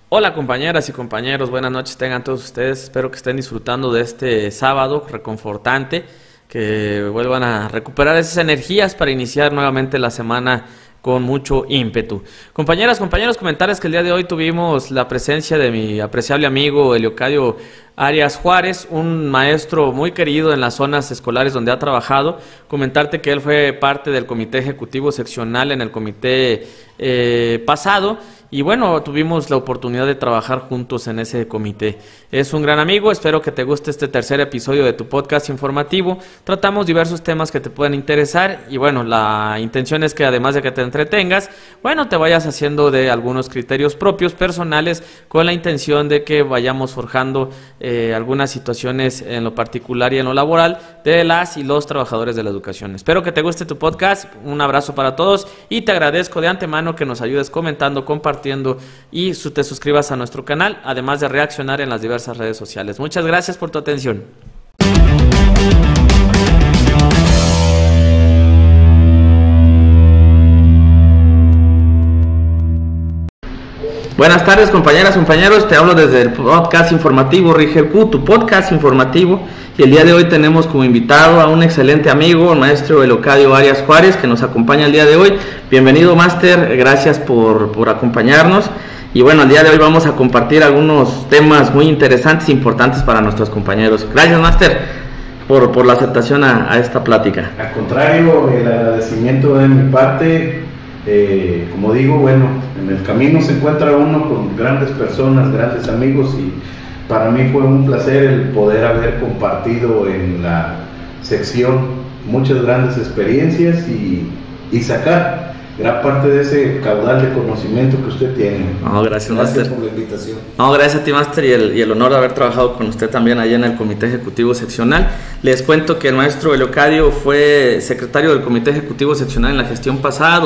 Hola compañeras y compañeros, buenas noches tengan todos ustedes, espero que estén disfrutando de este sábado reconfortante, que vuelvan a recuperar esas energías para iniciar nuevamente la semana con mucho ímpetu. Compañeras, compañeros, comentarles que el día de hoy tuvimos la presencia de mi apreciable amigo Leocadio Arias Juárez, un maestro muy querido en las zonas escolares donde ha trabajado. Comentarte que él fue parte del comité ejecutivo seccional en el comité pasado. Y bueno, tuvimos la oportunidad de trabajar juntos en ese comité. Es un gran amigo, espero que te guste este tercer episodio de tu podcast informativo. Tratamos diversos temas que te pueden interesar y bueno, la intención es que además de que te entretengas, bueno, te vayas haciendo de algunos criterios propios, personales, con la intención de que vayamos forjando algunas situaciones en lo particular y en lo laboral de las y los trabajadores de la educación. Espero que te guste tu podcast, un abrazo para todos y te agradezco de antemano que nos ayudes comentando, compartiendo y te suscribas a nuestro canal, además de reaccionar en las diversas redes sociales. Muchas gracias por tu atención. Buenas tardes compañeras, compañeros, te hablo desde el podcast informativo RIGELQ, tu podcast informativo, y el día de hoy tenemos como invitado a un excelente amigo, el maestro Leocadio Arias Juárez, que nos acompaña el día de hoy. Bienvenido, máster, gracias por acompañarnos, y bueno, el día de hoy vamos a compartir algunos temas muy interesantes e importantes para nuestros compañeros. Gracias, máster, por la aceptación a esta plática. Al contrario, el agradecimiento de mi parte. Como digo, bueno, en el camino se encuentra uno con grandes personas, grandes amigos, y para mí fue un placer el poder haber compartido en la sección muchas grandes experiencias y sacar gran parte de ese caudal de conocimiento que usted tiene. No, gracias, máster. Por la invitación. No, gracias a ti, máster, y el honor de haber trabajado con usted también allá en el Comité Ejecutivo Seccional. Les cuento que el maestro Leocadio fue secretario del Comité Ejecutivo Seccional en la gestión pasada,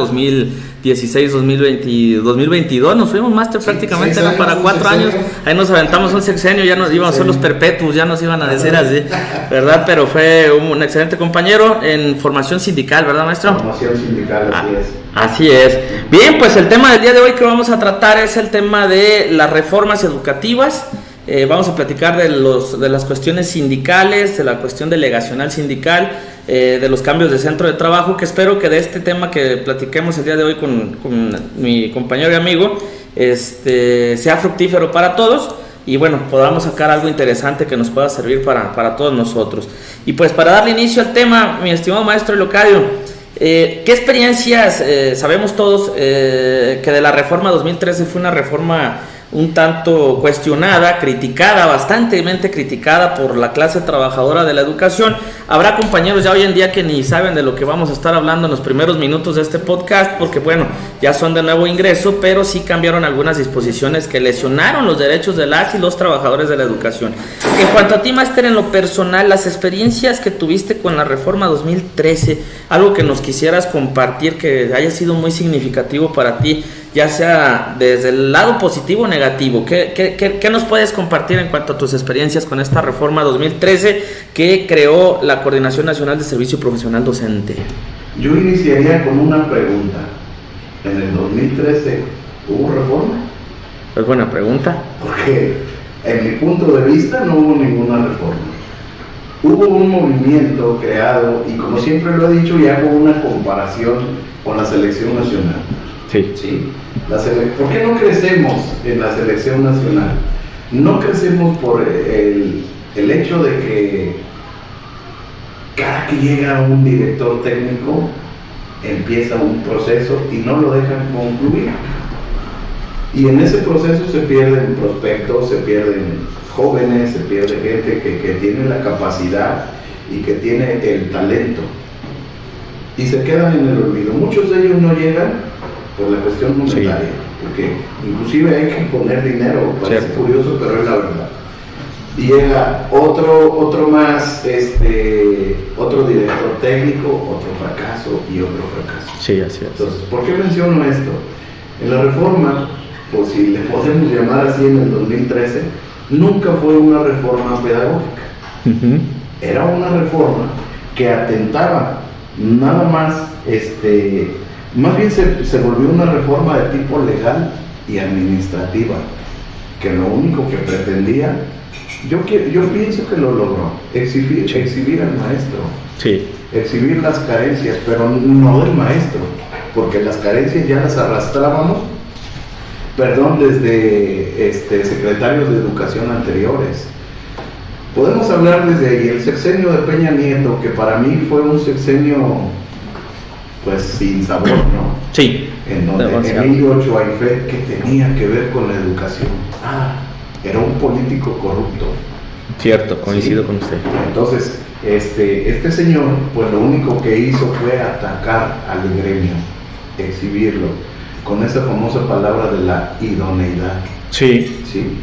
2016-2022. Nos fuimos, máster, prácticamente, ¿no? Para 4 años. Ahí nos aventamos un sexenio, ya nos iban a ser los perpetuos, ya nos iban a decir así, ¿verdad? Pero fue un excelente compañero en formación sindical, ¿verdad, maestro? Formación sindical, así es. Así es. Bien, pues el tema del día de hoy que vamos a tratar es el tema de las reformas educativas. Vamos a platicar de las cuestiones sindicales, de la cuestión delegacional sindical, de los cambios de centro de trabajo, que espero que de este tema que platiquemos el día de hoy con mi compañero y amigo sea fructífero para todos y bueno, podamos sacar algo interesante que nos pueda servir para todos nosotros. Y pues para darle inicio al tema, mi estimado maestro Leocadio, ¿qué experiencias sabemos todos que de la reforma 2013 fue una reforma un tanto cuestionada, criticada, bastantemente criticada por la clase trabajadora de la educación? Habrá compañeros ya hoy en día que ni saben de lo que vamos a estar hablando en los primeros minutos de este podcast, porque bueno, ya son de nuevo ingreso, pero sí cambiaron algunas disposiciones que lesionaron los derechos de las y los trabajadores de la educación. En cuanto a ti, máster, en lo personal, las experiencias que tuviste con la reforma 2013, algo que nos quisieras compartir que haya sido muy significativo para ti, ya sea desde el lado positivo o negativo. ¿Qué nos puedes compartir en cuanto a tus experiencias con esta reforma 2013 que creó la Coordinación Nacional de Servicio Profesional Docente? Yo iniciaría con una pregunta. ¿En el 2013 hubo reforma? Es buena pregunta. Porque en mi punto de vista no hubo ninguna reforma. Hubo un movimiento creado, y como siempre lo he dicho y hago una comparación con la selección nacional. Sí. ¿Por qué no crecemos en la selección nacional? No crecemos por el hecho de que cada que llega un director técnico empieza un proceso y no lo dejan concluir. Y en ese proceso se pierden prospectos, se pierden jóvenes, se pierde gente que tiene la capacidad y que tiene el talento. Y se quedan en el olvido. Muchos de ellos no llegan por la cuestión monetaria, porque inclusive hay que poner dinero, parece curioso, pero es la verdad. Y llega otro más, otro director técnico, otro fracaso y otro fracaso. Sí, así es. Entonces, ¿por qué menciono esto? En la reforma, o si le podemos llamar así, en el 2013, nunca fue una reforma pedagógica. Era una reforma que atentaba nada más, más bien se volvió una reforma de tipo legal y administrativa. que lo único que pretendía, yo pienso que lo logró, exhibir al maestro, sí, exhibir las carencias, pero no del maestro, porque las carencias ya las arrastrábamos, desde secretarios de educación anteriores. Podemos hablar desde ahí, el sexenio de Peña Nieto, que para mí fue un sexenio pues sin sabor, ¿no? Sí. En donde Emilio Ochoa Ifet, que tenía que ver con la educación, era un político corrupto. Cierto, coincido, ¿sí?, con usted. Entonces, este señor, pues lo único que hizo fue atacar al gremio, exhibirlo, con esa famosa palabra de la idoneidad. Sí. ¿Sí?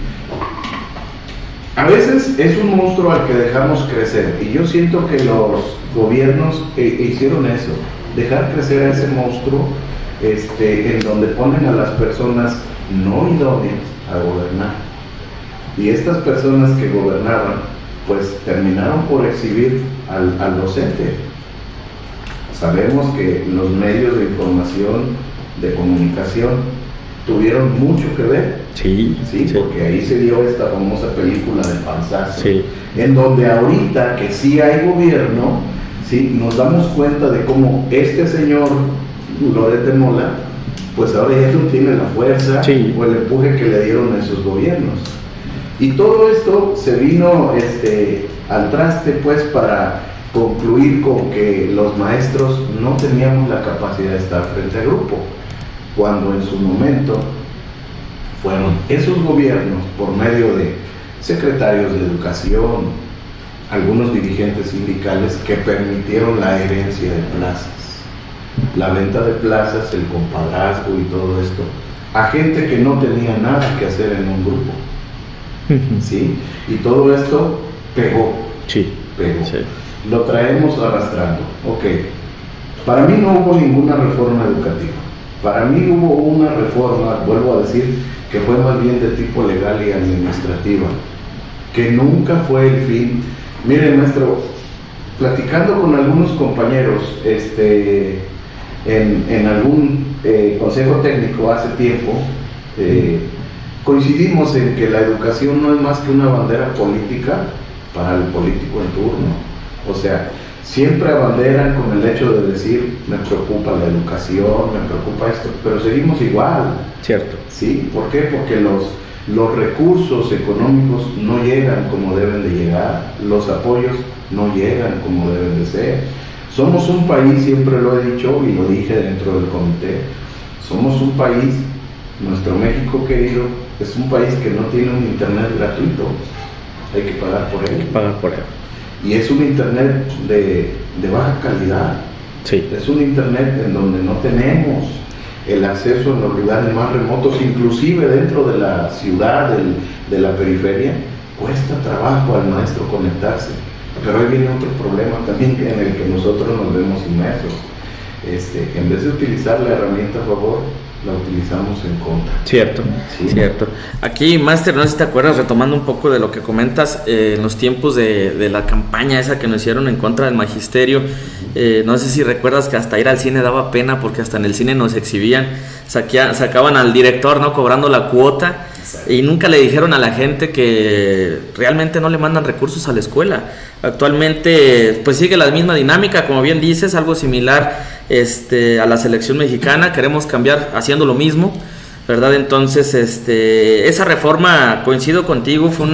A veces es un monstruo al que dejamos crecer, y yo siento que los gobiernos hicieron eso, dejar crecer a ese monstruo, en donde ponen a las personas no idóneas a gobernar. Y estas personas que gobernaban, pues terminaron por exhibir al docente. Sabemos que los medios de información, de comunicación, tuvieron mucho que ver, sí, porque ahí se dio esta famosa película de Panzazo, sí, en donde ahorita que sí hay gobierno, sí, nos damos cuenta de cómo este señor Loret de Mola, pues ahora ya no tiene la fuerza, sí, o el empuje que le dieron a esos gobiernos. Y todo esto se vino al traste, pues, para concluir con que los maestros no teníamos la capacidad de estar frente al grupo, cuando en su momento fueron esos gobiernos, por medio de secretarios de educación, algunos dirigentes sindicales, que permitieron la herencia de plazas, la venta de plazas, el compadrazgo y todo esto, a gente que no tenía nada que hacer en un grupo. ¿Sí? Y todo esto pegó. Sí. Pegó. Sí. Lo traemos arrastrando. Ok. Para mí no hubo ninguna reforma educativa. Para mí hubo una reforma, vuelvo a decir, que fue más bien de tipo legal y administrativa, que nunca fue el fin. Miren, maestro, platicando con algunos compañeros en algún consejo técnico hace tiempo, coincidimos en que la educación no es más que una bandera política para el político en turno. O sea, siempre abanderan con el hecho de decir, me preocupa la educación, me preocupa esto, pero seguimos igual. Cierto. ¿Sí? ¿Por qué? Porque los recursos económicos no llegan como deben de llegar, los apoyos no llegan como deben de ser. Somos un país, siempre lo he dicho y lo dije dentro del comité, somos un país, nuestro México querido, es un país que no tiene un internet gratuito, hay que pagar por él. Hay que pagar por él. Y es un internet de baja calidad. Sí. Es un internet en donde no tenemos el acceso en los lugares más remotos, inclusive dentro de la ciudad, de la periferia, cuesta trabajo al maestro conectarse. Pero ahí viene otro problema también en el que nosotros nos vemos inmersos. En vez de utilizar la herramienta a favor, la utilizamos en contra. Cierto, sí, cierto. Aquí, Máster, no sé si te acuerdas, retomando un poco de lo que comentas, en los tiempos de la campaña esa que nos hicieron en contra del magisterio, no sé si recuerdas que hasta ir al cine daba pena, porque hasta en el cine nos exhibían, sacaban al director, ¿no?, cobrando la cuota. Exacto. Y nunca le dijeron a la gente que realmente no le mandan recursos a la escuela. Actualmente pues sigue la misma dinámica, como bien dices, algo similar a la selección mexicana. Queremos cambiar haciendo lo mismo, ¿verdad? Entonces esa reforma, coincido contigo, fue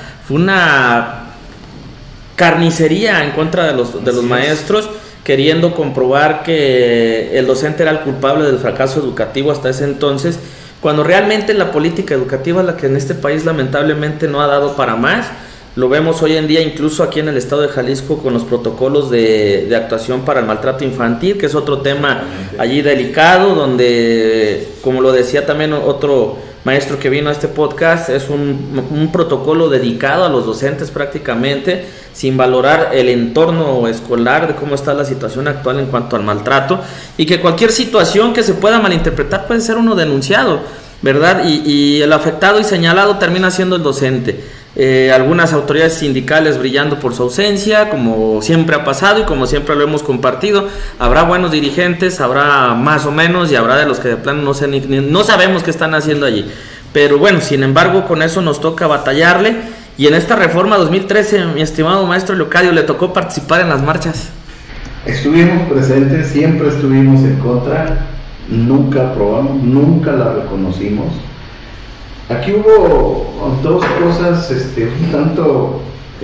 una carnicería en contra de los maestros, queriendo comprobar que el docente era el culpable del fracaso educativo hasta ese entonces, cuando realmente la política educativa es la que en este país lamentablemente no ha dado para más. Lo vemos hoy en día incluso aquí en el estado de Jalisco con los protocolos de actuación para el maltrato infantil, que es otro tema allí delicado, donde, como lo decía también otro maestro que vino a este podcast, es un protocolo dedicado a los docentes prácticamente, sin valorar el entorno escolar, de cómo está la situación actual en cuanto al maltrato, y que cualquier situación que se pueda malinterpretar puede ser uno denunciado, ¿verdad? Y el afectado y señalado termina siendo el docente. Algunas autoridades sindicales brillando por su ausencia, como siempre ha pasado y como siempre lo hemos compartido. Habrá buenos dirigentes, habrá más o menos, y habrá de los que de plano no sabemos qué están haciendo allí. pero bueno, sin embargo con eso nos toca batallarle. Y en esta reforma 2013, mi estimado maestro Leocadio, le tocó participar en las marchas. Estuvimos presentes, siempre estuvimos en contra, nunca aprobamos, nunca la reconocimos. Aquí hubo dos cosas un tanto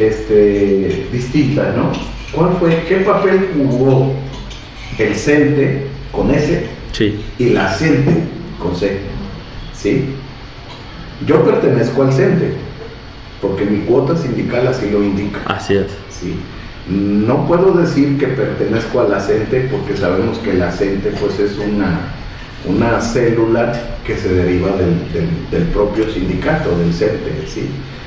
distintas, ¿no? ¿Cuál fue? ¿Qué papel jugó el CENTE con S? Sí. Y la CENTE con C, ¿sí? Yo pertenezco al CENTE, porque mi cuota sindical así lo indica. Así es. Sí. No puedo decir que pertenezco a la CENTE, porque sabemos que la CENTE pues es una célula que se deriva del propio sindicato, del CENTE, ¿sí?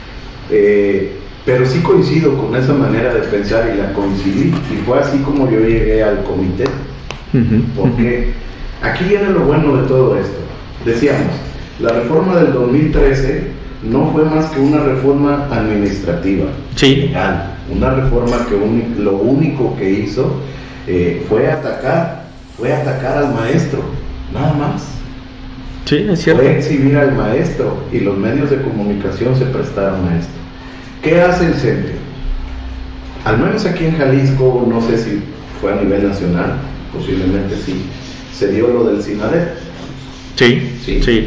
Pero sí coincido con esa manera de pensar y la coincidí, y fue así como yo llegué al comité, porque aquí viene lo bueno de todo esto. Decíamos, la reforma del 2013 no fue más que una reforma administrativa, sí, legal, una reforma que lo único que hizo fue atacar al maestro, nada más. Sí, es cierto. Fue exhibir al maestro, y los medios de comunicación se prestaron a esto. ¿Qué hace el CENTE? Al menos aquí en Jalisco, no sé si fue a nivel nacional, posiblemente sí, se dio lo del SINADEP. Sí.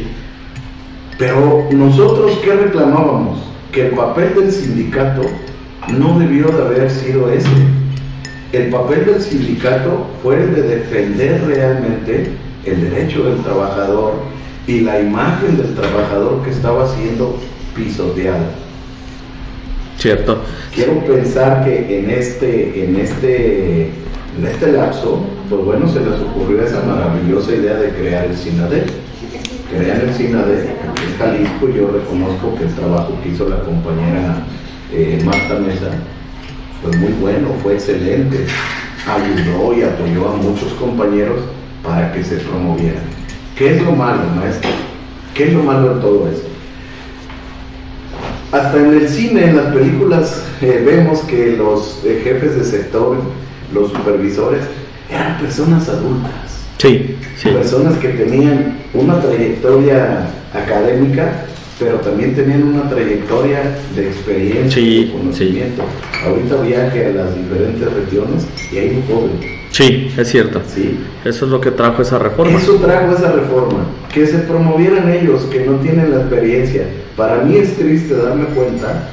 Pero nosotros, ¿qué reclamábamos? Que el papel del sindicato no debió de haber sido ese. El papel del sindicato fue el de defender realmente el derecho del trabajador y la imagen del trabajador que estaba siendo pisoteada. Cierto. Quiero pensar que en este lapso, pues bueno, se les ocurrió esa maravillosa idea de crear el SINADEP. Crean el SINADEP en Jalisco. Yo reconozco que el trabajo que hizo la compañera Marta Mesa fue muy bueno, fue excelente, ayudó y apoyó a muchos compañeros para que se promovieran. ¿Qué es lo malo, maestro? ¿Qué es lo malo de todo esto? Hasta en el cine, en las películas, vemos que los jefes de sector, los supervisores, eran personas adultas. Sí. Personas que tenían una trayectoria académica, pero también tenían una trayectoria de experiencia y de conocimiento. Ahorita viaje a las diferentes regiones y hay un joven. Sí, es cierto. Sí. Eso es lo que trajo esa reforma. Eso trajo esa reforma. Que se promovieran ellos, que no tienen la experiencia. Para mí es triste darme cuenta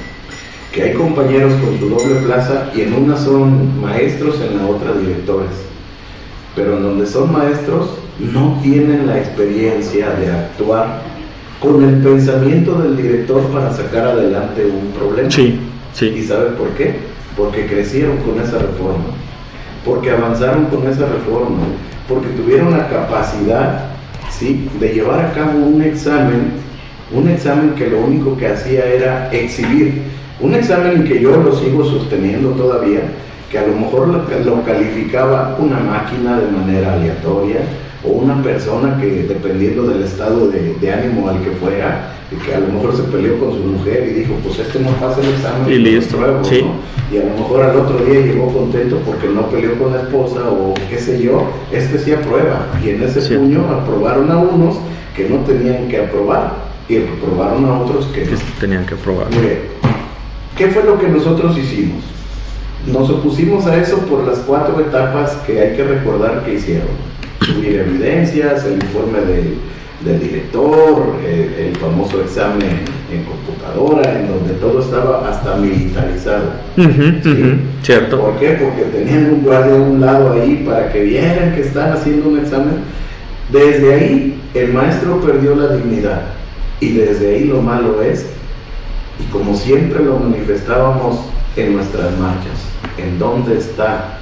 que hay compañeros con su doble plaza y en una son maestros, en la otra directores. Pero en donde son maestros no tienen la experiencia de actuar con el pensamiento del director para sacar adelante un problema. Sí. ¿Y sabe por qué? Porque crecieron con esa reforma, porque avanzaron con esa reforma, porque tuvieron la capacidad, ¿sí?, de llevar a cabo un examen que lo único que hacía era exhibir, un examen que yo lo sigo sosteniendo todavía, que a lo mejor lo calificaba una máquina de manera aleatoria, o una persona que, dependiendo del estado de ánimo al que fuera, y que a lo mejor se peleó con su mujer y dijo, pues no pasa el examen y listo, pruebo, sí. ¿no? Y a lo mejor al otro día llegó contento porque no peleó con la esposa, o qué sé yo, sí aprueba, y en ese puño aprobaron a unos que no tenían que aprobar, y aprobaron a otros que no tenían que aprobar. Mire, ¿qué fue lo que nosotros hicimos? Nos opusimos a eso por las 4 etapas que hay que recordar que hicieron: subir evidencias, el informe del director, el famoso examen en computadora, en donde todo estaba hasta militarizado. ¿Sí? Cierto. ¿Por qué? Porque tenían un guardia a un lado ahí para que vieran que están haciendo un examen. Desde ahí el maestro perdió la dignidad, y desde ahí lo malo es, y como siempre lo manifestábamos en nuestras marchas, ¿en dónde está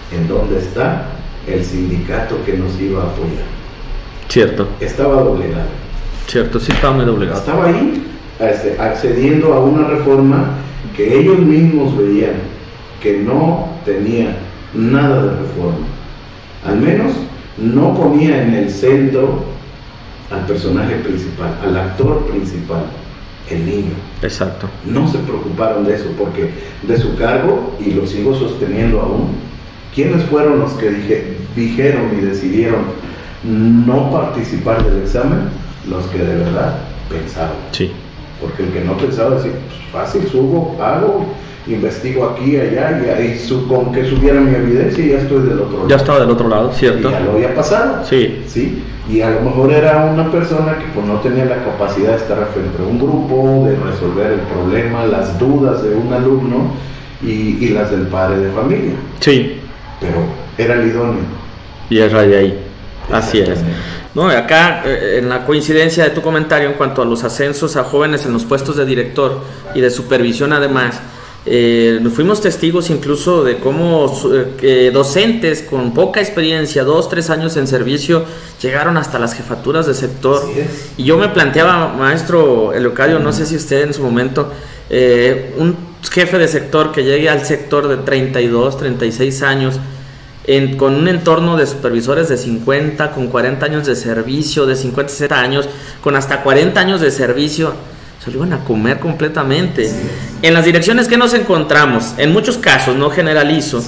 el sindicato que nos iba a apoyar? Cierto. Estaba doblegado. Cierto, sí estaba muy doblegado. Estaba ahí, accediendo a una reforma que ellos mismos veían que no tenía nada de reforma. Al menos no ponía en el centro al personaje principal, al actor principal, el niño. Exacto. No se preocuparon de eso, porque de su cargo, y lo sigo sosteniendo aún, ¿quiénes fueron los que dijeron y decidieron no participar del examen? Los que de verdad pensaba. Sí. Porque el que no pensaba decía, pues fácil, subo, hago, investigo aquí, allá, con que subiera mi evidencia ya estoy del otro lado. Ya estaba del otro lado, ¿cierto? Y ya lo había pasado. Sí. ¿Sí? Y a lo mejor era una persona que pues no tenía la capacidad de estar frente a un grupo, de resolver el problema, las dudas de un alumno y las del padre de familia. Sí. Pero era el idóneo. Y era de ahí. Así es. No, acá en la coincidencia de tu comentario en cuanto a los ascensos a jóvenes en los puestos de director y de supervisión además, fuimos testigos incluso de cómo docentes con poca experiencia, 2-3 años en servicio, llegaron hasta las jefaturas de sector. Y yo me planteaba, maestro Leocadio, no sé si usted en su momento, un jefe de sector que llegue al sector de 32, 36 años, con un entorno de supervisores de 50, con 40 años de servicio, de 50, 60 años, con hasta 40 años de servicio, se lo iban a comer completamente. Sí. En las direcciones que nos encontramos, en muchos casos, no generalizo,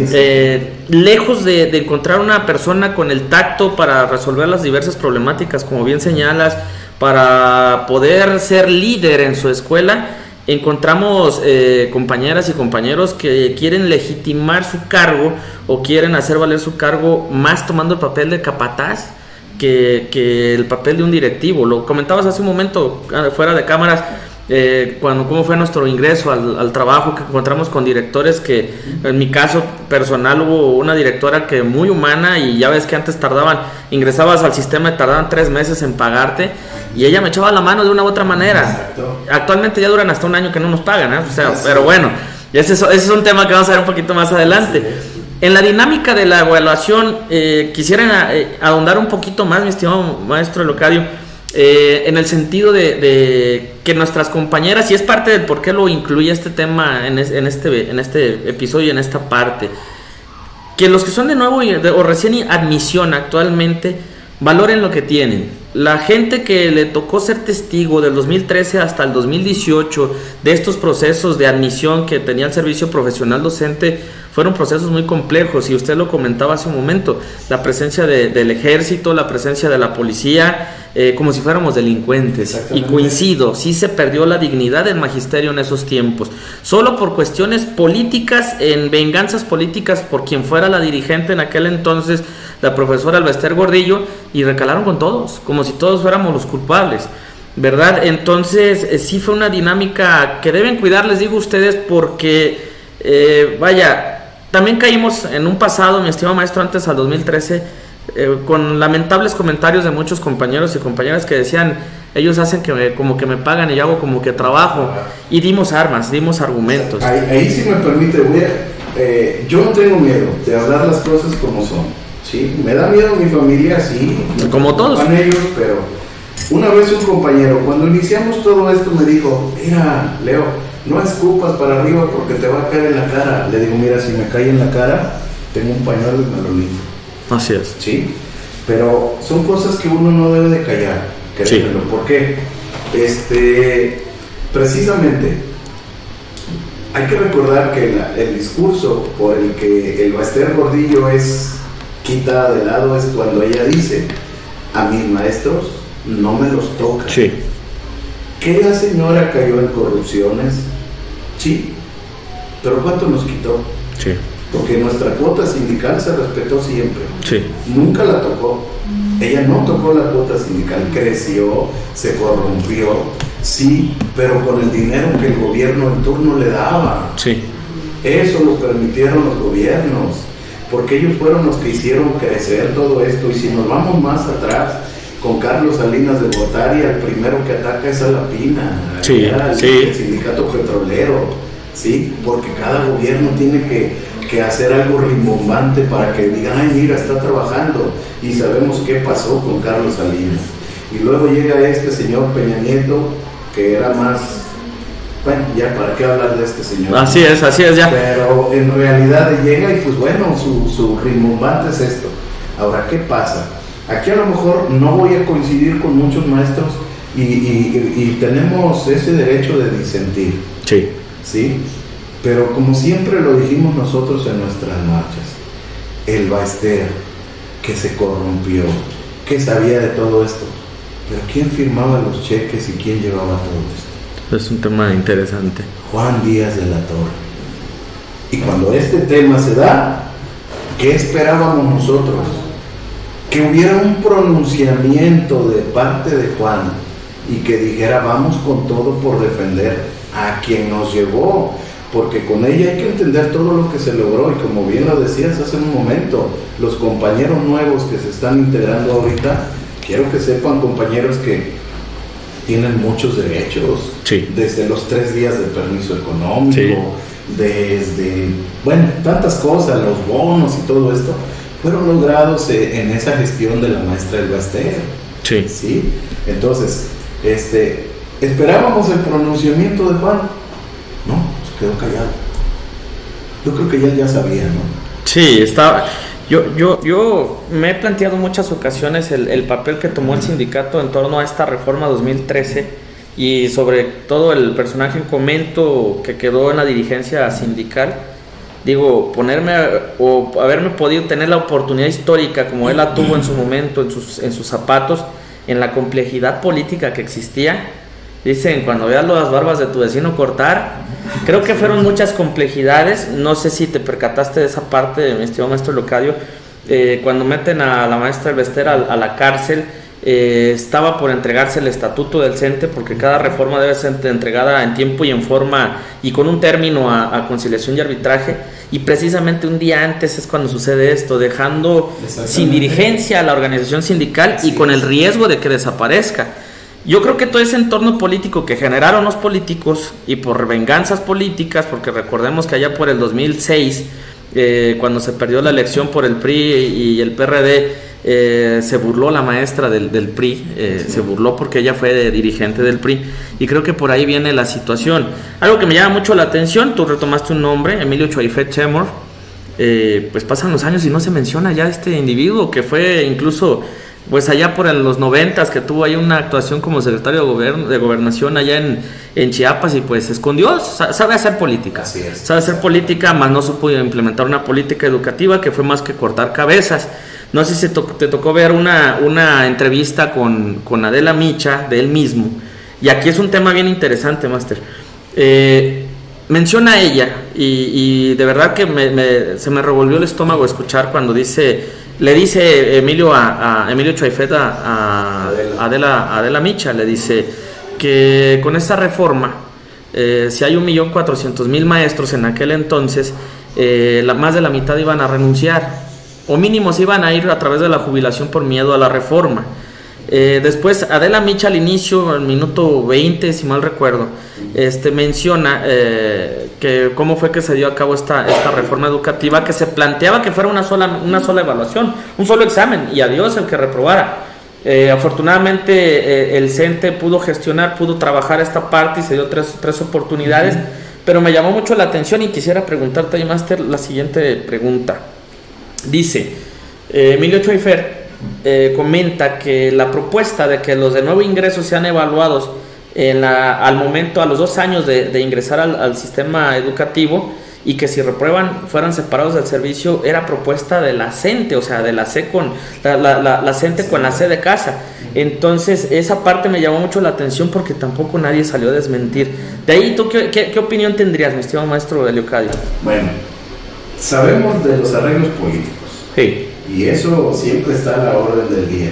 lejos de encontrar una persona con el tacto para resolver las diversas problemáticas, como bien señalas, para poder ser líder en su escuela, encontramos compañeras y compañeros que quieren legitimar su cargo o quieren hacer valer su cargo más tomando el papel de capataz que el papel de un directivo. Lo comentabas hace un momento fuera de cámaras, cómo fue nuestro ingreso al trabajo, que encontramos con directores que, en mi caso personal, hubo una directora que muy humana, y ya ves que antes ingresabas al sistema y tardaban 3 meses en pagarte, y ella me echaba la mano de una u otra manera. Exacto. Actualmente ya duran hasta 1 año que no nos pagan, ¿eh? O sea, pero bueno, ese es un tema que vamos a ver un poquito más adelante. En la dinámica de la evaluación, quisiera ahondar un poquito más, mi estimado maestro Leocadio, en el sentido de que nuestras compañeras, y es parte del por qué lo incluí este tema en este episodio, en esta parte, que los que son de nuevo o recién admisión actualmente valoren lo que tienen. La gente que le tocó ser testigo del 2013 hasta el 2018 de estos procesos de admisión que tenía el servicio profesional docente, fueron procesos muy complejos, y usted lo comentaba hace un momento, la presencia del ejército, la presencia de la policía, como si fuéramos delincuentes. Y coincido, sí se perdió la dignidad del magisterio en esos tiempos, solo por cuestiones políticas, en venganzas políticas por quien fuera la dirigente en aquel entonces, la profesora Albester Gordillo, y recalaron con todos, como si todos fuéramos los culpables, ¿verdad? Entonces sí fue una dinámica que deben cuidar, les digo a ustedes, porque también caímos en un pasado, mi estimado maestro, antes al 2013, con lamentables comentarios de muchos compañeros y compañeras que decían, ellos hacen como que me pagan y yo hago como que trabajo, y dimos armas, dimos argumentos. Ahí sí me permite, yo no tengo miedo de hablar las cosas como son. Sí, me da miedo mi familia, sí, como todos ellos, pero una vez un compañero, cuando iniciamos todo esto, me dijo, mira, Leo, no escupas para arriba porque te va a caer en la cara. Le digo, mira, si me cae en la cara, tengo un pañuelo y me lo limpio. Así es. Sí, pero son cosas que uno no debe de callar, créanmelo. Sí. ¿Por qué? Precisamente, hay que recordar que el discurso por el que el Albester Gordillo es quitada de lado es cuando ella dice, a mis maestros no me los toca. Sí. ¿Que la señora cayó en corrupciones? Sí, pero ¿cuánto nos quitó? Sí. Porque nuestra cuota sindical se respetó siempre. Sí. Nunca la tocó. Ella no tocó la cuota sindical, creció, se corrompió, sí, pero con el dinero que el gobierno en turno le daba. Sí. Eso lo permitieron los gobiernos, porque ellos fueron los que hicieron crecer todo esto. Y si nos vamos más atrás, con Carlos Salinas de Gortari, el primero que ataca es a la Pina, sí, el sindicato petrolero, ¿sí? Porque cada gobierno tiene que hacer algo rimbombante para que digan, ay, mira, está trabajando, y sabemos qué pasó con Carlos Salinas. Y luego llega este señor Peña Nieto, que era más, bueno, ya para qué hablar de este señor. Así es ya. Pero en realidad llega y pues bueno, su rimbombante es esto. Ahora, ¿qué pasa? Aquí a lo mejor no voy a coincidir con muchos maestros y tenemos ese derecho de disentir. Sí. ¿Sí? Pero como siempre lo dijimos nosotros en nuestras marchas, el Albester que se corrompió, que sabía de todo esto, Pero ¿quién firmaba los cheques y quién llevaba todo esto? Es un tema interesante. Juan Díaz de la Torre. Y cuando este tema se da, ¿qué esperábamos nosotros? Que hubiera un pronunciamiento de parte de Juan y que dijera, vamos con todo por defender a quien nos llevó, porque con ella hay que entender todo lo que se logró, y como bien lo decías hace un momento, los compañeros nuevos que se están integrando ahorita, quiero que sepan, compañeros, que tienen muchos derechos, sí, desde los 3 días de permiso económico, sí, desde, bueno, tantas cosas, los bonos y todo esto, fueron logrados en esa gestión de la maestra Elba Ester. Sí. ¿Sí? Entonces, esperábamos el pronunciamiento de Juan. No, se quedó callado. Yo creo que ya sabía, ¿no? Sí, estaba. Yo me he planteado muchas ocasiones el papel que tomó el sindicato en torno a esta reforma 2013 y sobre todo el personaje en comento que quedó en la dirigencia sindical. Digo, ponerme o haberme podido tener la oportunidad histórica como él la tuvo en su momento, en sus zapatos, en la complejidad política que existía. Dicen, cuando veas las barbas de tu vecino cortar, creo que fueron muchas complejidades. No sé si te percataste de esa parte, mi estimado maestro Leocadio, cuando meten a la maestra Elba Ester a la cárcel. Estaba por entregarse el estatuto del CENTE, porque cada reforma debe ser entregada en tiempo y en forma y con un término a conciliación y arbitraje, y precisamente un día antes es cuando sucede esto, dejando sin dirigencia a la organización sindical y con el riesgo de que desaparezca. Yo creo que todo ese entorno político que generaron los políticos y por venganzas políticas, porque recordemos que allá por el 2006, cuando se perdió la elección por el PRI y el PRD, se burló la maestra del PRI, se burló porque ella fue dirigente del PRI, y creo que por ahí viene la situación. Algo que me llama mucho la atención, tú retomaste un nombre, Emilio Choaifet Chemor. Pues pasan los años y no se menciona ya este individuo que fue incluso, pues allá por los 90s, que tuvo ahí una actuación como secretario de gobernación allá en Chiapas, y pues se escondió. Sabe hacer política, sabe hacer política, más no supo implementar una política educativa que fue más que cortar cabezas. No sé si te tocó ver una entrevista con Adela Micha, de él mismo, y aquí es un tema bien interesante, máster. Menciona a ella, y de verdad que se me revolvió el estómago escuchar cuando le dice Emilio Choaifet a Adela Micha, le dice que con esta reforma, si hay 1.400.000 maestros en aquel entonces, más de la mitad iban a renunciar, o mínimo se iban a ir a través de la jubilación por miedo a la reforma. Después Adela Micha, al inicio, al minuto 20, si mal recuerdo, menciona que cómo fue que se dio a cabo esta reforma educativa, que se planteaba que fuera una sola evaluación, un solo examen, y adiós el que reprobara. Afortunadamente el CENTE pudo trabajar esta parte y se dio tres oportunidades, pero me llamó mucho la atención y quisiera preguntarte ahí, máster, la siguiente pregunta. Dice Emilio Choaifet, comenta que la propuesta de que los de nuevo ingreso sean evaluados al momento, a los 2 años de ingresar al sistema educativo, y que si reprueban fueran separados del servicio, era propuesta de la CENTE, o sea, de la C con la CENTE con la C de casa. Entonces esa parte me llamó mucho la atención, porque tampoco nadie salió a desmentir. De ahí, ¿tú qué opinión tendrías, mi estimado maestro Leocadio? Bueno, sabemos de los arreglos políticos. Sí. Y eso siempre está a la orden del día.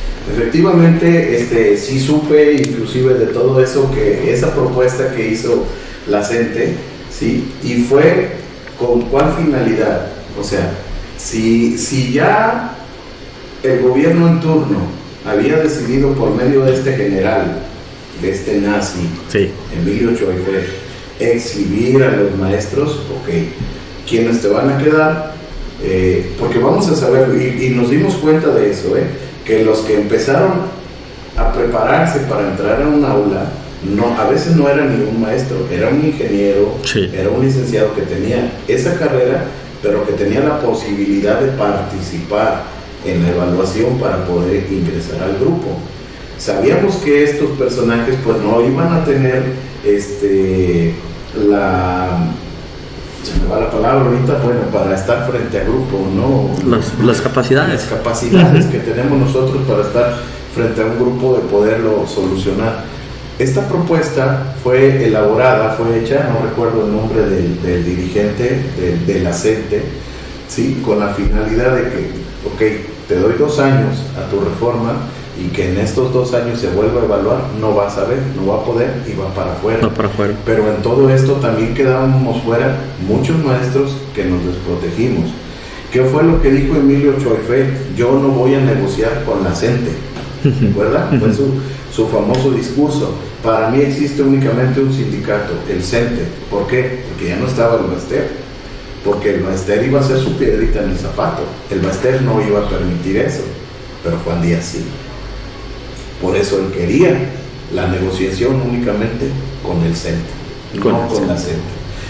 Efectivamente, sí supe, inclusive de todo eso, que esa propuesta que hizo la CENTE, ¿sí? Y fue con cuál finalidad. O sea, si ya el gobierno en turno había decidido por medio de este general, de este nazi, sí, Emilio Choaifet, exhibir a los maestros, ok, ¿quiénes te van a quedar? Porque vamos a saber, y nos dimos cuenta de eso, que los que empezaron a prepararse para entrar a un aula, a veces no era ningún maestro, era un ingeniero, sí, era un licenciado que tenía esa carrera, pero que tenía la posibilidad de participar en la evaluación para poder ingresar al grupo. Sabíamos que estos personajes pues no iban a tener se me va la palabra ahorita, bueno, para estar frente a grupo, ¿no? Las capacidades. Las capacidades que tenemos nosotros para estar frente a un grupo de poderlo solucionar. Esta propuesta fue elaborada, fue hecha, no recuerdo el nombre del dirigente de la CENTE, ¿sí? Con la finalidad de que, ok, te doy 2 años a tu reforma y que en estos 2 años se vuelva a evaluar, no vas a ver, no va a poder y va para afuera. No para afuera. Pero en todo esto también quedábamos fuera muchos maestros que nos desprotegimos. ¿Qué fue lo que dijo Emilio Choife? Yo no voy a negociar con la CENTE, ¿verdad? Fue su famoso discurso. Para mí existe únicamente un sindicato, el CENTE. ¿Por qué? Porque ya no estaba el Baester. Porque el Baester iba a ser su piedrita en el zapato. El Baester no iba a permitir eso, pero Juan Díaz sí. Por eso él quería la negociación únicamente con el CENTE, no con la CENTE.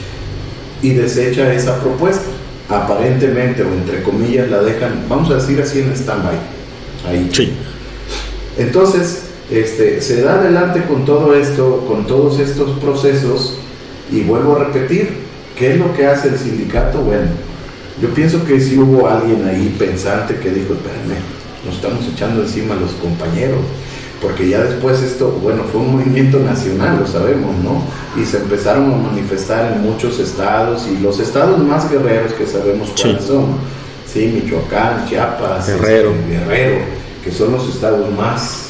Y desecha esa propuesta. Aparentemente, o entre comillas, la dejan, vamos a decir así, en stand-by. Ahí. Sí. Entonces, se da adelante con todo esto, con todos estos procesos, y vuelvo a repetir, ¿qué es lo que hace el sindicato? Bueno, yo pienso que sí hubo alguien ahí pensante que dijo, espérame, nos estamos echando encima a los compañeros, porque ya después esto, bueno, fue un movimiento nacional, lo sabemos, ¿no? Y se empezaron a manifestar en muchos estados, y los estados más guerreros que sabemos cuáles son, ¿sí? Michoacán, Chiapas, Guerrero, que son los estados más,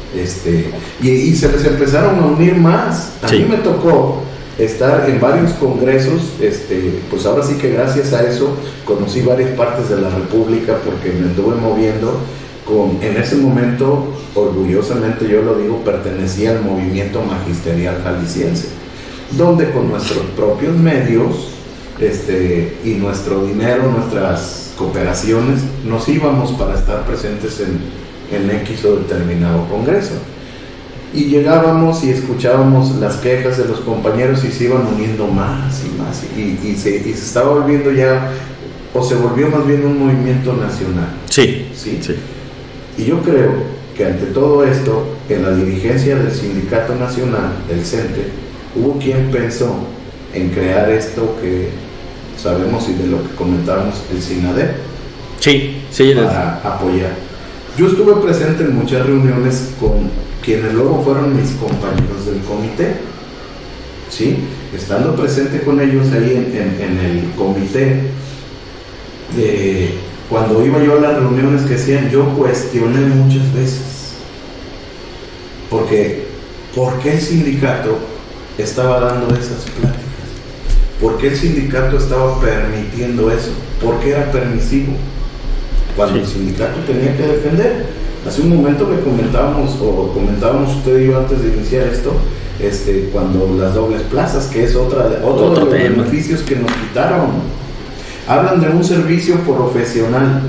y se les empezaron a unir más. A mí me tocó estar en varios congresos, pues ahora sí que gracias a eso conocí varias partes de la República, porque me anduve moviendo en ese momento, orgullosamente yo lo digo, pertenecía al movimiento magisterial jalisciense, donde con nuestros propios medios y nuestro dinero, nuestras cooperaciones, nos íbamos para estar presentes en X o determinado congreso. Y llegábamos y escuchábamos las quejas de los compañeros y se iban uniendo más y más, y se estaba volviendo ya, o se volvió más bien un movimiento nacional. Sí. Y yo creo que ante todo esto, en la dirigencia del Sindicato Nacional, del CENTE, hubo quien pensó en crear esto que sabemos y de lo que comentábamos, el SINADEP, para apoyar. Yo estuve presente en muchas reuniones con quienes luego fueron mis compañeros del comité, ¿sí? Estando presente con ellos ahí en el comité, cuando iba yo a las reuniones que hacían, yo cuestioné muchas veces, porque ¿por qué el sindicato estaba dando esas pláticas? ¿Por qué el sindicato estaba permitiendo eso? ¿Por qué era permisivo? Cuando el sindicato tenía que defender. Hace un momento me comentábamos usted y yo antes de iniciar esto, cuando las dobles plazas, que es otro de los beneficios que nos quitaron. Hablan de un servicio profesional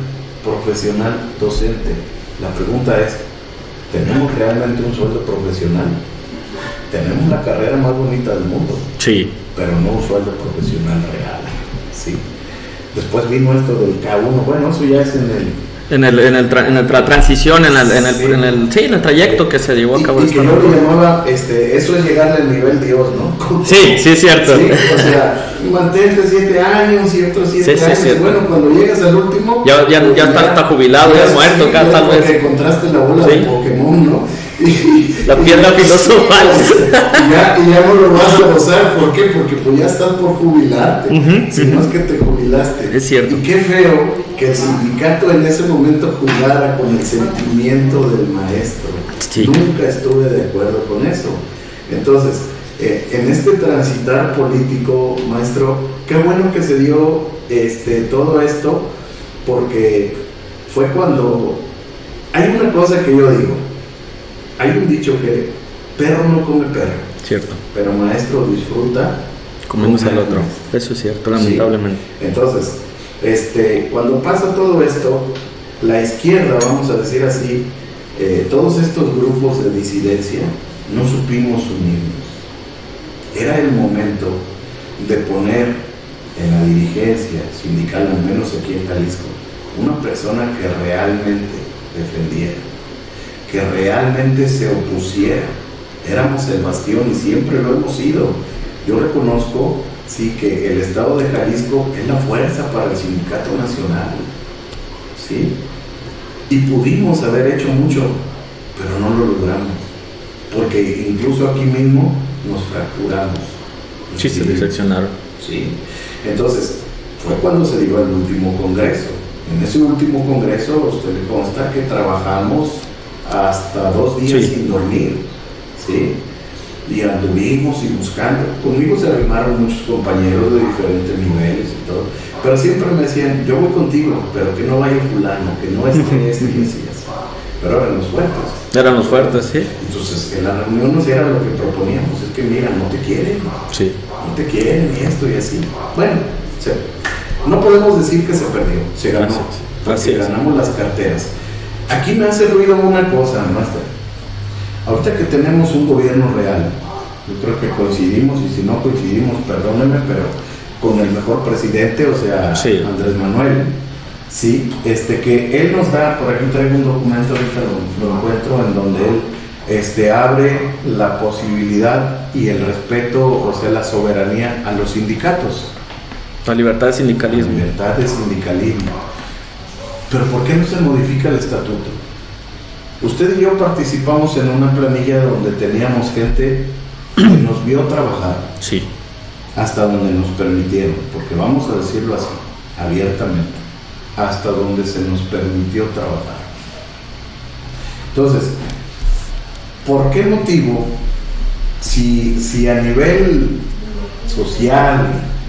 docente. La pregunta es, ¿tenemos realmente un sueldo profesional? Tenemos la carrera más bonita del mundo, pero no un sueldo profesional real, ¿sí? Después vino esto del K1, bueno, eso ya es en la transición, en el trayecto que se llevó a cabo. Y que yo lo llamaba, eso es llegarle al nivel Dios, ¿no? Sí, es cierto. Sí, o sea, mantente 7 años y otros 7 años. Sí, bueno, cuando llegas al último, ya está jubilado, ya muerto, tal vez. Porque encontraste la bola de Pokémon, ¿no? La piedra filosofal. Y ya no lo vas a gozar. ¿Por qué? Porque pues ya estás por jubilarte. Si no es que te jubilaste. Es cierto. Y qué feo que el sindicato en ese momento jugara con el sentimiento del maestro. Nunca estuve de acuerdo con eso. Entonces, en este transitar político, maestro, qué bueno que se dio todo esto, porque fue cuando hay una cosa que yo digo. Hay un dicho que perro no come perro. Cierto. Pero maestro disfruta comemos al otro. Eso es cierto, lamentablemente. Sí. Entonces, cuando pasa todo esto, la izquierda, vamos a decir así, todos estos grupos de disidencia, no supimos unirnos. Era el momento de poner en la dirigencia sindical, al menos aquí en Jalisco, una persona que realmente defendiera, que realmente se opusiera. Éramos el bastión y siempre lo hemos sido. Yo reconozco, sí, que el estado de Jalisco es la fuerza para el sindicato nacional, ¿sí? Y pudimos haber hecho mucho, pero no lo logramos, porque incluso aquí mismo nos fracturamos. Sí, se diseccionaron. Sí, entonces fue cuando se dio el último congreso. En ese último congreso, a usted le consta que trabajamos hasta 2 días sin dormir, ¿sí? Y anduvimos y buscando. Conmigo se arrimaron muchos compañeros de diferentes niveles y todo, pero siempre me decían, yo voy contigo, pero que no vaya fulano, que no esté y así. Pero eran los fuertes. Eran los fuertes, sí. Entonces, en la reunión nos era lo que proponíamos, es que mira, no te quieren, sí. No te quieren y esto y así. Bueno, no podemos decir que se perdió, se ganó, porque ganamos las carteras. Aquí me hace ruido una cosa, maestra. Ahorita que tenemos un gobierno real, yo creo que coincidimos, y si no coincidimos, perdónenme, pero con el mejor presidente, o sea, sí. Andrés Manuel, sí, que él nos da, por ejemplo, traigo un documento, ahorita lo encuentro, en donde él abre la posibilidad y el respeto, o sea, la soberanía a los sindicatos. La libertad de sindicalismo. La libertad de sindicalismo. Pero ¿por qué no se modifica el estatuto? Usted y yo participamos en una planilla donde teníamos gente que nos vio trabajar. Sí. Hasta donde nos permitieron, porque vamos a decirlo así, abiertamente, hasta donde se nos permitió trabajar. Entonces, ¿por qué motivo, si a nivel social,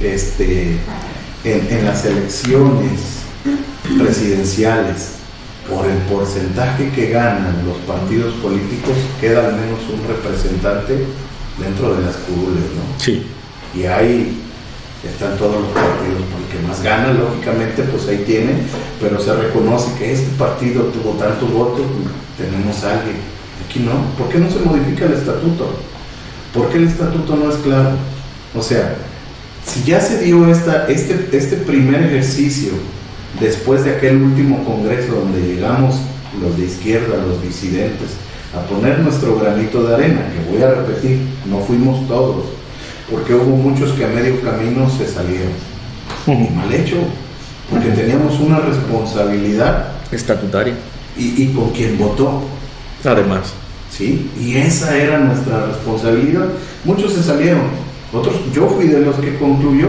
en las elecciones presidenciales, por el porcentaje que ganan los partidos políticos, queda al menos un representante dentro de las curules, ¿no? Sí. Y ahí están todos los partidos, porque más gana, lógicamente, pues ahí tiene, pero se reconoce que este partido tuvo tantos votos, tenemos a alguien. Aquí no. ¿Por qué no se modifica el estatuto? ¿Por qué el estatuto no es claro? O sea, si ya se dio este primer ejercicio después de aquel último congreso donde llegamos los de izquierda, los disidentes, a poner nuestro granito de arena, que voy a repetir, no fuimos todos, porque hubo muchos que a medio camino se salieron. Y mal hecho, porque teníamos una responsabilidad estatutaria. Y con quien votó. Además. Sí, y esa era nuestra responsabilidad. Muchos se salieron, otros, yo fui de los que concluyó.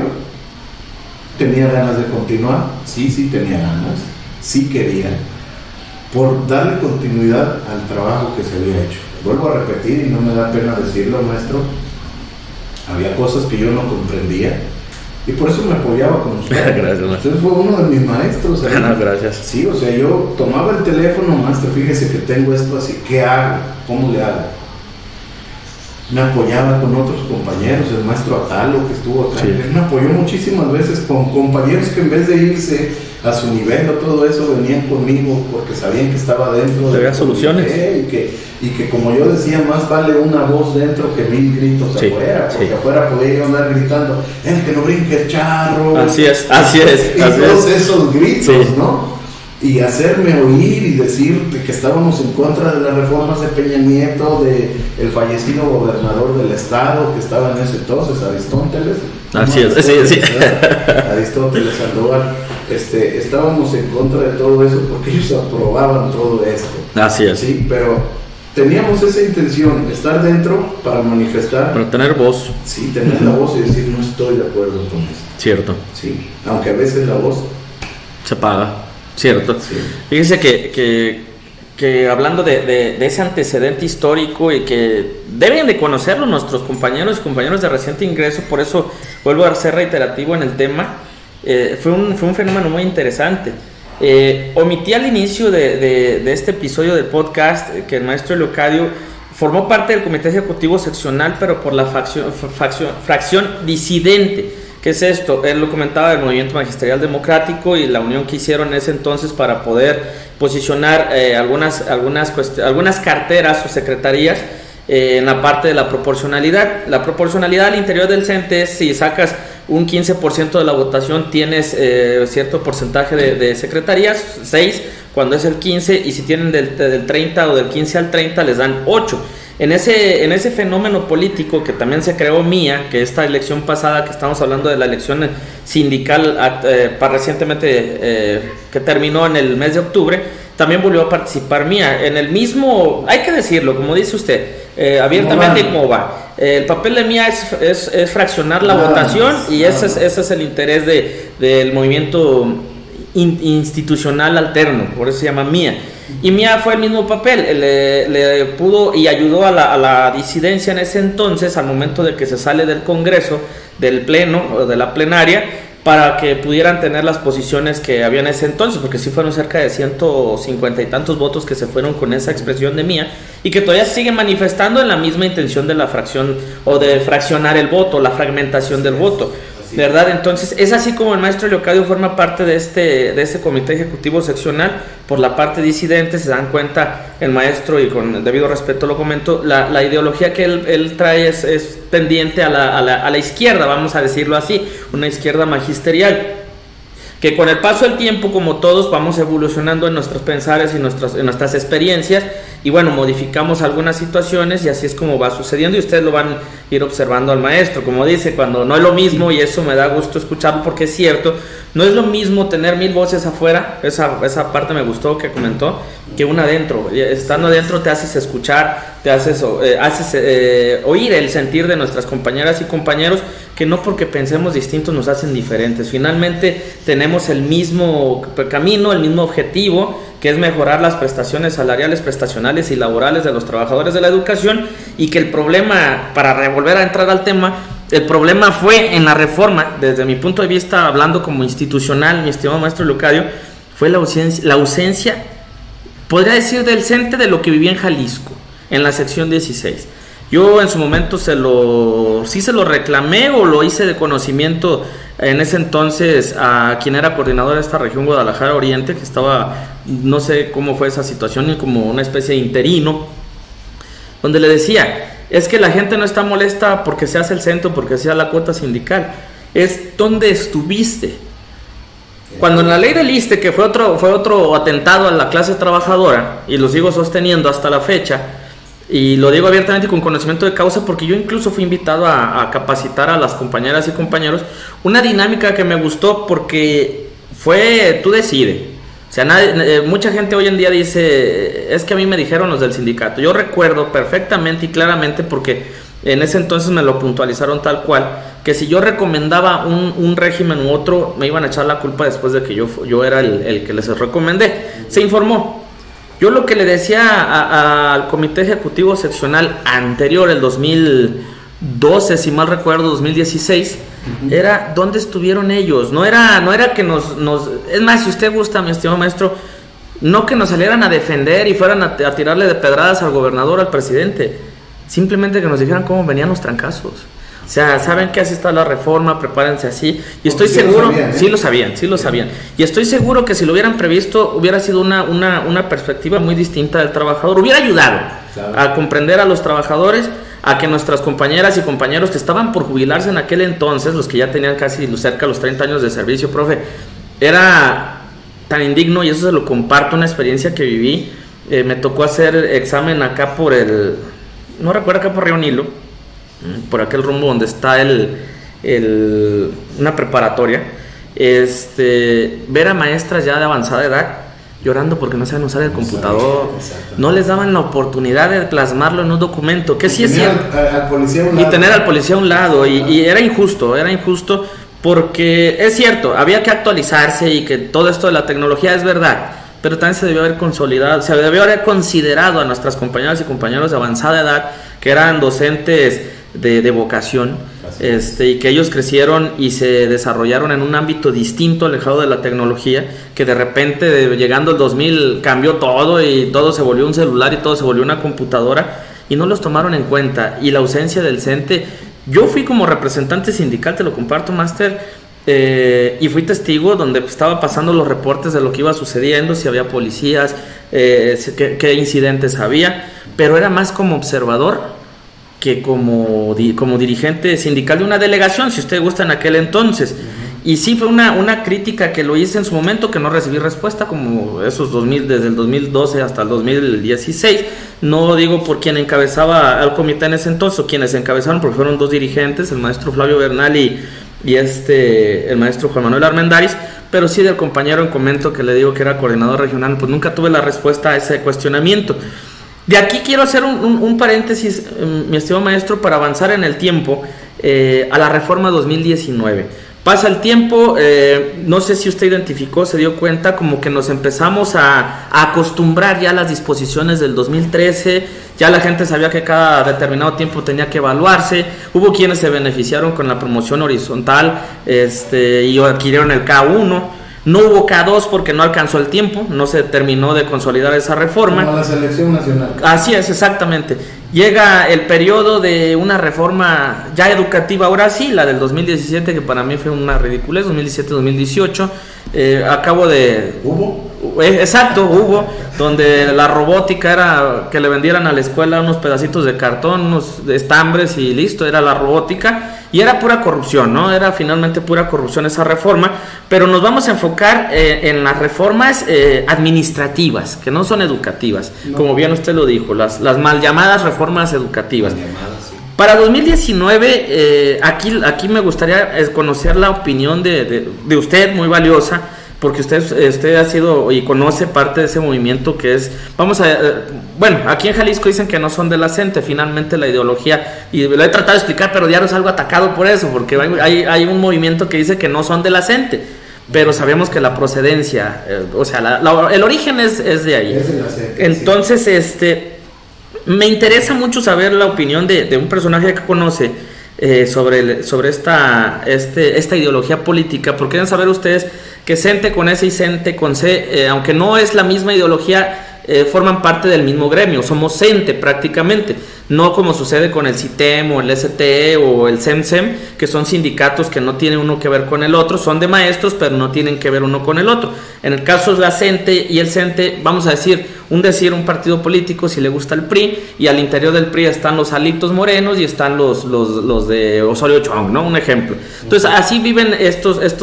Tenía ganas de continuar, sí tenía ganas, sí quería, por darle continuidad al trabajo que se había hecho. Vuelvo a repetir, y no me da pena decirlo, maestro, había cosas que yo no comprendía, y por eso me apoyaba con usted. Gracias, maestro. Usted fue uno de mis maestros. No, gracias. Sí, o sea, yo tomaba el teléfono, maestro, fíjese que tengo esto así, ¿qué hago? ¿Cómo le hago? Me apoyaba con otros compañeros, el maestro Atalo que estuvo acá, él me apoyó muchísimas veces con compañeros que en vez de irse a su nivel o todo eso, venían conmigo porque sabían que estaba dentro de soluciones y que como yo decía, más vale una voz dentro que 1000 gritos afuera, porque afuera podía yo andar gritando, el que no brinque el charro, así es, y todos esos gritos, ¿no? Y hacerme oír y decir que estábamos en contra de las reformas de Peña Nieto, de el fallecido gobernador del estado que estaba en ese entonces, Aristóteles. Así es, sí. Aristóteles Sandoval. Estábamos en contra de todo eso porque ellos aprobaban todo esto. Así es. Sí, pero teníamos esa intención, estar dentro para manifestar. Para tener voz. Sí, tener la voz y decir no estoy de acuerdo con esto. Cierto. Sí, aunque a veces la voz se paga. Cierto. Sí. Fíjense que hablando de ese antecedente histórico y que deben de conocerlo nuestros compañeros de reciente ingreso, por eso vuelvo a ser reiterativo en el tema, fue un fenómeno muy interesante. Omití al inicio de este episodio del podcast que el maestro Leocadio formó parte del comité ejecutivo seccional, pero por la fracción disidente. ¿Qué es esto? Él lo comentaba del Movimiento Magisterial Democrático y la unión que hicieron en ese entonces para poder posicionar algunas carteras o secretarías en la parte de la proporcionalidad. La proporcionalidad al interior del CENTE es si sacas un 15% de la votación tienes cierto porcentaje de secretarías, 6 cuando es el 15, y si tienen del 30 o del 15 al 30 les dan 8. En ese fenómeno político que también se creó MIA, que esta elección pasada, que estamos hablando de la elección sindical recientemente que terminó en el mes de octubre, también volvió a participar Mía. En el mismo, hay que decirlo, como dice usted, abiertamente, ¿cómo va? El papel de Mía es fraccionar la votación, y ese es el interés del movimiento institucional alterno, por eso se llama Mía. Y Mía fue el mismo papel, le pudo y ayudó a la disidencia en ese entonces, al momento de que se sale del Congreso, del Pleno o de la plenaria, para que pudieran tener las posiciones que había en ese entonces, porque sí fueron cerca de 150 y tantos votos que se fueron con esa expresión de Mía, y que todavía se siguen manifestando en la misma intención de la fracción, o de fraccionar el voto, la fragmentación del voto, ¿verdad? Entonces es así como el maestro Leocadio forma parte de este comité ejecutivo seccional. Por la parte disidente, se dan cuenta el maestro, y con el debido respeto lo comento, la ideología que él trae es pendiente a la izquierda, vamos a decirlo así, una izquierda magisterial, que con el paso del tiempo, como todos, vamos evolucionando en nuestros pensares y en nuestras experiencias, y bueno, modificamos algunas situaciones, y así es como va sucediendo, y ustedes lo van a ir observando al maestro, como dice, cuando no es lo mismo, y eso me da gusto escucharlo porque es cierto, no es lo mismo tener 1000 voces afuera, esa parte me gustó que comentó, que una adentro. Estando adentro te haces escuchar, te haces oír el sentir de nuestras compañeras y compañeros, que no porque pensemos distintos nos hacen diferentes. Finalmente tenemos el mismo camino, el mismo objetivo, que es mejorar las prestaciones salariales, prestacionales y laborales de los trabajadores de la educación, y que el problema, para volver a entrar al tema, el problema fue en la reforma, desde mi punto de vista, hablando como institucional, mi estimado maestro Leocadio, fue la ausencia, podría decir, del CENTE de lo que vivía en Jalisco, en la sección 16. Yo en su momento se lo reclamé, o lo hice de conocimiento en ese entonces a quien era coordinador de esta región, Guadalajara Oriente, que estaba, no sé cómo fue esa situación, como una especie de interino, donde le decía, es que la gente no está molesta porque se hace el centro, porque sea la cuota sindical, es dónde estuviste. Cuando en la ley del ISSSTE, que fue otro atentado a la clase trabajadora, y lo sigo sosteniendo hasta la fecha, y lo digo abiertamente y con conocimiento de causa, porque yo incluso fui invitado a capacitar a las compañeras y compañeros, una dinámica que me gustó, porque fue tú decides. O sea, mucha gente hoy en día dice, es que a mí me dijeron los del sindicato. Yo recuerdo perfectamente y claramente, porque en ese entonces me lo puntualizaron tal cual, que si yo recomendaba un régimen u otro, me iban a echar la culpa después de que yo era el que les recomendé. Se informó. Yo lo que le decía al comité ejecutivo seccional anterior, el 2012, si mal recuerdo, 2016, era dónde estuvieron ellos. No era que nos es más, si usted gusta, mi estimado maestro, no que nos salieran a defender y fueran a tirarle de pedradas al gobernador, al presidente, simplemente que nos dijeran cómo venían los trancazos. O sea, saben que así está la reforma, prepárense así. Y estoy seguro, sí lo sabían. Y estoy seguro que si lo hubieran previsto, hubiera sido una perspectiva muy distinta del trabajador. Hubiera ayudado a comprender a los trabajadores, a que nuestras compañeras y compañeros que estaban por jubilarse en aquel entonces, los que ya tenían casi cerca de los 30 años de servicio, profe, era tan indigno, y eso se lo comparto, una experiencia que viví. Me tocó hacer examen acá no recuerdo, acá por Río Nilo, por aquel rumbo donde está una preparatoria, ver a maestras ya de avanzada edad llorando porque no saben usar el computador, no les daban la oportunidad de plasmarlo en un documento, que sí es cierto, y tener al policía a un lado, y era injusto, porque es cierto, había que actualizarse, y que todo esto de la tecnología es verdad, pero también se debió haber consolidado, se debió haber considerado a nuestras compañeras y compañeros de avanzada edad, que eran docentes de vocación, y que ellos crecieron y se desarrollaron en un ámbito distinto, alejado de la tecnología, que de repente, llegando el 2000, cambió todo, y todo se volvió un celular, y todo se volvió una computadora, y no los tomaron en cuenta. Y la ausencia del CENTE, yo fui como representante sindical, te lo comparto, máster, y fui testigo donde estaba pasando los reportes de lo que iba sucediendo, si había policías, qué incidentes había, pero era más como observador que como dirigente sindical de una delegación, si usted gusta, en aquel entonces. Y sí fue una crítica que lo hice en su momento, que no recibí respuesta, como esos 2000, desde el 2012 hasta el 2016. No digo por quien encabezaba al comité en ese entonces, o quienes encabezaron, porque fueron dos dirigentes, el maestro Flavio Bernal y y el maestro Juan Manuel Armendáriz, pero sí del compañero en comento que le digo que era coordinador regional, pues nunca tuve la respuesta a ese cuestionamiento. De aquí quiero hacer un paréntesis, mi estimado maestro, para avanzar en el tiempo a la reforma 2019. Pasa el tiempo, no sé si usted identificó, se dio cuenta, como que nos empezamos a acostumbrar ya a las disposiciones del 2013, ya la gente sabía que cada determinado tiempo tenía que evaluarse, hubo quienes se beneficiaron con la promoción horizontal y adquirieron el K1, no hubo K2 porque no alcanzó el tiempo, no se terminó de consolidar esa reforma. Como la selección nacional. Así es, exactamente. Llega el periodo de una reforma ya educativa, ahora sí, la del 2017, que para mí fue una ridiculez, 2017-2018. Acabo de... ¿Hubo? Exacto, hubo, donde la robótica era que le vendieran a la escuela unos pedacitos de cartón, unos estambres y listo, era la robótica. Y era pura corrupción, ¿no? Era finalmente pura corrupción esa reforma, pero nos vamos a enfocar en las reformas administrativas, que no son educativas, no. Como bien usted lo dijo, las mal llamadas reformas educativas. Sí. Para 2019, aquí me gustaría conocer la opinión de usted, muy valiosa, porque usted ha sido y conoce parte de ese movimiento que es, bueno, aquí en Jalisco dicen que no son de la CENTE, finalmente la ideología, y lo he tratado de explicar, pero diario salgo atacado por eso, porque hay un movimiento que dice que no son de la CENTE, pero sabemos que la procedencia, o sea, el origen es de ahí. Es de la CENTE, entonces, sí. Me interesa mucho saber la opinión de un personaje que conoce sobre esta ideología política, porque deben saber ustedes que CENTE con S y CENTE con C, aunque no es la misma ideología, forman parte del mismo gremio, somos CENTE prácticamente, no como sucede con el CITEM o el STE o el CEMSEM, que son sindicatos que no tienen uno que ver con el otro, son de maestros pero no tienen que ver uno con el otro. En el caso de la CENTE y el CENTE, vamos a decir un partido político, si le gusta el PRI, y al interior del PRI están los alitos morenos y están los de Osorio Chong, ¿no? Un ejemplo. Entonces así viven estas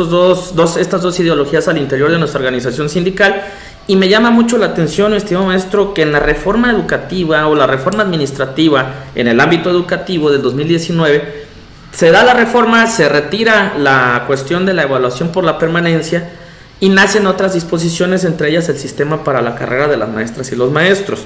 dos ideologías al interior de nuestra organización sindical. Y me llama mucho la atención, estimado maestro, que en la reforma educativa o la reforma administrativa en el ámbito educativo del 2019 se da la reforma, se retira la cuestión de la evaluación por la permanencia y nacen otras disposiciones, entre ellas el sistema para la carrera de las maestras y los maestros.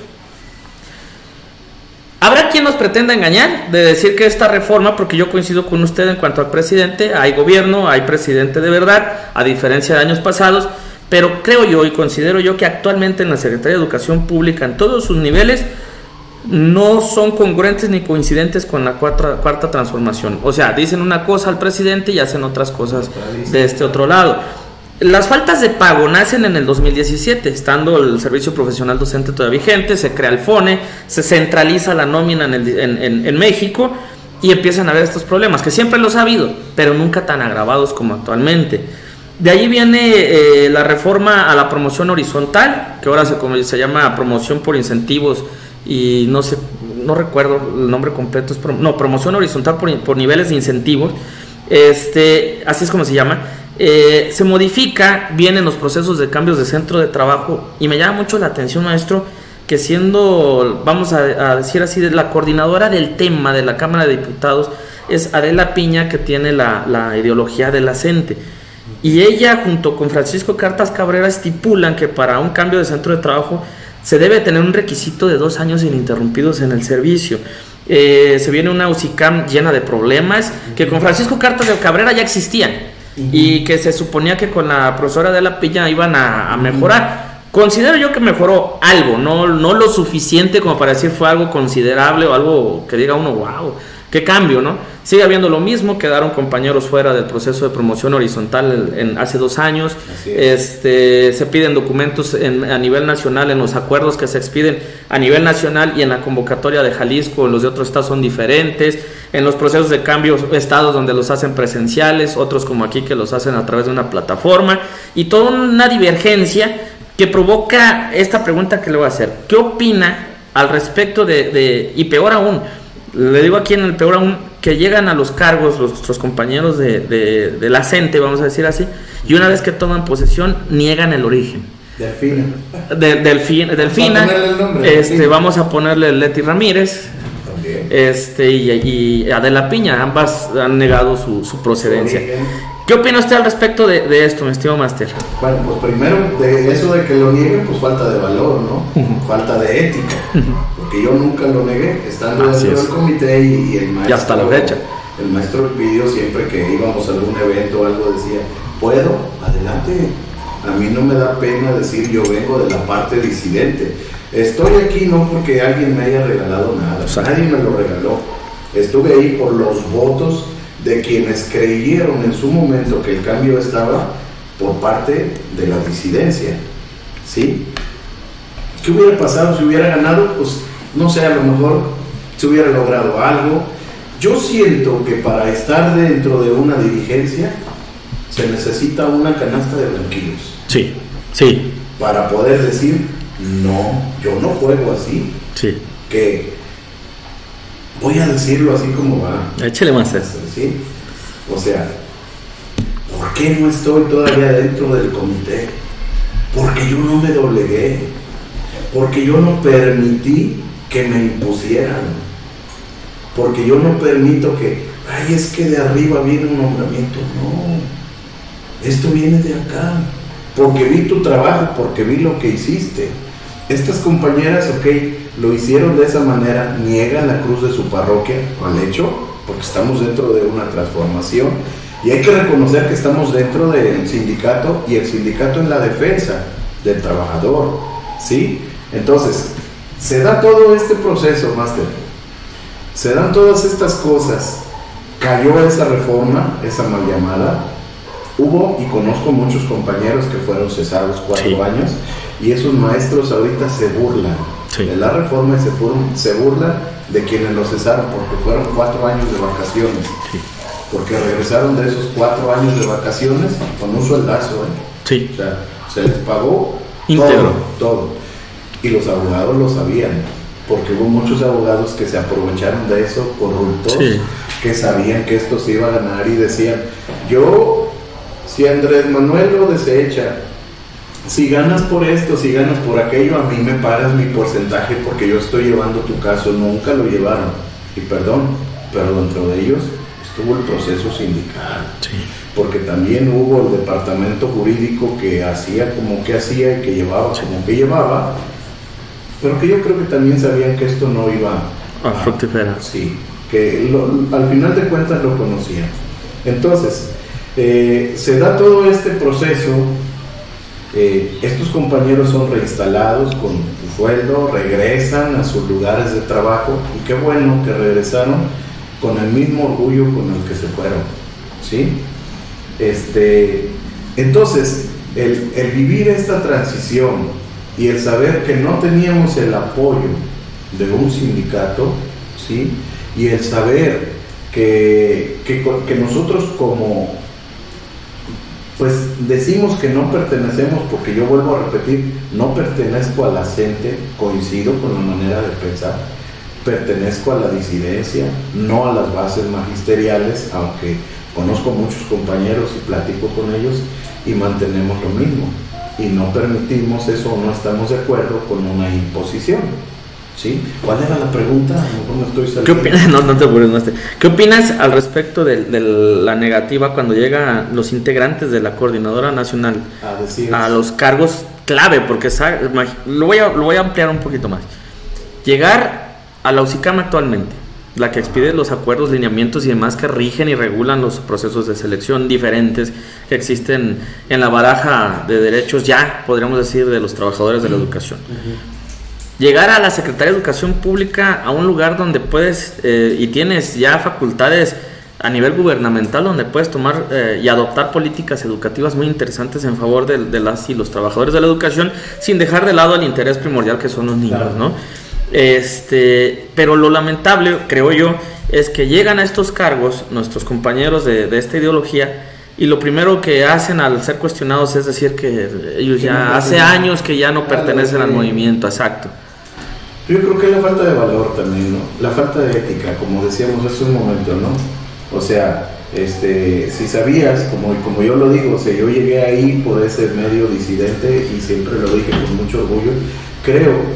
Habrá quien nos pretenda engañar de decir que esta reforma, porque yo coincido con usted en cuanto al presidente, hay gobierno, hay presidente de verdad, a diferencia de años pasados. Pero creo yo y considero yo que actualmente en la Secretaría de Educación Pública, en todos sus niveles, no son congruentes ni coincidentes con la cuarta transformación. O sea, dicen una cosa al presidente y hacen otras cosas de este otro lado. Las faltas de pago nacen en el 2017, estando el servicio profesional docente todavía vigente, se crea el FONE, se centraliza la nómina en México y empiezan a haber estos problemas, que siempre los ha habido, pero nunca tan agravados como actualmente. De ahí viene la reforma a la promoción horizontal, que ahora se llama promoción por incentivos y no recuerdo el nombre completo, promoción horizontal por niveles de incentivos, así es como se llama. Se modifica, vienen los procesos de cambios de centro de trabajo y me llama mucho la atención, maestro, que siendo, vamos a decir así, la coordinadora del tema de la Cámara de Diputados es Adela Piña, que tiene la ideología de la CENTE. Y ella junto con Francisco Cartas Cabrera estipulan que para un cambio de centro de trabajo se debe tener un requisito de 2 años ininterrumpidos en el servicio. Se viene una UCICAM llena de problemas que con Francisco Cartas de Cabrera ya existían y que se suponía que con la profesora de la Piña iban a mejorar. Considero yo que mejoró algo, no lo suficiente como para decir fue algo considerable o algo que diga uno, wow, qué cambio, ¿no? Sigue habiendo lo mismo, quedaron compañeros fuera del proceso de promoción horizontal hace 2 años. Se piden documentos a nivel nacional, en los acuerdos que se expiden a nivel nacional y en la convocatoria de Jalisco, los de otros estados son diferentes. En los procesos de cambio, estados donde los hacen presenciales, otros como aquí que los hacen a través de una plataforma, y toda una divergencia que provoca esta pregunta que le voy a hacer. ¿Qué opina al respecto y peor aún, le digo aquí en el peor aún, que llegan a los cargos nuestros compañeros de la CENTE, vamos a decir así, y una vez que toman posesión niegan el origen? Delfina. Vamos a ponerle Leti Ramírez. y Adela Piña, ambas han negado su procedencia. ¿Qué opina usted al respecto de esto, mi estimado máster? Bueno, pues primero, de eso de que lo nieguen, pues falta de valor, ¿no? Falta de ética, porque yo nunca lo negué, estando dentro del comité y el maestro... Y hasta la fecha. El maestro Elpidio, siempre que íbamos a algún evento o algo, decía, ¿puedo? Adelante. A mí no me da pena decir yo vengo de la parte disidente. Estoy aquí no porque alguien me haya regalado nada, nadie me lo regaló. Estuve ahí por los votos de quienes creyeron en su momento que el cambio estaba por parte de la disidencia, ¿sí? ¿Qué hubiera pasado si hubiera ganado? Pues no sé, a lo mejor se hubiera logrado algo. Yo siento que para estar dentro de una dirigencia se necesita una canasta de blanquillos. Sí, sí. Para poder decir, no, yo no juego así. Sí. Que voy a decirlo así como va. Échale más eso. ¿Sí? O sea, ¿por qué no estoy todavía dentro del comité? Porque yo no me doblegué. Porque yo no permití que me impusieran. Porque yo no permito que, ay, es que de arriba viene un nombramiento. No, esto viene de acá. Porque vi tu trabajo, porque vi lo que hiciste. Estas compañeras, ok, lo hicieron de esa manera, niegan la cruz de su parroquia, lo han hecho, porque estamos dentro de una transformación. Y hay que reconocer que estamos dentro del sindicato, y el sindicato en la defensa del trabajador, ¿sí? Entonces, se da todo este proceso, máster. Se dan todas estas cosas. Cayó esa reforma, esa mal llamada. Hubo, y conozco muchos compañeros que fueron cesados 4 años, y esos maestros ahorita se burlan de la reforma y se burlan de quienes los cesaron, porque fueron 4 años de vacaciones. Porque regresaron de esos 4 años de vacaciones con un sueldazo, ¿eh? O sea, se les pagó íntegro todo. Y los abogados lo sabían, porque hubo muchos abogados que se aprovecharon de eso, corruptos, que sabían que esto se iba a ganar y decían, si Andrés Manuel lo desecha, si ganas por esto, si ganas por aquello, a mí me pagas mi porcentaje porque yo estoy llevando tu caso. Nunca lo llevaron, y perdón, pero dentro de ellos estuvo el proceso sindical, porque también hubo el departamento jurídico que hacía como que hacía y que llevaba como que llevaba, pero que yo creo que también sabían que esto no iba a fructiferar. Sí, que al final de cuentas lo conocían. Entonces, se da todo este proceso, estos compañeros son reinstalados con su sueldo, regresan a sus lugares de trabajo, y qué bueno que regresaron con el mismo orgullo con el que se fueron, ¿sí? Entonces, el vivir esta transición y el saber que no teníamos el apoyo de un sindicato, ¿sí? Y el saber que nosotros como, pues decimos que no pertenecemos, porque yo vuelvo a repetir, no pertenezco a la gente, coincido con la manera de pensar, pertenezco a la disidencia, no a las bases magisteriales, aunque conozco muchos compañeros y platico con ellos y mantenemos lo mismo, y no permitimos eso, no estamos de acuerdo con una imposición, ¿sí? ¿Cuál era la pregunta? No estoy saliendo. ¿Qué opinas? No te apures, maestro. ¿Qué opinas al respecto de la negativa cuando llegan los integrantes de la Coordinadora Nacional a los cargos clave? Porque lo voy a ampliar un poquito más. Llegar a la UCICAM actualmente, la que expide los acuerdos, lineamientos y demás que rigen y regulan los procesos de selección diferentes que existen en la baraja de derechos, ya podríamos decir, de los trabajadores de la educación. Llegar a la Secretaría de Educación Pública, a un lugar donde puedes y tienes ya facultades a nivel gubernamental, donde puedes tomar y adoptar políticas educativas muy interesantes en favor de las y los trabajadores de la educación, sin dejar de lado el interés primordial que son los niños, claro, ¿no? Pero lo lamentable, creo yo, es que llegan a estos cargos nuestros compañeros de esta ideología, y lo primero que hacen al ser cuestionados es decir que ellos ya hace años que ya no pertenecen al movimiento. Exacto. Yo creo que es la falta de valor también, ¿no? La falta de ética, como decíamos hace un momento, ¿no? O sea, si sabías, como yo lo digo, o sea, yo llegué ahí por ese medio disidente y siempre lo dije con mucho orgullo, creo que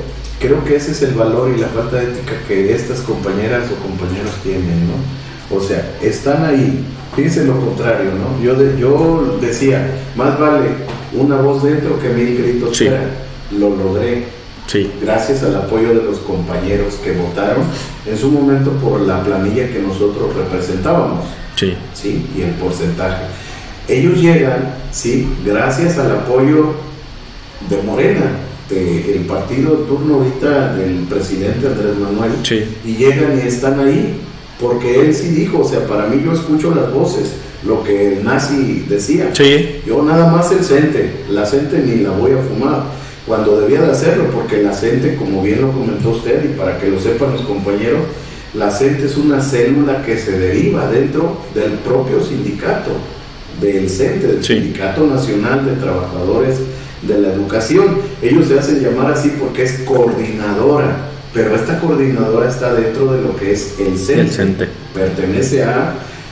creo que ese es el valor y la falta de ética que estas compañeras o compañeros tienen, ¿no? O sea, están ahí, fíjense lo contrario, ¿no? Yo decía, más vale una voz dentro que 1000 gritos fuera. Lo logré. Sí. Gracias al apoyo de los compañeros que votaron en su momento por la planilla que nosotros representábamos. Sí. ¿Sí? Y el porcentaje. Ellos llegan, ¿sí? Gracias al apoyo de Morena, del partido de turno ahorita del presidente Andrés Manuel. Sí. Y llegan y están ahí, porque él sí dijo, o sea, para mí yo escucho las voces, lo que el nazi decía. Sí. Yo nada más el CENTE, la CENTE ni la voy a fumar, cuando debía de hacerlo, porque la CENTE, como bien lo comentó usted, y para que lo sepan los compañeros, la CENTE es una célula que se deriva dentro del propio sindicato, del CENTE, del Sindicato Nacional de Trabajadores de la Educación. Ellos se hacen llamar así porque es coordinadora, pero esta coordinadora está dentro de lo que es el CENTE. Pertenece a,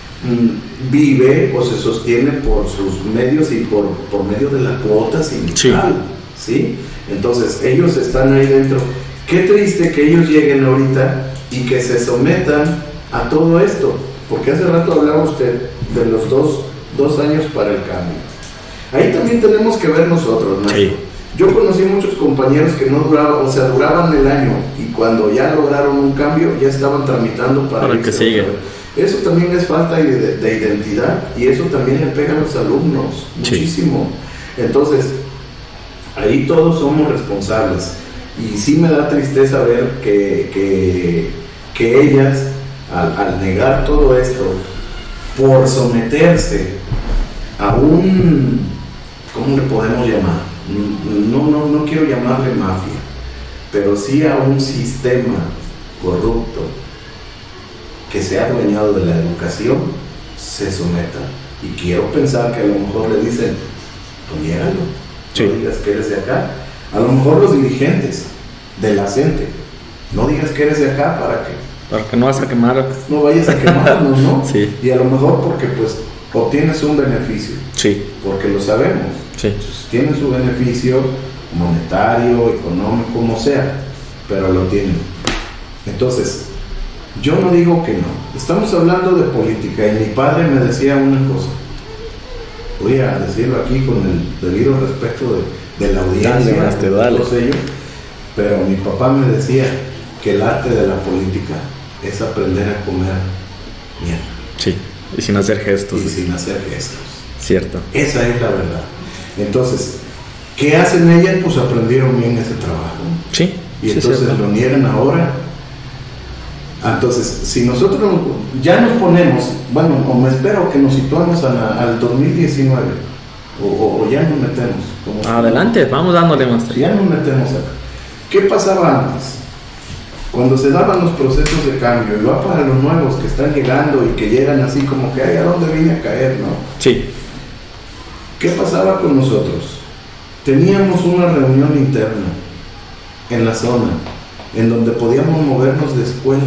vive o se sostiene por sus medios y por medio de la cuota sindical, ¿sí? Entonces ellos están ahí dentro. Qué triste que ellos lleguen ahorita y que se sometan a todo esto, porque hace rato hablaba usted de los dos años para el cambio. Ahí también tenemos que ver nosotros, ¿no? Sí. Yo conocí muchos compañeros que no duraban, o sea, duraban el año, y cuando ya lograron un cambio ya estaban tramitando para el que sigue. Eso también es falta de identidad, y eso también le pega a los alumnos muchísimo. Entonces ahí todos somos responsables, y sí me da tristeza ver que ellas al negar todo esto por someterse a un, ¿cómo le podemos llamar? No quiero llamarle mafia, pero sí a un sistema corrupto que se ha adueñado de la educación, se someta. Y quiero pensar que a lo mejor le dicen, pues niégalo, no digas que eres de acá. A lo mejor los dirigentes de la CENTE, no digas que eres de acá para que no vas a quemar. No vayas a quemarnos, ¿no? Sí. Y a lo mejor porque pues obtienes un beneficio. Sí. Porque lo sabemos. Sí. Entonces, tienen su beneficio monetario, económico, como sea, pero lo tienen. Entonces, yo no digo que no. Estamos hablando de política, y mi padre me decía una cosa. Voy a decirlo aquí con el debido respeto de la audiencia, de todos ellos, pero mi papá me decía que el arte de la política es aprender a comer mierda. Sí, y sin hacer gestos. Y sin hacer gestos. Cierto. Esa es la verdad. Entonces, ¿qué hacen ellas? Pues aprendieron bien ese trabajo. Sí. Y entonces lo niegan ahora. Entonces, si nosotros ya nos ponemos, bueno, o me espero que nos situamos al 2019, o ya nos metemos. Adelante, vamos dándole más. Ya nos metemos acá. ¿Qué pasaba antes? Cuando se daban los procesos de cambio, y va para los nuevos que están llegando y que llegan así como que, ay, ¿a dónde vine a caer? ¿No? Sí. ¿Qué pasaba con nosotros? Teníamos una reunión interna en la zona, en donde podíamos movernos de escuela,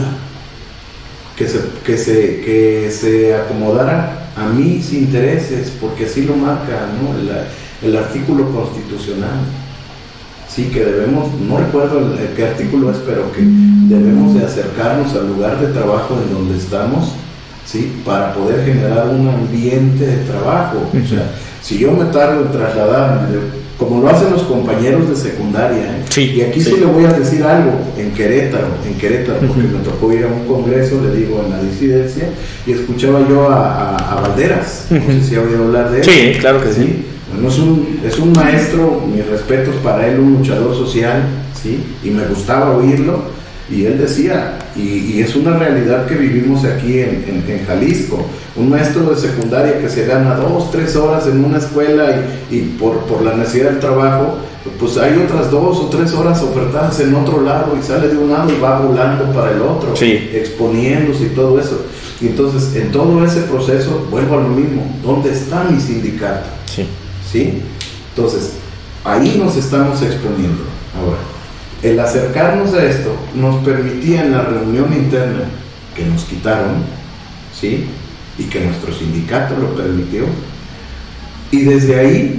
que se acomodara a mis intereses, porque así lo marca, ¿no? el artículo constitucional. Sí, que debemos, no recuerdo qué artículo es, pero que debemos de acercarnos al lugar de trabajo en donde estamos, ¿sí? Para poder generar un ambiente de trabajo. O sea, si yo me tardo en trasladarme, como lo hacen los compañeros de secundaria, y aquí sí le voy a decir algo, en Querétaro, porque me tocó ir a un congreso, le digo, en la disidencia, y escuchaba yo a Valderas, no sé si ha oído hablar de él. Sí, claro que sí. Bueno, es un maestro, mis respetos para él, un luchador social, ¿sí? Y me gustaba oírlo, y él decía, y es una realidad que vivimos aquí en Jalisco, un maestro de secundaria que se gana 2-3 horas en una escuela y por la necesidad del trabajo, pues hay otras 2 o 3 horas ofertadas en otro lado, y sale de un lado y va volando para el otro, exponiéndose y todo eso. Y entonces, en todo ese proceso, vuelvo a lo mismo, ¿dónde está mi sindicato? ¿Sí? Entonces, ahí nos estamos exponiendo. Ahora, el acercarnos a esto nos permitía en la reunión interna, que nos quitaron, ¿sí? Y que nuestro sindicato lo permitió, y desde ahí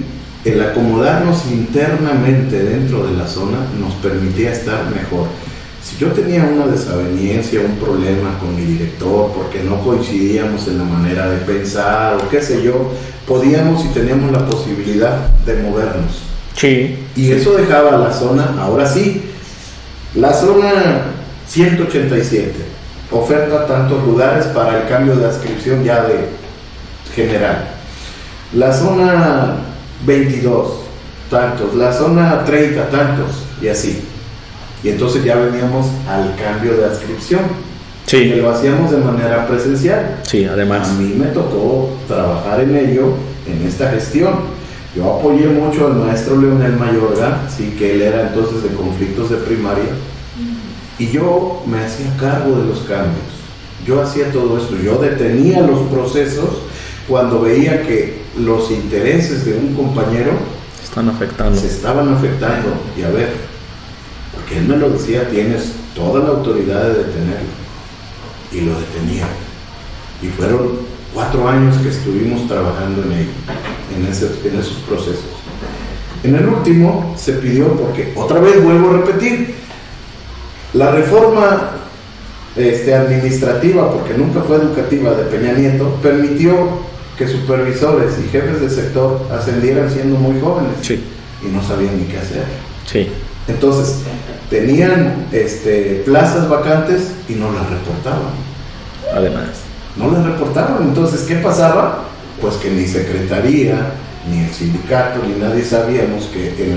el acomodarnos internamente dentro de la zona nos permitía estar mejor. Si yo tenía una desaveniencia, un problema con mi director, porque no coincidíamos en la manera de pensar o qué sé yo, podíamos y teníamos la posibilidad de movernos. Sí. Y eso dejaba la zona, ahora sí, la zona 187, oferta tantos lugares para el cambio de adscripción ya de general. La zona 22, tantos, la zona 30, tantos, y así. Y entonces ya veníamos al cambio de adscripción. Sí. Que lo hacíamos de manera presencial. Sí, además. A mí me tocó trabajar en ello, en esta gestión. Yo apoyé mucho al maestro Leonel Mayorga, sí, que él era entonces de conflictos de primaria, y yo me hacía cargo de los cambios. Yo hacía todo esto, yo detenía los procesos cuando veía que los intereses de un compañero se estaban afectando. Y a ver, porque él me lo decía, tienes toda la autoridad de detenerlo, y lo detenía. Y fueron 4 años que estuvimos trabajando en ello, en esos procesos. En el último se pidió, porque otra vez vuelvo a repetir, la reforma administrativa, porque nunca fue educativa, de Peña Nieto, permitió que supervisores y jefes de sector ascendieran siendo muy jóvenes. Sí. Y no sabían ni qué hacer. Sí. Entonces tenían plazas vacantes y no las reportaban. Además. No las reportaban. Entonces, ¿qué pasaba? Pues que ni secretaría, ni el sindicato, ni nadie sabíamos que en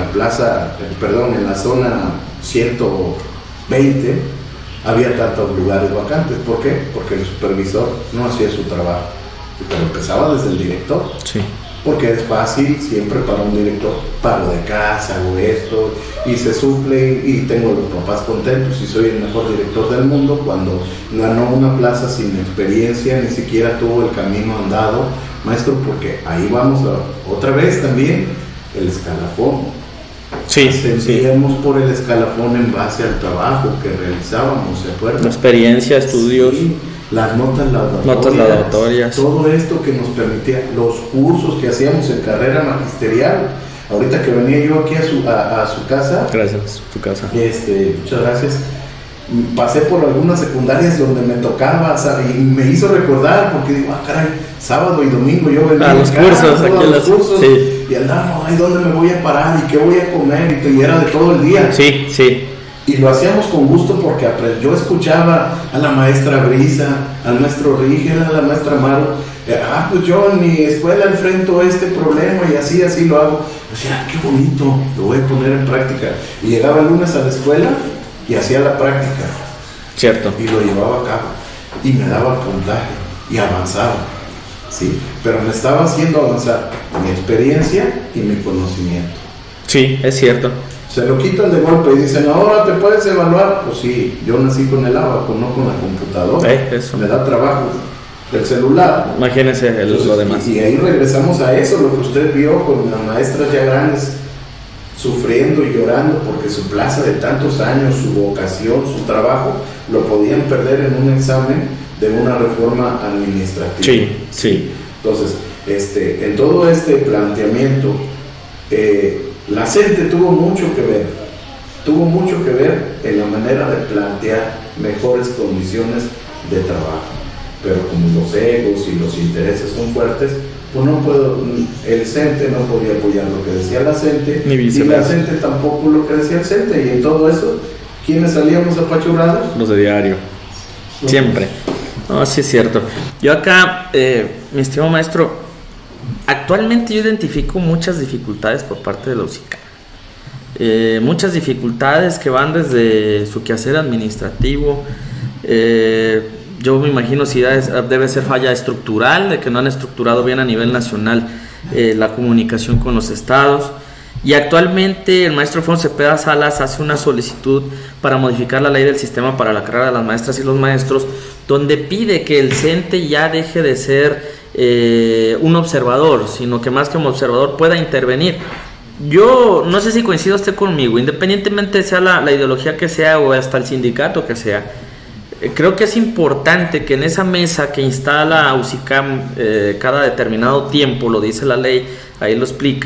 la zona 120 había tantos lugares vacantes. ¿Por qué? Porque el supervisor no hacía su trabajo, pero empezaba desde el director. Sí. Porque es fácil siempre para un director, paro de casa, hago esto, y se suple, y tengo a los papás contentos, y soy el mejor director del mundo, cuando ganó una plaza sin experiencia, ni siquiera tuvo el camino andado, maestro, porque ahí vamos otra vez también, el escalafón. Sí, Ascendíamos por el escalafón en base al trabajo que realizábamos, ¿se acuerdan? La experiencia, estudios. Sí. Las notas laudatorias, todo esto que nos permitía, los cursos que hacíamos en carrera magisterial. Ahorita que venía yo aquí a su casa, gracias, tu casa. Muchas gracias. Pasé por algunas secundarias donde me tocaba, ¿sabes? Y me hizo recordar, porque digo, caray, sábado y domingo yo venía a los cursos, aquí los cursos, sí. Y andaba, ay, ¿dónde me voy a parar? ¿Y qué voy a comer? Y era de todo el día. Sí, sí. Y lo hacíamos con gusto porque yo escuchaba a la maestra Brisa, al maestro Rígel, a la maestra Maro. Pues yo en mi escuela enfrento este problema y así lo hago. Decía, qué bonito, lo voy a poner en práctica. Y llegaba el lunes a la escuela y hacía la práctica. Cierto. Y lo llevaba a cabo. Y me daba puntaje y avanzaba. ¿Sí? Pero me estaba haciendo avanzar mi experiencia y mi conocimiento. Sí, es cierto. Se lo quitan de golpe y dicen, ahora te puedes evaluar. Pues sí, yo nací con el abaco, no con la computadora. Eso. Me da trabajo el celular. Imagínense Entonces, lo demás. Y ahí regresamos a eso, lo que usted vio con las maestras ya grandes, sufriendo y llorando porque su plaza de tantos años, su vocación, su trabajo, lo podían perder en un examen de una reforma administrativa. Sí, sí. Entonces, en todo este planteamiento, la CENTE tuvo mucho que ver en la manera de plantear mejores condiciones de trabajo, pero como los egos y los intereses son fuertes, pues el CENTE no podía apoyar lo que decía la CENTE, y la CENTE tampoco lo que decía el CENTE, y en todo eso, ¿quiénes salíamos apachurrados? Los de diario, siempre. No, sí es cierto. Yo acá, mi estimado maestro, actualmente yo identifico muchas dificultades por parte de la UCICA. Muchas dificultades que van desde su quehacer administrativo. Yo me imagino si debe ser falla estructural, de que no han estructurado bien a nivel nacional la comunicación con los estados. Y actualmente el maestro Alfonso Cepeda Salas hace una solicitud para modificar la ley del sistema para la carrera de las maestras y los maestros, donde pide que el CENTE ya deje de ser un observador, sino que más que un observador pueda intervenir. Yo no sé si coincide usted conmigo, independientemente sea la ideología que sea o hasta el sindicato que sea, creo que es importante que en esa mesa que instala UCICAM cada determinado tiempo, lo dice la ley, ahí lo explica,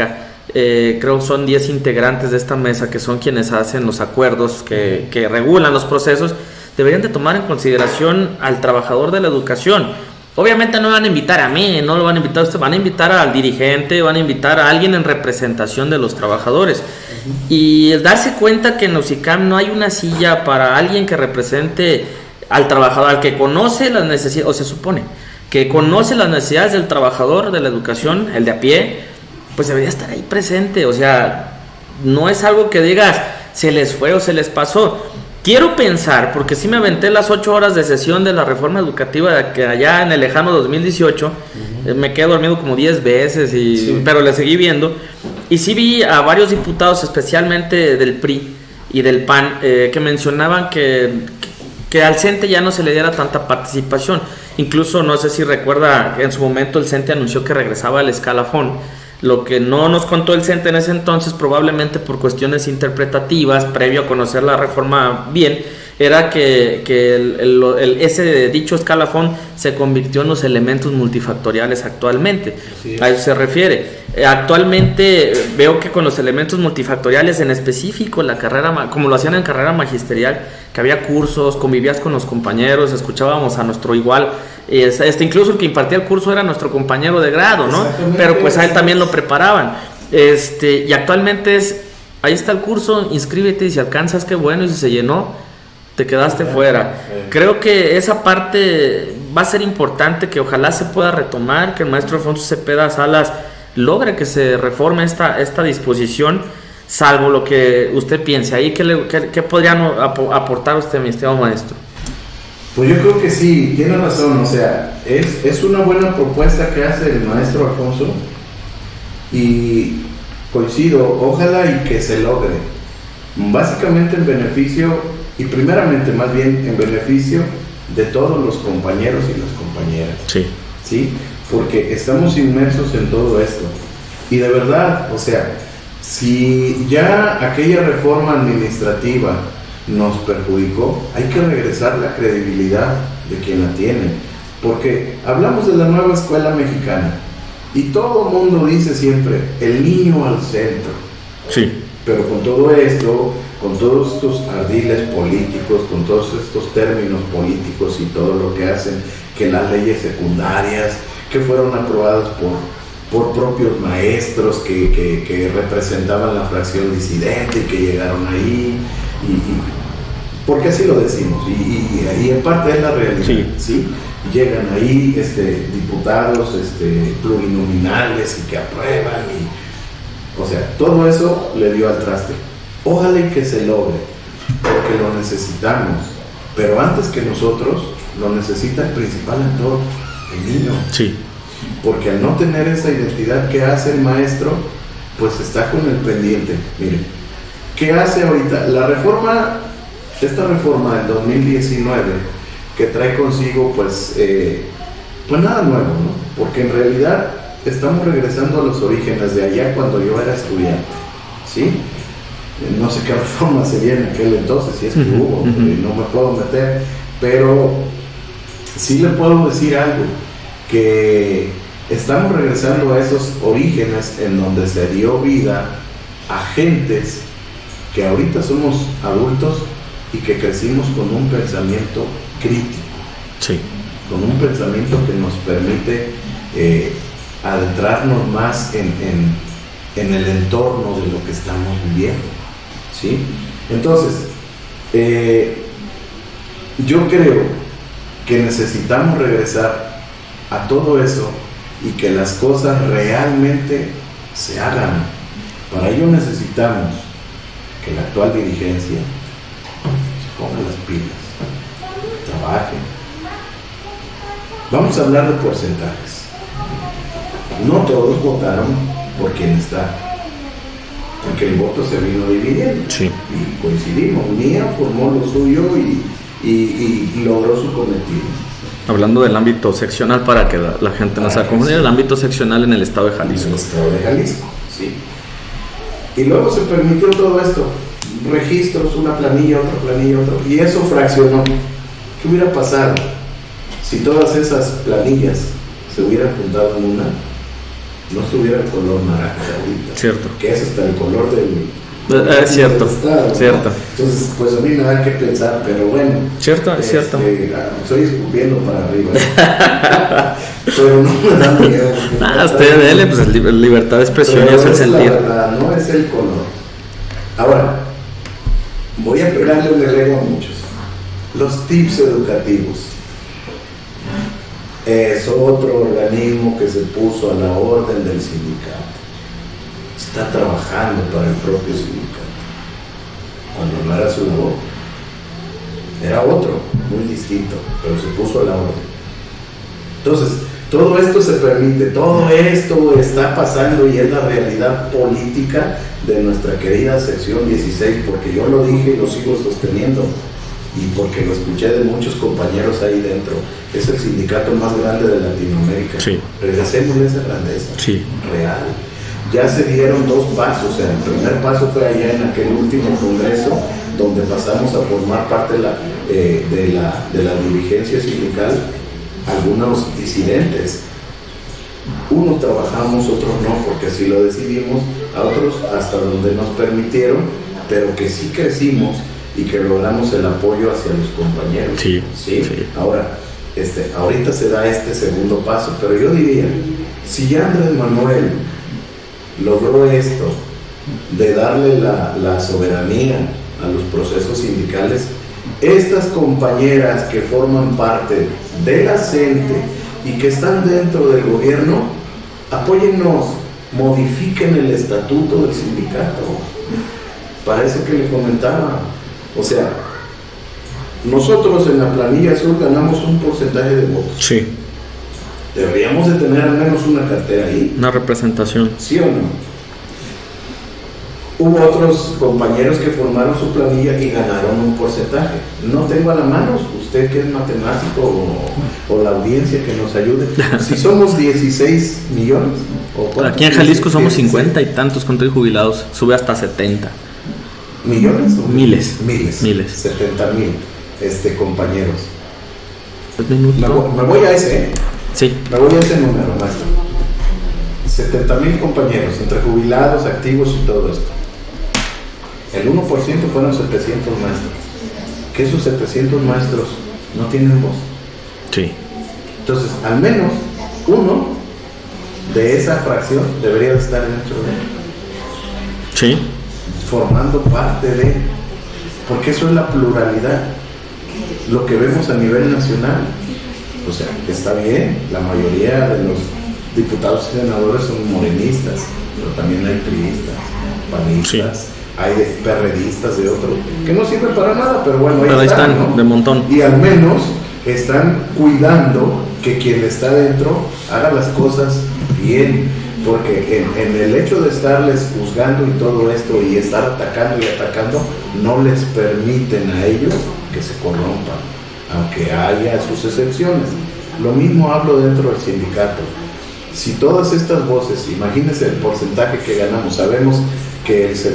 creo que son 10 integrantes de esta mesa que son quienes hacen los acuerdos que regulan los procesos, deberían de tomar en consideración al trabajador de la educación. Obviamente no van a invitar a mí, no lo van a invitar a usted, van a invitar al dirigente, van a invitar a alguien en representación de los trabajadores. Y el darse cuenta que en UCICAM no hay una silla para alguien que represente al trabajador, al que conoce las necesidades, o se supone que conoce las necesidades del trabajador de la educación, el de a pie, pues debería estar ahí presente. O sea, no es algo que digas se les fue o se les pasó. Quiero pensar, porque sí me aventé las 8 horas de sesión de la reforma educativa que allá en el lejano 2018, me quedé dormido como 10 veces, pero le seguí viendo, y sí vi a varios diputados, especialmente del PRI y del PAN, que mencionaban que al CENTE ya no se le diera tanta participación. Incluso, no sé si recuerda, en su momento el CENTE anunció que regresaba al escalafón. Lo que no nos contó el CENTE en ese entonces, probablemente por cuestiones interpretativas, previo a conocer la reforma bien, era que ese dicho escalafón se convirtió en los elementos multifactoriales actualmente. A eso se refiere. Actualmente veo que con los elementos multifactoriales, en específico la carrera, como lo hacían en carrera magisterial, que había cursos, convivías con los compañeros, escuchábamos a nuestro igual, incluso el que impartía el curso era nuestro compañero de grado, ¿no? Pero pues a él también lo preparaban. Y actualmente ahí está el curso, inscríbete, y si alcanzas, qué bueno, y si se llenó, te quedaste fuera. Creo que esa parte va a ser importante, que ojalá se pueda retomar, que el maestro Alfonso Cepeda Salas logre que se reforme esta disposición, salvo lo que usted piense. Ahí, ¿qué podrían aportar usted, mi estimado maestro? Pues yo creo que sí, tiene razón. O sea, es una buena propuesta que hace el maestro Alfonso, y coincido, ojalá y que se logre, básicamente en beneficio, y primeramente más bien en beneficio de todos los compañeros y las compañeras. ¿Sí? Porque estamos inmersos en todo esto, y de verdad, o sea, si ya aquella reforma administrativa nos perjudicó, hay que regresar la credibilidad de quien la tiene, porque hablamos de la nueva escuela mexicana y todo el mundo dice siempre el niño al centro. Pero con todo esto, con todos estos ardiles políticos, con todos estos términos políticos y todo lo que hacen, que las leyes secundarias que fueron aprobadas por propios maestros que representaban la fracción disidente y que llegaron ahí, porque así lo decimos, y en parte es la realidad, ¿sí? Llegan ahí diputados plurinominales y que aprueban, o sea, todo eso le dio al traste. Ojalá y que se logre, porque lo necesitamos, pero antes que nosotros lo necesita el principal actor, el niño. Porque al no tener esa identidad que hace el maestro, pues está con el pendiente. Miren, ¿qué hace ahorita? Esta reforma del 2019, que trae consigo pues nada nuevo, ¿no? Porque en realidad estamos regresando a los orígenes de allá cuando yo era estudiante, ¿sí? No sé qué reforma sería en aquel entonces, si es que hubo, no me puedo meter, pero sí le puedo decir algo, que estamos regresando a esos orígenes en donde se dio vida a gentes que ahorita somos adultos y que crecimos con un pensamiento crítico, con un pensamiento que nos permite adentrarnos más en el entorno de lo que estamos viviendo, ¿sí? Entonces, yo creo que necesitamos regresar a todo eso y que las cosas realmente se hagan. Para ello necesitamos que la actual dirigencia se ponga las pilas, trabaje. Vamos a hablar de porcentajes. No todos votaron por quien está, porque el voto se vino dividiendo, y coincidimos. Mía formó lo suyo y logró su cometido. Hablando del ámbito seccional, para que la gente no se confundiera, el ámbito seccional en el estado de Jalisco. En el estado de Jalisco, sí. Y luego se permitió todo esto, registros, una planilla, otra planilla, otra, y eso fraccionó. ¿Qué hubiera pasado si todas esas planillas se hubieran juntado en una? no estuviera el color naranja ahorita. Cierto. Que es hasta el color del... Es cierto, estado, cierto. ¿no? Entonces, pues a mí me da que pensar, pero bueno. Cierto, es cierto. Estoy escupiendo para arriba. Pero no me da miedo. Usted dele, pues libertad de expresión y es el sentir. La verdad, no es el color. Ahora, voy a pegarle un ego a muchos. Los tips educativos. Es otro organismo que se puso a la orden del sindicato. Está trabajando para el propio sindicato, cuando no era su labor, era otro, muy distinto, pero se puso a la orden. Entonces, todo esto se permite, todo esto está pasando y es la realidad política de nuestra querida sección 16, porque yo lo dije y lo sigo sosteniendo, y porque lo escuché de muchos compañeros ahí dentro. Es el sindicato más grande de Latinoamérica. Sí. Regresémosle esa grandeza. Sí. Real. Ya se dieron dos pasos. O sea, el primer paso fue allá en aquel último congreso, donde pasamos a formar parte de la dirigencia sindical algunos disidentes. Unos trabajamos, otros no, porque así lo decidimos, a otros hasta donde nos permitieron, pero que sí crecimos y que logramos el apoyo hacia los compañeros. Sí. Ahora, ahorita se da este segundo paso, pero yo diría, si ya Andrés Manuel logró esto de darle la soberanía a los procesos sindicales, estas compañeras que forman parte de la CENTE y que están dentro del gobierno, apóyennos, modifiquen el estatuto del sindicato. Para eso que le comentaba, o sea, nosotros en la planilla azul ganamos un porcentaje de votos. Sí. Deberíamos de tener al menos una cartera ahí. Una representación. ¿Sí o no? Hubo otros compañeros que formaron su planilla y ganaron un porcentaje. No tengo a la mano, usted que es matemático o la audiencia que nos ayude. Si somos 16 millones. Aquí en Jalisco somos 50 y tantos contra jubilados, sube hasta 70. ¿Millones? O Miles. 70,000 compañeros. Me voy a ese, Sí. Me voy a ese número, maestro. 70,000 compañeros, entre jubilados, activos y todo esto. El 1% fueron 700 maestros. Que esos 700 maestros no tienen voz. Sí. Entonces, al menos uno de esa fracción debería de estar dentro de él. Sí. Formando parte de, porque eso es la pluralidad, lo que vemos a nivel nacional. O sea, está bien, la mayoría de los diputados y senadores son morenistas, pero también hay priistas, panistas, sí. Hay perredistas de otros, que no sirven para nada, pero bueno, ahí están, ¿no? De montón. Y al menos están cuidando que quien está dentro haga las cosas bien. Porque en el hecho de estarles juzgando y todo esto y estar atacando y atacando, no les permiten a ellos que se corrompan, aunque haya sus excepciones. Lo mismo hablo dentro del sindicato. Si todas estas voces, imagínense el porcentaje que ganamos, sabemos que la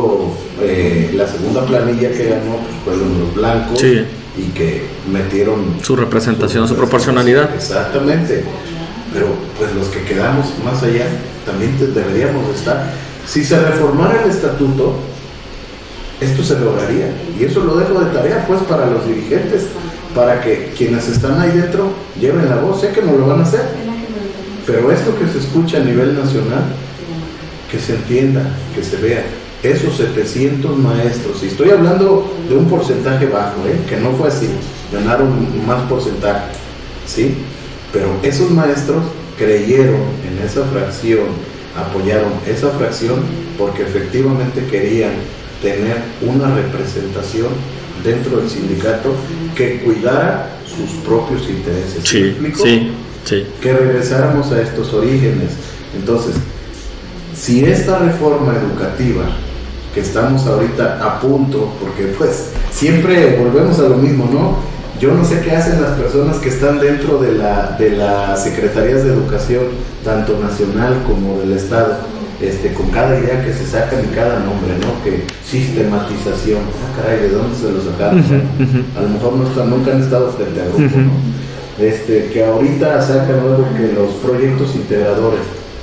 segunda planilla que ganó pues, fueron los blancos, sí. Y que metieron su representación, su proporcionalidad. Exactamente. Pero pues los que quedamos más allá también deberíamos estar. Si se reformara el estatuto, esto se lograría, y eso lo dejo de tarea pues para los dirigentes, para que quienes están ahí dentro lleven la voz. Sé que no lo van a hacer, pero esto que se escucha a nivel nacional, que se entienda, que se vea. Esos 700 maestros, y estoy hablando de un porcentaje bajo, que no fue así, ganaron más porcentaje, ¿sí? Pero esos maestros creyeron en esa fracción, apoyaron esa fracción porque efectivamente querían tener una representación dentro del sindicato que cuidara sus propios intereses. Sí, sí. Que regresáramos a estos orígenes. Entonces, si esta reforma educativa que estamos ahorita a punto, porque pues siempre volvemos a lo mismo, ¿no? Yo no sé qué hacen las personas que están dentro de las secretarías de educación, tanto nacional como del estado, con cada idea que se sacan y cada nombre, ¿no? Que sistematización, caray, ¿de dónde se lo sacaron? A lo mejor nunca han estado frente al grupo, ¿no? Que ahorita sacan luego que los proyectos integradores,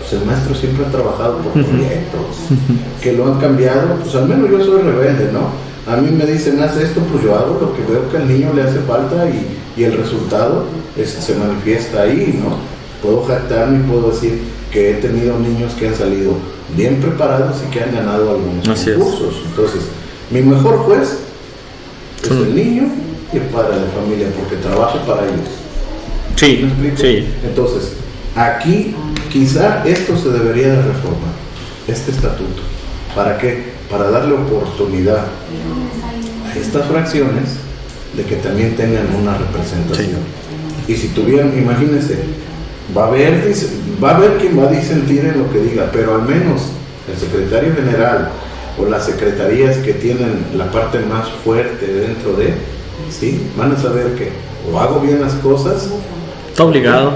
pues el maestro siempre ha trabajado por proyectos que lo han cambiado. Pues al menos yo soy rebelde, ¿no? A mí me dicen, haz esto, pues yo hago lo que veo que al niño le hace falta y el resultado se manifiesta ahí, ¿no? Puedo jactarme y puedo decir que he tenido niños que han salido bien preparados y que han ganado algunos concursos. Entonces, mi mejor juez es el niño y el padre de familia, porque trabaja para ellos. Sí, ¿Me explico? sí. Entonces, aquí quizá esto se debería de reformar, este estatuto. ¿Para qué? Para darle oportunidad a estas fracciones de que también tengan una representación. Sí. Y si tuvieran, imagínense, va a haber quien va a disentir en lo que diga, pero al menos el secretario general o las secretarías que tienen la parte más fuerte dentro de, ¿sí? Van a saber que o hago bien las cosas. Está obligado,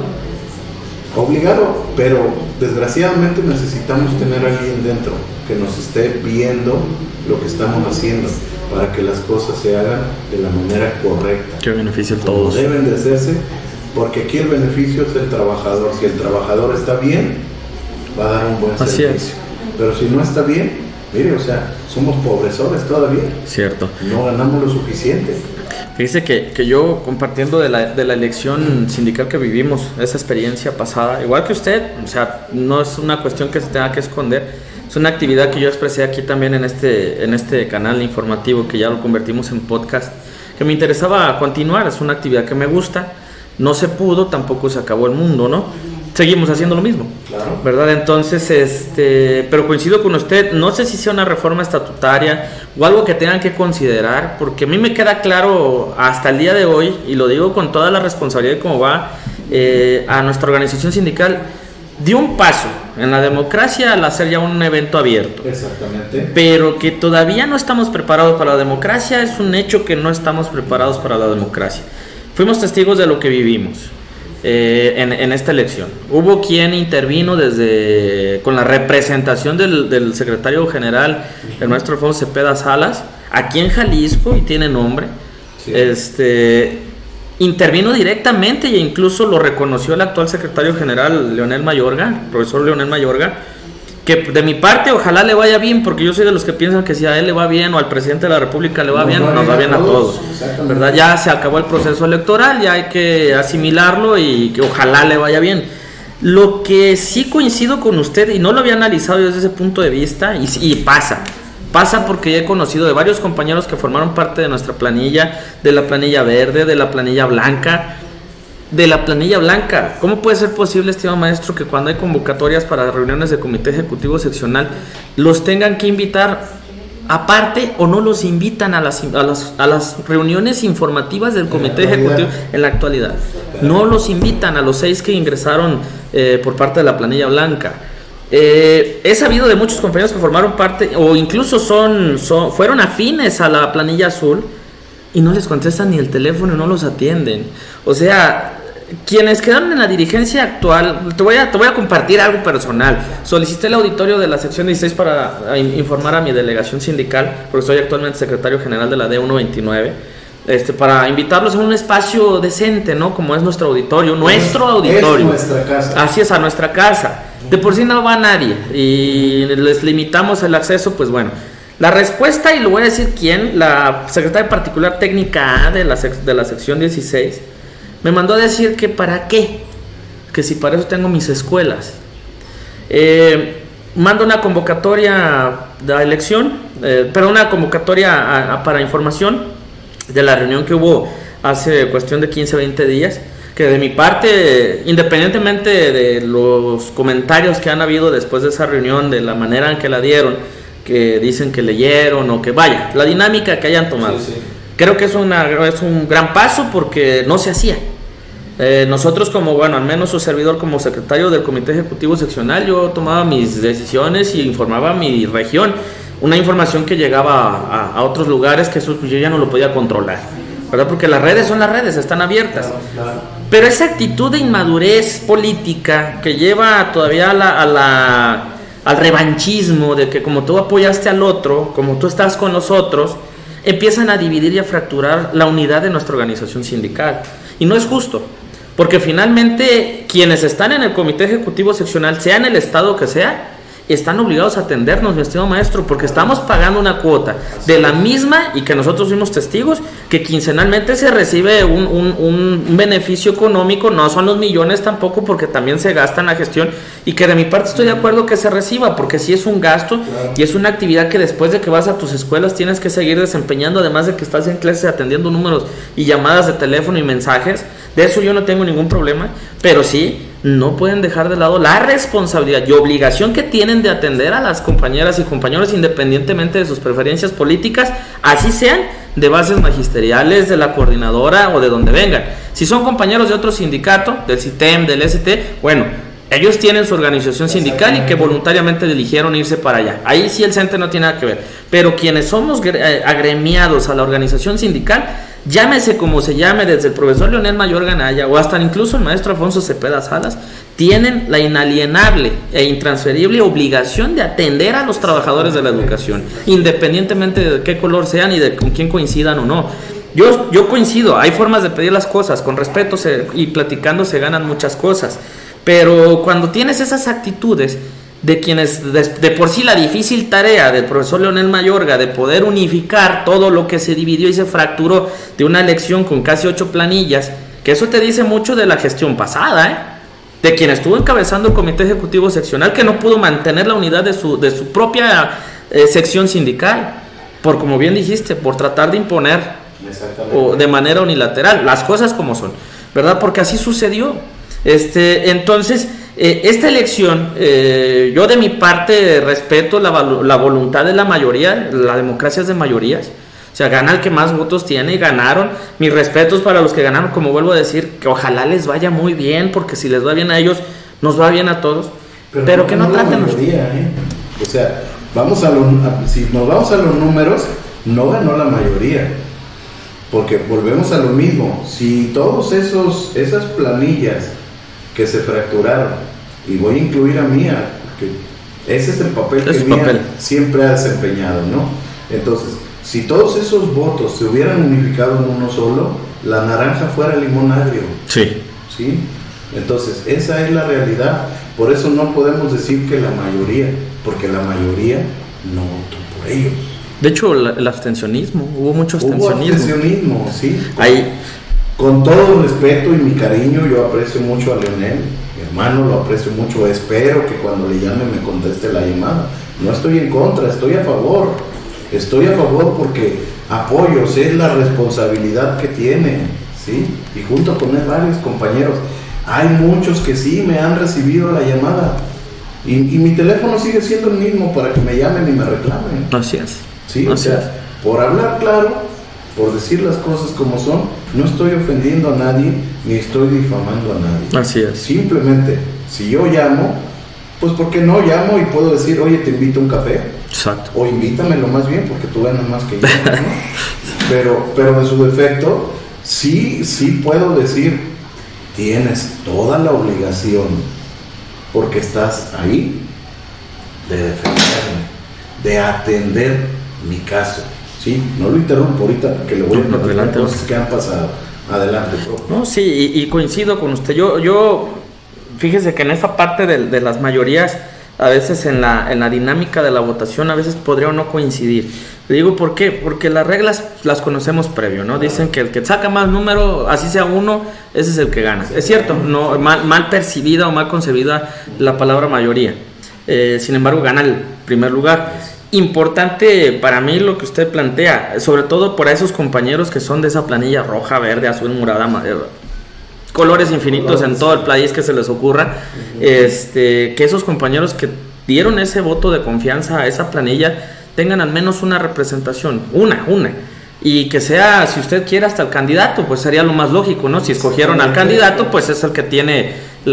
pero desgraciadamente necesitamos tener a alguien dentro que nos esté viendo lo que estamos haciendo para que las cosas se hagan de la manera correcta. Que beneficie a todos. Deben de hacerse, porque aquí el beneficio es el trabajador. Si el trabajador está bien, va a dar un buen servicio. Pero si no está bien, mire, o sea, somos pobresores todavía. Cierto. No ganamos lo suficiente. Fíjese que yo, compartiendo de la elección sindical que vivimos, esa experiencia pasada, igual que usted, o sea, no es una cuestión que se tenga que esconder, es una actividad que yo expresé aquí también en este canal informativo, que ya lo convertimos en podcast, que me interesaba continuar. Es una actividad que me gusta, no se pudo, tampoco se acabó el mundo, ¿no? Seguimos haciendo lo mismo, claro, ¿verdad? Entonces, pero coincido con usted, no sé si sea una reforma estatutaria o algo que tengan que considerar, porque a mí me queda claro hasta el día de hoy, y lo digo con toda la responsabilidad de cómo va a nuestra organización sindical, dio un paso en la democracia al hacer ya un evento abierto. Exactamente. Pero que todavía no estamos preparados para la democracia, es un hecho que no estamos preparados para la democracia. Fuimos testigos de lo que vivimos. En esta elección hubo quien intervino con la representación del secretario general, el maestro Alfonso Cepeda Salas, aquí en Jalisco, y tiene nombre. Sí. Intervino directamente e incluso lo reconoció el actual secretario general Leonel Mayorga, profesor Leonel Mayorga, que de mi parte ojalá le vaya bien, porque yo soy de los que piensan que si a él le va bien o al presidente de la República le va bien, nos va bien a todos, ¿verdad? Ya se acabó el proceso electoral, ya hay que asimilarlo y que ojalá le vaya bien. Lo que sí coincido con usted, y no lo había analizado desde ese punto de vista, y pasa porque he conocido de varios compañeros que formaron parte de nuestra planilla, de la planilla verde, de la planilla blanca. ¿Cómo puede ser posible, estimado maestro, que cuando hay convocatorias para reuniones de comité ejecutivo seccional los tengan que invitar aparte o no los invitan a las reuniones informativas del comité ejecutivo en la actualidad? No los invitan a los 6 que ingresaron por parte de la planilla blanca. He sabido de muchos compañeros que formaron parte o incluso fueron afines a la planilla azul y no les contestan ni el teléfono, no los atienden. O sea, quienes quedaron en la dirigencia actual, te voy a compartir algo personal. Solicité el auditorio de la sección 16 para informar a mi delegación sindical, porque soy actualmente secretario general de la D129, para invitarlos a un espacio decente, ¿no? Como es nuestro auditorio, Es nuestra casa. Así es, a nuestra casa. De por sí no va nadie y les limitamos el acceso, pues bueno. La respuesta, y lo voy a decir quién, la secretaria particular técnica A de la sección 16, me mandó a decir que para qué, que si para eso tengo mis escuelas. Mando una convocatoria de elección, una convocatoria para información de la reunión que hubo hace cuestión de 15, 20 días, que de mi parte, independientemente de los comentarios que han habido después de esa reunión, de la manera en que la dieron, que dicen que leyeron o que vaya, la dinámica que hayan tomado. Sí. Creo que es un gran paso porque no se hacía. Nosotros al menos su servidor como secretario del comité ejecutivo seccional, yo tomaba mis decisiones y informaba a mi región, una información que llegaba a otros lugares que eso yo ya no lo podía controlar, ¿verdad? Porque las redes son las redes, están abiertas. Claro. Pero esa actitud de inmadurez política que lleva todavía al revanchismo, de que como tú apoyaste al otro, como tú estás con los otros, empiezan a dividir y a fracturar la unidad de nuestra organización sindical. Y no es justo, porque finalmente quienes están en el comité ejecutivo seccional, sea en el estado que sea, están obligados a atendernos, mi estimado maestro, porque estamos pagando una cuota de la misma, y que nosotros fuimos testigos, que quincenalmente se recibe un beneficio económico, no son los millones tampoco, porque también se gasta en la gestión, y que de mi parte estoy de acuerdo que se reciba, porque sí es un gasto, y es una actividad que después de que vas a tus escuelas tienes que seguir desempeñando, además de que estás en clases atendiendo números y llamadas de teléfono y mensajes. De eso yo no tengo ningún problema, pero sí, no pueden dejar de lado la responsabilidad y obligación que tienen de atender a las compañeras y compañeros independientemente de sus preferencias políticas, así sean de bases magisteriales, de la coordinadora o de donde vengan. Si son compañeros de otro sindicato, del CITEM, del ST, bueno, ellos tienen su organización sindical y que voluntariamente eligieron irse para allá. Ahí sí el CENTE no tiene nada que ver. Pero quienes somos agremiados a la organización sindical, llámese como se llame, desde el profesor Leonel Mayorga Anaya o hasta incluso el maestro Alfonso Cepeda Salas, tienen la inalienable e intransferible obligación de atender a los trabajadores de la educación, independientemente de qué color sean y de con quién coincidan o no. Yo coincido, hay formas de pedir las cosas, con respeto y platicando se ganan muchas cosas, pero cuando tienes esas actitudes de quienes de por sí la difícil tarea del profesor Leonel Mayorga de poder unificar todo lo que se dividió y se fracturó de una elección con casi 8 planillas, que eso te dice mucho de la gestión pasada, de quien estuvo encabezando el comité ejecutivo seccional, que no pudo mantener la unidad de su propia sección sindical, por, como bien dijiste, por tratar de imponer o de manera unilateral las cosas como son, ¿verdad? Porque así sucedió. Entonces, esta elección, yo de mi parte respeto la voluntad de la mayoría, la democracia es de mayorías, o sea, gana el que más votos tiene y ganaron. Mis respetos para los que ganaron, como vuelvo a decir, que ojalá les vaya muy bien, porque si les va bien a ellos, nos va bien a todos, pero que no traten. O sea, si nos vamos a los números, no ganó la mayoría, porque volvemos a lo mismo. Si todos esas planillas que se fracturaron, y voy a incluir a Mía, porque ese es el papel que Mía siempre ha desempeñado, ¿no? Entonces, si todos esos votos se hubieran unificado en uno solo, la naranja fuera limón agrio. Sí. ¿Sí? Entonces, esa es la realidad. Por eso no podemos decir que la mayoría, porque la mayoría no votó por ellos. De hecho, el abstencionismo, hubo mucho abstencionismo. Hubo abstencionismo, sí. Ahí. Con todo respeto y mi cariño, yo aprecio mucho a Leonel, mi hermano, lo aprecio mucho. Espero que cuando le llame me conteste la llamada. No estoy en contra, estoy a favor. Estoy a favor porque apoyo, sé la responsabilidad que tiene, ¿sí? Y junto con él varios compañeros. Hay muchos que sí me han recibido la llamada. Y mi teléfono sigue siendo el mismo para que me llamen y me reclamen. Así es. Sí, o sea, por hablar claro, por decir las cosas como son, no estoy ofendiendo a nadie ni estoy difamando a nadie. Así es. Simplemente, si yo llamo, pues ¿por qué no llamo y puedo decir, oye, te invito a un café? Exacto. O invítamelo más bien, porque tú ganas más que yo, ¿no? pero en su defecto, sí puedo decir, tienes toda la obligación, porque estás ahí, de defenderme, de atender mi caso. Sí, no lo interrumpo ahorita porque le voy a platicar cosas que han pasado. Adelante, profe. No, sí, y coincido con usted. Yo fíjese que en esa parte de las mayorías, a veces en la dinámica de la votación, a veces podría o no coincidir. Le digo, ¿por qué? Porque las reglas las conocemos previo, ¿no? Dicen que el que saca más número, así sea uno, ese es el que gana. Es cierto, no mal percibida o mal concebida la palabra mayoría. Sin embargo, gana el primer lugar. Importante para mí lo que usted plantea, sobre todo por esos compañeros que son de esa planilla roja, verde, azul, morada, colores infinitos en todo el país que se les ocurra, que esos compañeros que dieron ese voto de confianza a esa planilla tengan al menos una representación, una, y que sea, si usted quiere, hasta el candidato, pues sería lo más lógico, ¿no? Si escogieron al candidato, pues es el que tiene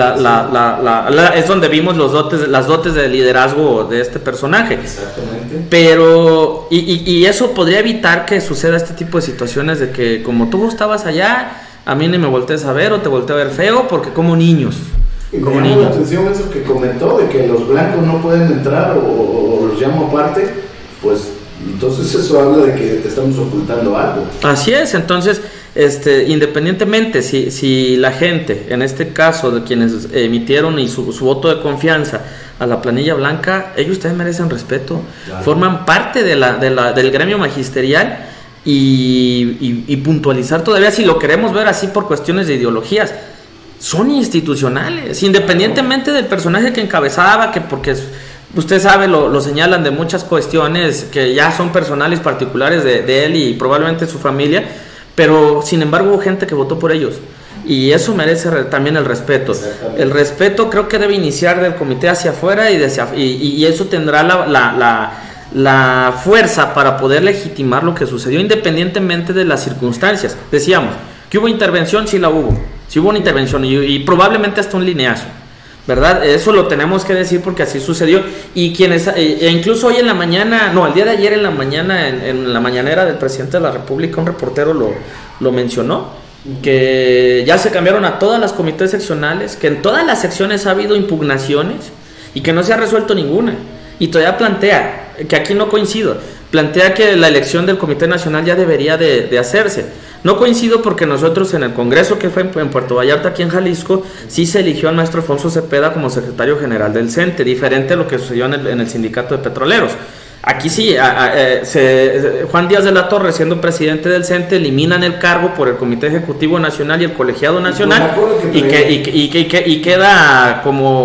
es donde vimos las dotes de liderazgo de este personaje. Exactamente. Pero y eso podría evitar que suceda este tipo de situaciones de que como tú estabas allá, a mí ni me voltees a ver o te volteé a ver feo, porque como niños. Y me llamó la atención eso que comentó, de que los blancos no pueden entrar o los llamo aparte, pues entonces eso habla de que estamos ocultando algo. Así es, entonces independientemente si la gente, en este caso de quienes emitieron y su voto de confianza a la planilla blanca, ellos también merecen respeto, claro. Forman parte del gremio magisterial y puntualizar todavía, si lo queremos ver así por cuestiones de ideologías, son institucionales, independientemente del personaje que encabezaba, que porque usted sabe, lo señalan de muchas cuestiones que ya son personales particulares de él y probablemente su familia, pero sin embargo hubo gente que votó por ellos y eso merece también el respeto. El respeto creo que debe iniciar del comité hacia afuera y eso tendrá la fuerza para poder legitimar lo que sucedió independientemente de las circunstancias. Decíamos que hubo intervención, sí hubo una intervención y probablemente hasta un lineazo, ¿verdad? Eso lo tenemos que decir porque así sucedió. Y quienes, incluso hoy en la mañana, el día de ayer en la mañana, en la mañanera del presidente de la República, un reportero lo mencionó, que ya se cambiaron a todas las comités seccionales, que en todas las secciones ha habido impugnaciones y que no se ha resuelto ninguna. Y todavía plantea, que aquí no coincido, plantea que la elección del Comité Nacional ya debería de hacerse. No coincido porque nosotros en el Congreso que fue en Puerto Vallarta, aquí en Jalisco, sí se eligió al maestro Alfonso Cepeda como secretario general del CENTE, diferente a lo que sucedió en el sindicato de petroleros. Aquí sí, Juan Díaz de la Torre, siendo presidente del CENTE, eliminan el cargo por el Comité Ejecutivo Nacional y el Colegiado Nacional y queda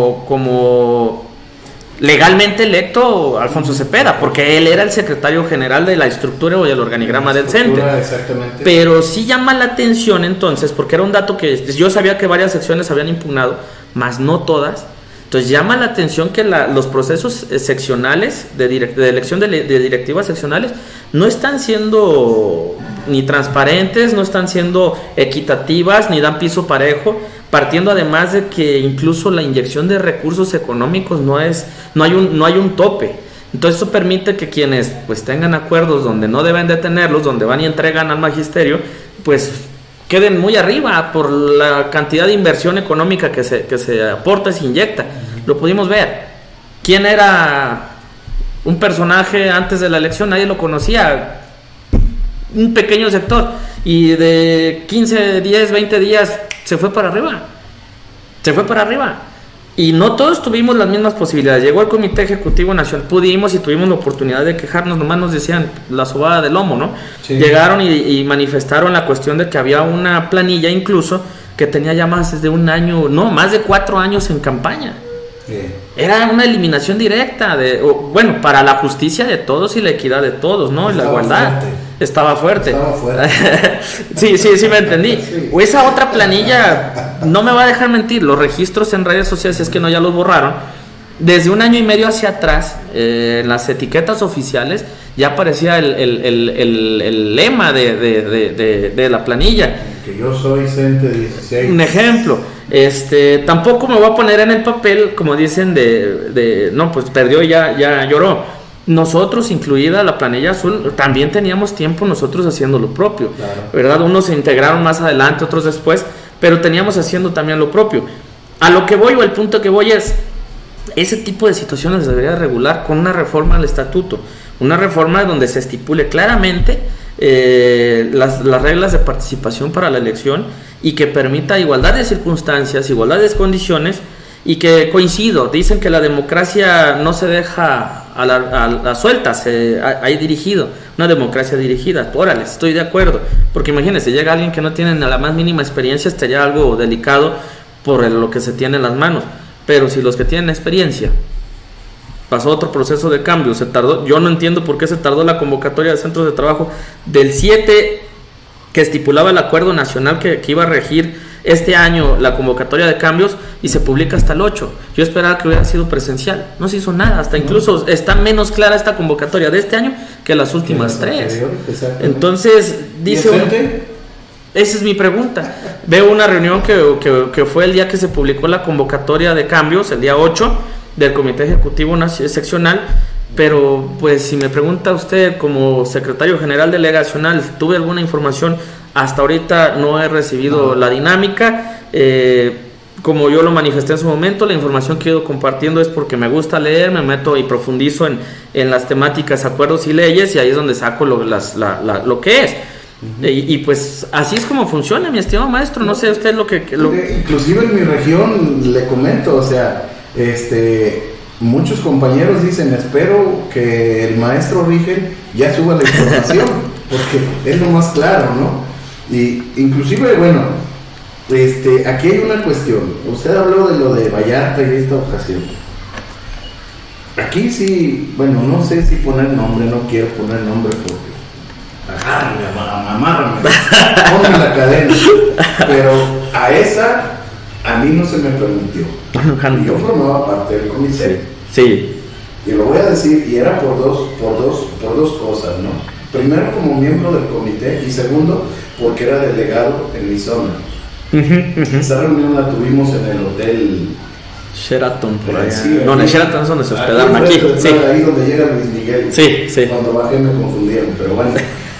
como legalmente electo Alfonso Cepeda, porque él era el secretario general de la estructura o del organigrama del CENTE. Pero sí llama la atención entonces, porque era un dato que yo sabía que varias secciones habían impugnado, mas no todas. Entonces llama la atención que los procesos seccionales de elección de directivas seccionales no están siendo ni transparentes, no están siendo equitativas, ni dan piso parejo, partiendo además de que incluso la inyección de recursos económicos no hay un tope. Entonces eso permite que quienes pues tengan acuerdos donde no deben de tenerlos, donde van y entregan al magisterio, pues queden muy arriba por la cantidad de inversión económica que se aporta, se inyecta. Lo pudimos ver. ¿Quién era un personaje antes de la elección? Nadie lo conocía. Un pequeño sector. Y de 15, 10, 20 días se fue para arriba. Y no todos tuvimos las mismas posibilidades. Llegó el Comité Ejecutivo Nacional, pudimos y tuvimos la oportunidad de quejarnos, nomás nos decían la sobada del lomo, ¿no? Sí. Llegaron y manifestaron la cuestión de que había una planilla incluso que tenía ya más de un año, más de 4 años en campaña. Sí. Era una eliminación directa para la justicia de todos y la equidad de todos, ¿no? Y la igualdad. Estaba fuerte. Sí, me entendí. Sí. Esa otra planilla, no me va a dejar mentir, los registros en redes sociales, es que no, ya los borraron. Desde 1 año y medio hacia atrás, en las etiquetas oficiales, ya aparecía el lema de la planilla. Que yo soy CENTE 16. Un ejemplo. Tampoco me voy a poner en el papel, como dicen, no, pues perdió y ya lloró. Nosotros, incluida la planilla azul, también teníamos tiempo nosotros haciendo lo propio, claro. ¿Verdad? Unos se integraron más adelante, otros después, pero teníamos haciendo también lo propio. A lo que voy, o el punto que voy es, ese tipo de situaciones debería regular con una reforma al estatuto, una reforma donde se estipule claramente las reglas de participación para la elección y que permita igualdad de circunstancias, igualdad de condiciones. Y que coincido, dicen que la democracia no se deja a la suelta, hay dirigido, una democracia dirigida. Órale, estoy de acuerdo, porque imagínense, llega alguien que no tiene la más mínima experiencia, estaría algo delicado por lo que se tiene en las manos. Pero si los que tienen experiencia, pasó otro proceso de cambio, se tardó, yo no entiendo por qué se tardó la convocatoria de centros de trabajo del 7 que estipulaba el acuerdo nacional que iba a regir este año la convocatoria de cambios y se publica hasta el 8. Yo esperaba que hubiera sido presencial, no se hizo nada, hasta incluso está menos clara esta convocatoria de este año que las últimas 3. Entonces dice uno, esa es mi pregunta. Veo una reunión que fue el día que se publicó la convocatoria de cambios, el día 8 del Comité Ejecutivo Seccional, pero pues si me pregunta usted como secretario general delegacional, ¿tuve alguna información? Hasta ahorita no he recibido la dinámica. Como yo lo manifesté en su momento, la información que he ido compartiendo es porque me gusta leer, me meto y profundizo en las temáticas, acuerdos y leyes, y ahí es donde saco lo que es. Y pues así es como funciona, mi estimado maestro. No sé usted lo que... Inclusive en mi región, le comento, o sea, muchos compañeros dicen, espero que el maestro Rigel ya suba la información, porque es lo más claro, ¿no? Y inclusive, bueno, aquí hay una cuestión. Usted habló de lo de Vallarta y esta ocasión. Aquí sí, bueno, no sé si poner nombre, no quiero poner nombre porque agárrame, amárrame, ponme la cadena. Pero a esa, a mí no se me permitió. Y yo formaba parte del comité. Sí. Y lo voy a decir, y era por dos cosas, ¿no? Primero, como miembro del comité, y segundo, porque era delegado en mi zona. Esa reunión la tuvimos en el hotel Sheraton, por ahí. Sí, no, en el Sheraton es donde se hospedaron aquí. Sí. Ahí donde llega Luis Miguel. Sí. Cuando bajé me confundieron, pero bueno.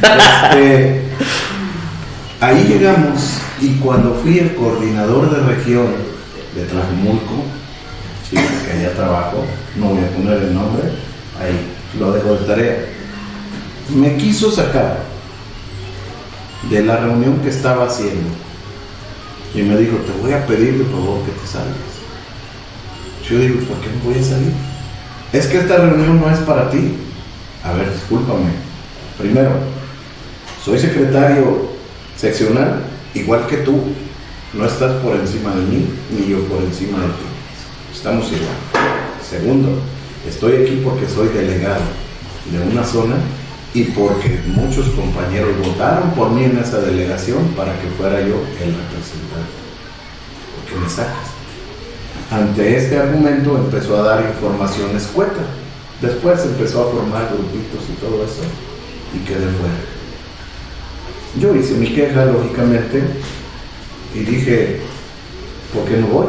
Ahí llegamos, y cuando fui el coordinador de región de Tlajumulco, sí, que allá trabajo, no voy a poner el nombre, ahí lo dejo de tarea, me quiso sacar de la reunión que estaba haciendo y me dijo, te voy a pedir de favor que te salgas. Yo digo, ¿por qué me voy a salir? Es que esta reunión no es para ti. A ver, discúlpame. Primero, soy secretario seccional, igual que tú. No estás por encima de mí, ni yo por encima de ti. Estamos igual. Segundo, estoy aquí porque soy delegado de una zona y porque muchos compañeros votaron por mí en esa delegación para que fuera yo el representante. ¿Por qué me sacas? Ante este argumento empezó a dar información escueta. Después empezó a formar grupitos y todo eso, y quedé fuera. Yo hice mi queja, lógicamente, y dije, ¿por qué no voy?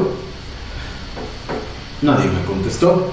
Nadie me contestó,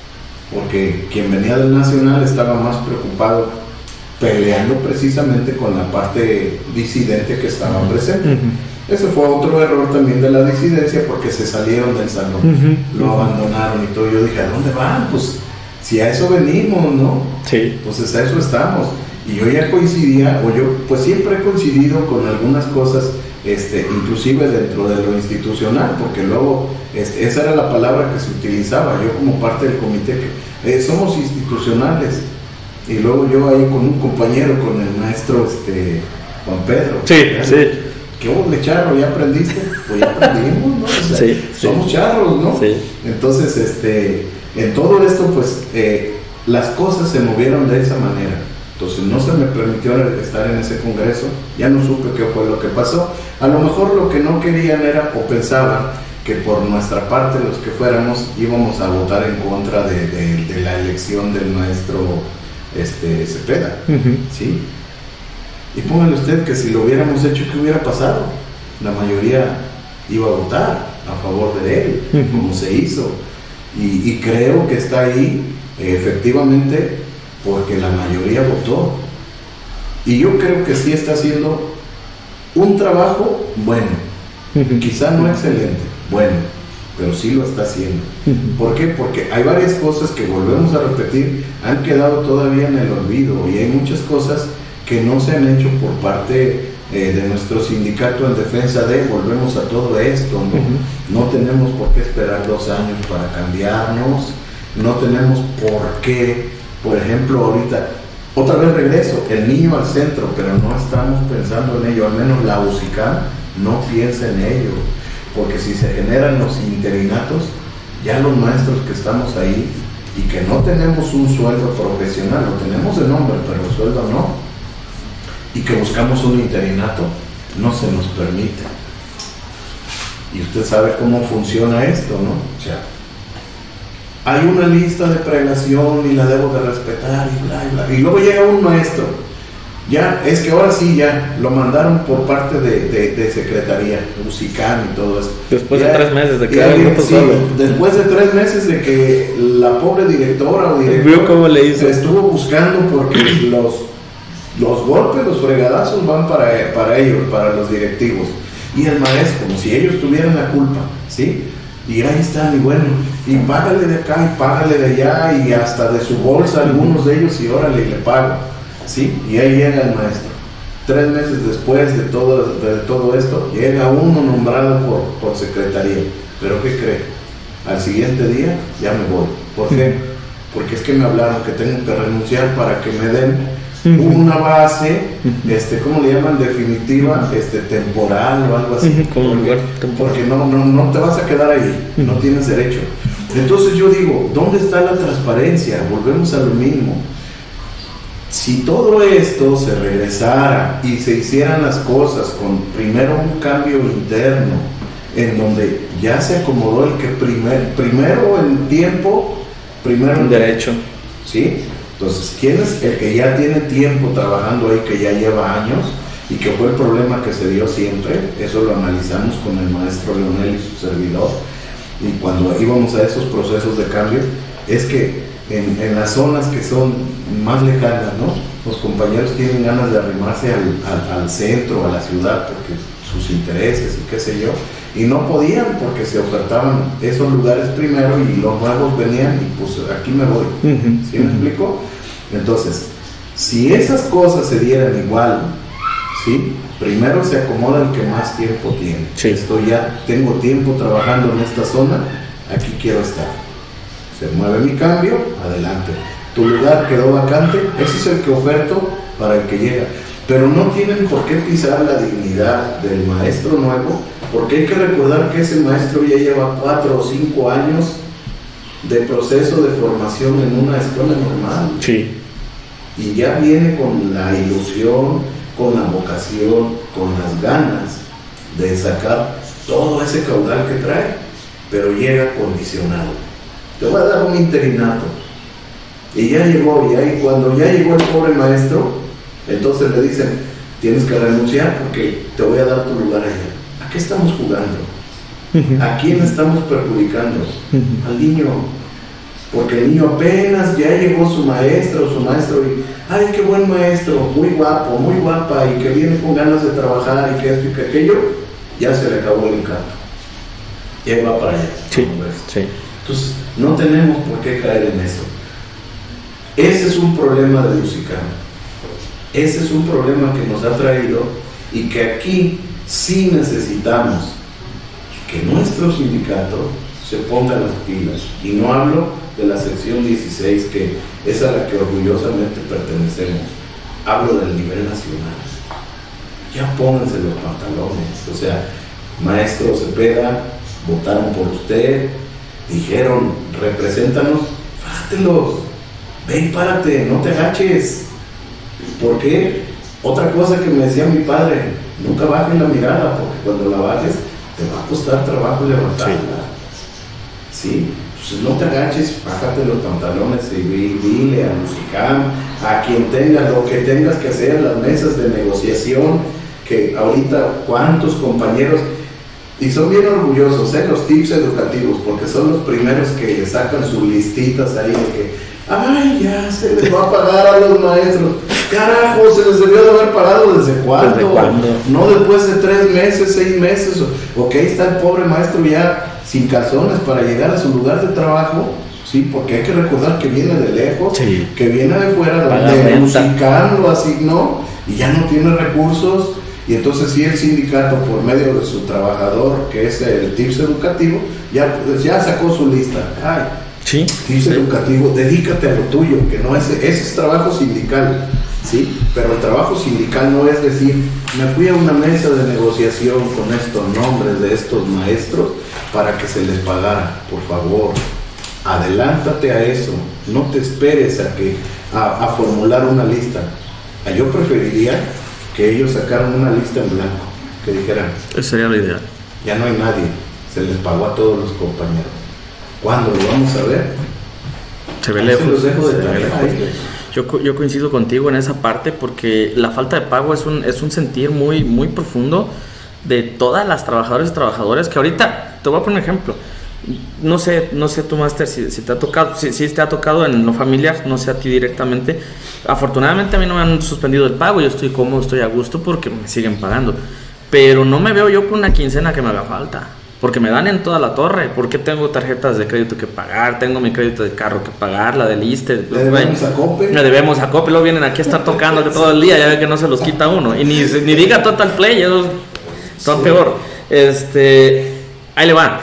porque quien venía del Nacional estaba más preocupado peleando precisamente con la parte disidente que estaba presente. Ese fue otro error también de la disidencia, porque se salieron del salón, lo abandonaron y todo. Yo dije, ¿a dónde van? Pues si a eso venimos, ¿no? Sí. Pues a eso estamos. Y yo ya coincidía, o yo pues siempre he coincidido con algunas cosas, inclusive dentro de lo institucional, porque luego esa era la palabra que se utilizaba, yo como parte del comité, que somos institucionales. Y luego yo ahí con un compañero, con el maestro Juan Pedro. Sí. ¿Qué ole, charro? ¿Ya aprendiste? Pues ya aprendimos, ¿no? O sea, somos charros, ¿no? Sí. Entonces, en todo esto, pues, las cosas se movieron de esa manera. Entonces, no se me permitió estar en ese congreso. Ya no supe qué fue lo que pasó. A lo mejor lo que no querían era, o pensaban, que por nuestra parte, los que fuéramos, íbamos a votar en contra de la elección del maestro Cepeda. ¿Sí? Y póngale usted que si lo hubiéramos hecho, ¿qué hubiera pasado? La mayoría iba a votar a favor de él, como se hizo. Y creo que está ahí, efectivamente, porque la mayoría votó. Y yo creo que sí está haciendo un trabajo bueno, quizá no excelente, bueno, pero sí lo está haciendo. ¿Por qué? Porque hay varias cosas que, volvemos a repetir, han quedado todavía en el olvido, y hay muchas cosas que no se han hecho por parte de nuestro sindicato en defensa de, volvemos a todo esto, ¿no? No tenemos por qué esperar 2 años para cambiarnos, no tenemos por qué, por ejemplo, ahorita, otra vez regreso, el niño al centro, pero no estamos pensando en ello, al menos la UCICAM no piensa en ello, porque si se generan los interinatos, ya los maestros que estamos ahí y que no tenemos un sueldo profesional, lo tenemos de nombre, pero el sueldo no, y que buscamos un interinato, no se nos permite. Y usted sabe cómo funciona esto, ¿no? O sea, hay una lista de prelación y la debo de respetar y bla, bla. Y luego llega un maestro, ya, es que ahora sí, ya, lo mandaron por parte de secretaría, UCICAM y todo eso. Después ya, de 3 meses de que después de 3 meses de que la pobre directora o director vio cómo le hizo. Se estuvo buscando, porque los golpes, los fregadazos van para ellos, para los directivos, y el maestro, como si ellos tuvieran la culpa, ¿sí? Y ahí están, y bueno, y págale de acá, y págale de allá, y hasta de su bolsa algunos de ellos, y órale, y le pago, ¿sí? Y ahí llega el maestro. 3 meses después de todo esto, llega uno nombrado por secretaría. ¿Pero qué cree? Al siguiente día ya me voy. ¿Por qué? Porque es que me hablaron que tengo que renunciar para que me den una base, ¿cómo le llaman? Definitiva, temporal o algo así. Porque no te vas a quedar ahí, no tienes derecho. Entonces yo digo, ¿dónde está la transparencia? Volvemos a lo mismo. Si todo esto se regresara y se hicieran las cosas con primero un cambio interno, en donde ya se acomodó el que primero el tiempo, primero el derecho. ¿Sí? Entonces, ¿quién es el que ya tiene tiempo trabajando ahí, que ya lleva años y que fue el problema que se dio siempre? Eso lo analizamos con el maestro Leonel y su servidor. Y cuando íbamos a esos procesos de cambio, es que en las zonas que son más lejanas, ¿no? Los compañeros tienen ganas de arrimarse al centro, a la ciudad, porque sus intereses y qué sé yo, y no podían porque se ofertaban esos lugares primero y los nuevos venían y pues aquí me voy. ¿Sí me explico? Entonces, si esas cosas se dieran igual, ¿sí? Primero se acomoda el que más tiempo tiene. Sí. Tengo tiempo trabajando en esta zona, aquí quiero estar. Se mueve mi cambio, adelante. Tu lugar quedó vacante, ese es el que oferto para el que llega. Pero no tienen por qué pisar la dignidad del maestro nuevo, porque hay que recordar que ese maestro ya lleva 4 o 5 años de proceso de formación en una escuela normal. Sí. Y ya viene con la ilusión, con la vocación, con las ganas de sacar todo ese caudal que trae, pero llega condicionado. Te voy a dar un interinato. Y ya llegó, y cuando ya llegó el pobre maestro, entonces le dicen, tienes que renunciar porque te voy a dar tu lugar allá. ¿A qué estamos jugando? ¿A quién estamos perjudicando? Al niño. Porque el niño apenas ya llegó su maestro y, ay, qué buen maestro, muy guapo, muy guapa, y que viene con ganas de trabajar y que esto y que aquello, ya se le acabó el encanto. Ya va para allá. Sí, sí. Entonces, no tenemos por qué caer en eso. Ese es un problema de Lusicano. Ese es un problema que nos ha traído y que aquí sí necesitamos que nuestro sindicato se ponga las pilas. Y no hablo de la sección 16, que es a la que orgullosamente pertenecemos. Hablo del nivel nacional. Ya pónganse los pantalones. O sea, maestro Cepeda, votaron por usted, dijeron, represéntanos, fájatelos, ven, párate, no te agaches. ¿Por qué? Otra cosa que me decía mi padre, nunca bajes la mirada, porque cuando la bajes te va a costar trabajo levantarla. ¿Sí? Pues no te agaches, bájate los pantalones y dile a Lusicam, a quien tenga lo que tengas que hacer, las mesas de negociación, que ahorita cuántos compañeros, y son bien orgullosos, los tips educativos, porque son los primeros que sacan sus listitas ahí de que ay, ya se les va a pagar a los maestros. Carajo, se les debió de haber pagado ¿desde cuándo? ¿Desde cuándo? No después de 3 meses, 6 meses. O que ahí está el pobre maestro ya sin calzones para llegar a su lugar de trabajo. Sí, porque hay que recordar que viene de lejos, sí, que viene de fuera, donde Lusicam lo asignó y ya no tiene recursos. Y entonces sí, el sindicato, por medio de su trabajador, que es el TIPS educativo, ya sacó su lista. Ay, sí, TIPS educativo, dedícate a lo tuyo, que no es, ese es trabajo sindical, ¿sí? Pero el trabajo sindical no es decir, me fui a una mesa de negociación con estos nombres de estos maestros para que se les pagara. Por favor, adelántate a eso, no te esperes a formular una lista. Yo preferiría que ellos sacaran una lista en blanco, que dijeran, esa sería la idea. Ya no hay nadie, se les pagó a todos los compañeros. ¿Cuándo lo vamos a ver? Se ve lejos. Yo coincido contigo en esa parte, porque la falta de pago es un sentir muy, muy profundo de todas las trabajadoras y trabajadores, que ahorita, te voy a poner un ejemplo. No sé tu máster si te ha tocado, si te ha tocado en lo familiar, no sé a ti directamente. Afortunadamente a mí no me han suspendido el pago, yo estoy cómodo, estoy a gusto porque me siguen pagando, pero no me veo yo con una quincena que me haga falta, porque me dan en toda la torre, porque tengo tarjetas de crédito que pagar, tengo mi crédito de carro que pagar, la del ISSSTE, le debemos a Coppel, luego vienen aquí a estar tocando todo el día, ya ve que no se los quita uno, y ni diga Total Play, eso está peor. Ahí le va.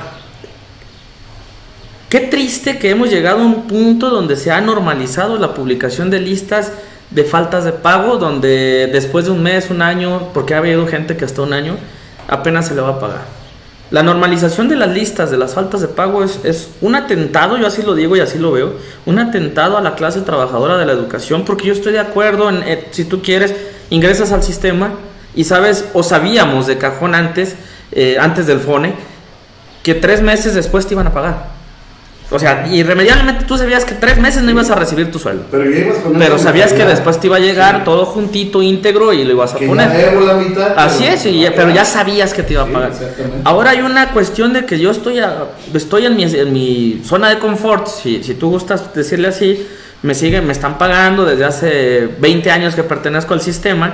Qué triste que hemos llegado a un punto donde se ha normalizado la publicación de listas de faltas de pago, donde después de un mes, un año, porque ha habido gente que hasta un año apenas se le va a pagar. La normalización de las listas de las faltas de pago es un atentado, yo así lo digo y así lo veo, un atentado a la clase trabajadora de la educación, porque yo estoy de acuerdo en, si tú quieres, ingresas al sistema y sabes, o sabíamos de cajón antes del FONE, que 3 meses después te iban a pagar. O sea, irremediablemente tú sabías que 3 meses no ibas a recibir tu sueldo. Pero sabías que después te iba a llegar todo juntito, íntegro, y lo ibas a poner. La mitad, así es, pero ya sabías que te iba a pagar. Ahora hay una cuestión de que yo estoy en mi zona de confort, si tú gustas decirle así, me están pagando desde hace 20 años que pertenezco al sistema,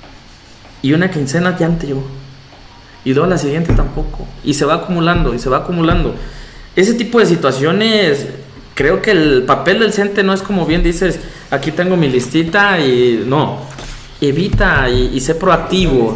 y una quincena ya no te llegó. Y luego la siguiente tampoco. Y se va acumulando, y se va acumulando. Ese tipo de situaciones, creo que el papel del CENTE no es como bien dices, aquí tengo mi listita, y no, evita y sé proactivo,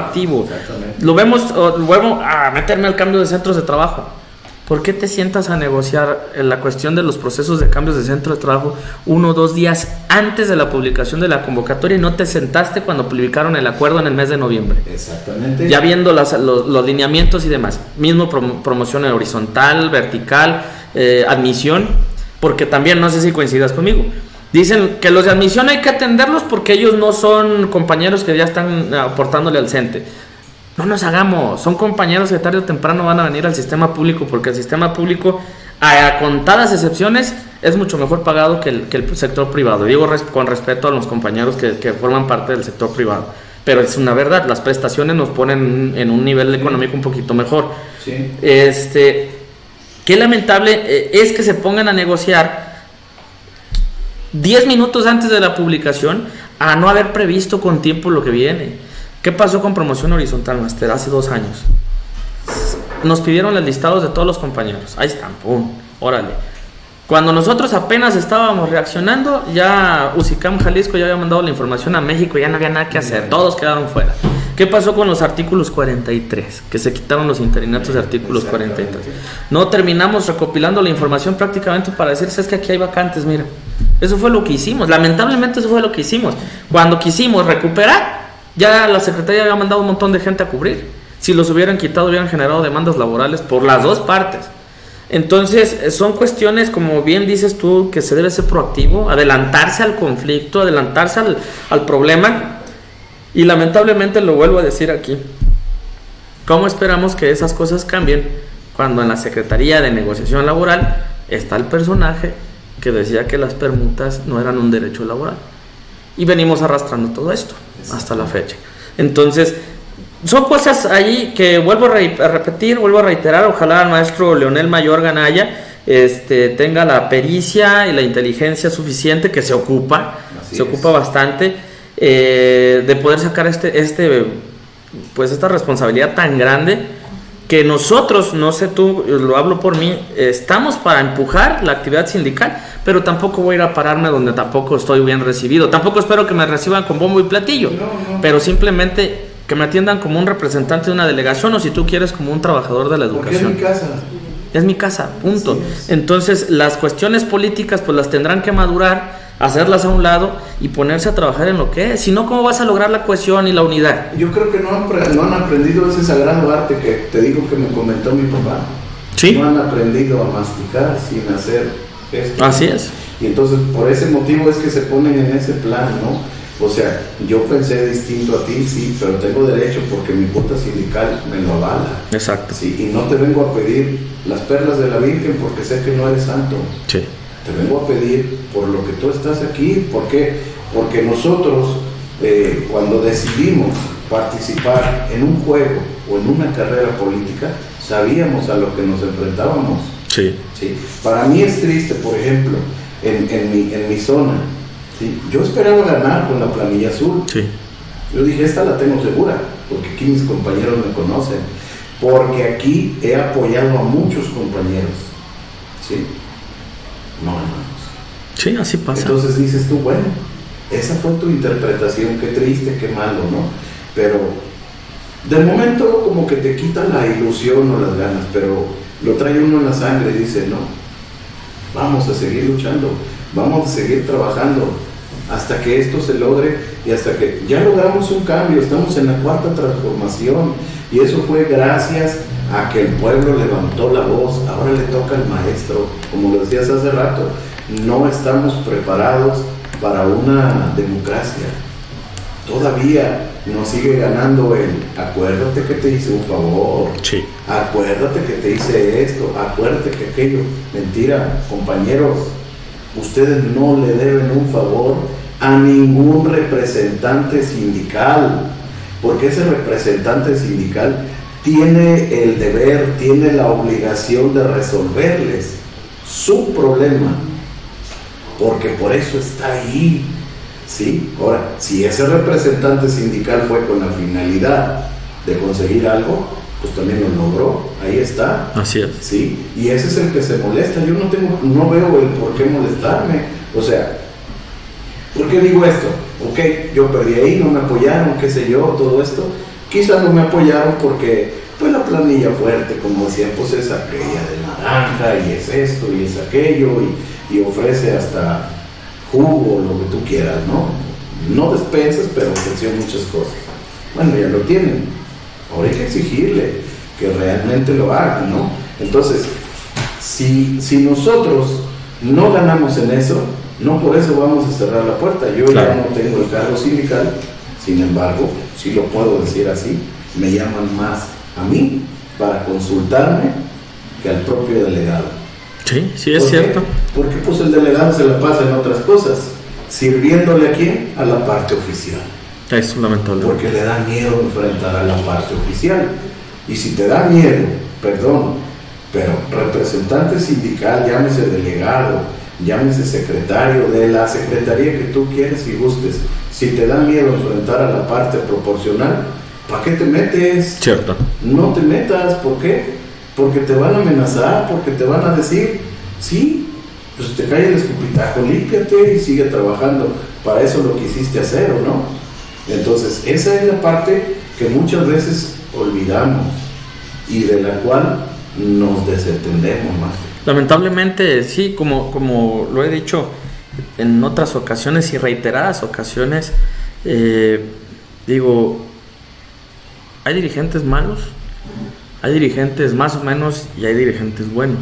Lo vemos, vuelvo a meterme al cambio de centros de trabajo. ¿Por qué te sientas a negociar en la cuestión de los procesos de cambios de centro de trabajo 1 o 2 días antes de la publicación de la convocatoria y no te sentaste cuando publicaron el acuerdo en el mes de noviembre? Exactamente. Ya viendo los lineamientos y demás. Mismo promoción horizontal, vertical, admisión, porque también no sé si coincidas conmigo. Dicen que los de admisión hay que atenderlos porque ellos no son compañeros que ya están aportándole al CENTE. No nos hagamos, son compañeros que tarde o temprano van a venir al sistema público, porque el sistema público, a contadas excepciones, es mucho mejor pagado que el sector privado. Digo con respeto a los compañeros que forman parte del sector privado, pero es una verdad, las prestaciones nos ponen en un nivel económico un poquito mejor. Sí. Qué lamentable es que se pongan a negociar 10 minutos antes de la publicación, a no haber previsto con tiempo lo que viene. ¿Qué pasó con promoción horizontal, Master? Hace 2 años nos pidieron los listados de todos los compañeros. Ahí están, pum, órale. Cuando nosotros apenas estábamos reaccionando, ya UCICAM Jalisco ya había mandado la información a México, ya no había nada que hacer, todos quedaron fuera. ¿Qué pasó con los artículos 43? Que se quitaron los interinatos de artículos 43. No terminamos recopilando la información prácticamente para decir, es que aquí hay vacantes, mira. Eso fue lo que hicimos, lamentablemente eso fue lo que hicimos. Cuando quisimos recuperar, ya la Secretaría había mandado un montón de gente a cubrir. Si los hubieran quitado, hubieran generado demandas laborales por las 2 partes. Entonces, son cuestiones, como bien dices tú, que se debe ser proactivo, adelantarse al conflicto, adelantarse al problema. Y lamentablemente lo vuelvo a decir aquí. ¿Cómo esperamos que esas cosas cambien cuando en la Secretaría de Negociación Laboral está el personaje que decía que las permutas no eran un derecho laboral? Y venimos arrastrando todo esto hasta la fecha. Entonces, son cosas ahí que vuelvo a repetir, vuelvo a reiterar. Ojalá el maestro Leonel Mayor Ganaya tenga la pericia y la inteligencia suficiente, que se ocupa bastante, de poder sacar pues esta responsabilidad tan grande, que nosotros, no sé tú, lo hablo por mí, estamos para empujar la actividad sindical, pero tampoco voy a ir a pararme donde tampoco estoy bien recibido. Tampoco espero que me reciban con bombo y platillo, pero simplemente que me atiendan como un representante de una delegación, o si tú quieres, como un trabajador de la educación. Porque es mi casa. Es mi casa, punto. Entonces, las cuestiones políticas pues las tendrán que madurar, hacerlas a un lado y ponerse a trabajar en lo que es. Si no, ¿cómo vas a lograr la cohesión y la unidad? Yo creo que no han aprendido ese sagrado arte que te digo que me comentó mi papá. ¿Sí? No han aprendido a masticar sin hacer esto. Así es. Y entonces, por ese motivo es que se ponen en ese plan, ¿no? O sea, yo pensé distinto a ti, sí, pero tengo derecho porque mi cuota sindical me lo avala. Exacto. Sí, y no te vengo a pedir las perlas de la Virgen porque sé que no eres santo. Sí. Te vengo a pedir por lo que tú estás aquí. ¿Por qué? Porque nosotros, cuando decidimos participar en un juego o en una carrera política, sabíamos a lo que nos enfrentábamos. Sí. ¿Sí? Para mí es triste, por ejemplo, en mi zona, ¿sí? Yo esperaba ganar con la planilla azul. Sí. Yo dije, esta la tengo segura, porque aquí mis compañeros me conocen. porque aquí he apoyado a muchos compañeros, ¿sí? No, hermanos. Sí, así pasa. Entonces dices tú, bueno, esa fue tu interpretación, qué triste, qué malo, ¿no? Pero de momento como que te quita la ilusión o las ganas, pero lo trae uno en la sangre y dice, no, vamos a seguir luchando, vamos a seguir trabajando hasta que esto se logre y hasta que ya logramos un cambio. Estamos en la cuarta transformación y eso fue gracias a que el pueblo levantó la voz. Ahora le toca al maestro, como lo decías hace rato, no estamos preparados para una democracia. Todavía nos sigue ganando el acuérdate que te hice un favor, sí. Acuérdate que te hice esto, acuérdate que aquello. Mentira, compañeros, ustedes no le deben un favor a ningún representante sindical, porque ese representante sindical tiene el deber, tiene la obligación de resolverles su problema, porque por eso está ahí, ¿sí? Ahora, si ese representante sindical fue con la finalidad de conseguir algo, pues también lo logró, ahí está. Así es. ¿Sí? Y ese es el que se molesta. Yo no veo el por qué molestarme. O sea, ¿por qué digo esto? Ok, yo perdí ahí, no me apoyaron, qué sé yo, todo esto. Quizás no me apoyaron porque, pues la planilla fuerte, como decían, pues es aquella de naranja, y es esto, y es aquello, y ofrece hasta jugo, lo que tú quieras, ¿no? No despensas, pero ofreció muchas cosas. Bueno, ya lo tienen. Ahora hay que exigirle que realmente lo hagan, ¿no? Entonces, si nosotros no ganamos en eso, no por eso vamos a cerrar la puerta. Yo claro, ya no tengo el cargo sindical, sin embargo, si lo puedo decir así, me llaman más a mí para consultarme que al propio delegado. Sí, sí es cierto. Porque pues el delegado se la pasa en otras cosas, sirviéndole a quién, a la parte oficial. Es lamentable. Porque le da miedo enfrentar a la parte oficial. Y si te da miedo, perdón, pero representante sindical, llámese delegado, llámese secretario de la secretaría que tú quieres y gustes, si te da miedo enfrentar a la parte proporcional, ¿para qué te metes? Cierto. No te metas, ¿por qué? Porque te van a amenazar, porque te van a decir, sí, pues te cae el escupitajo, límpiate y sigue trabajando. Para eso lo quisiste hacer, ¿o no? Entonces, esa es la parte que muchas veces olvidamos y de la cual nos desentendemos más. Lamentablemente, sí, como lo he dicho en otras ocasiones y reiteradas ocasiones, digo, hay dirigentes malos, hay dirigentes más o menos y hay dirigentes buenos.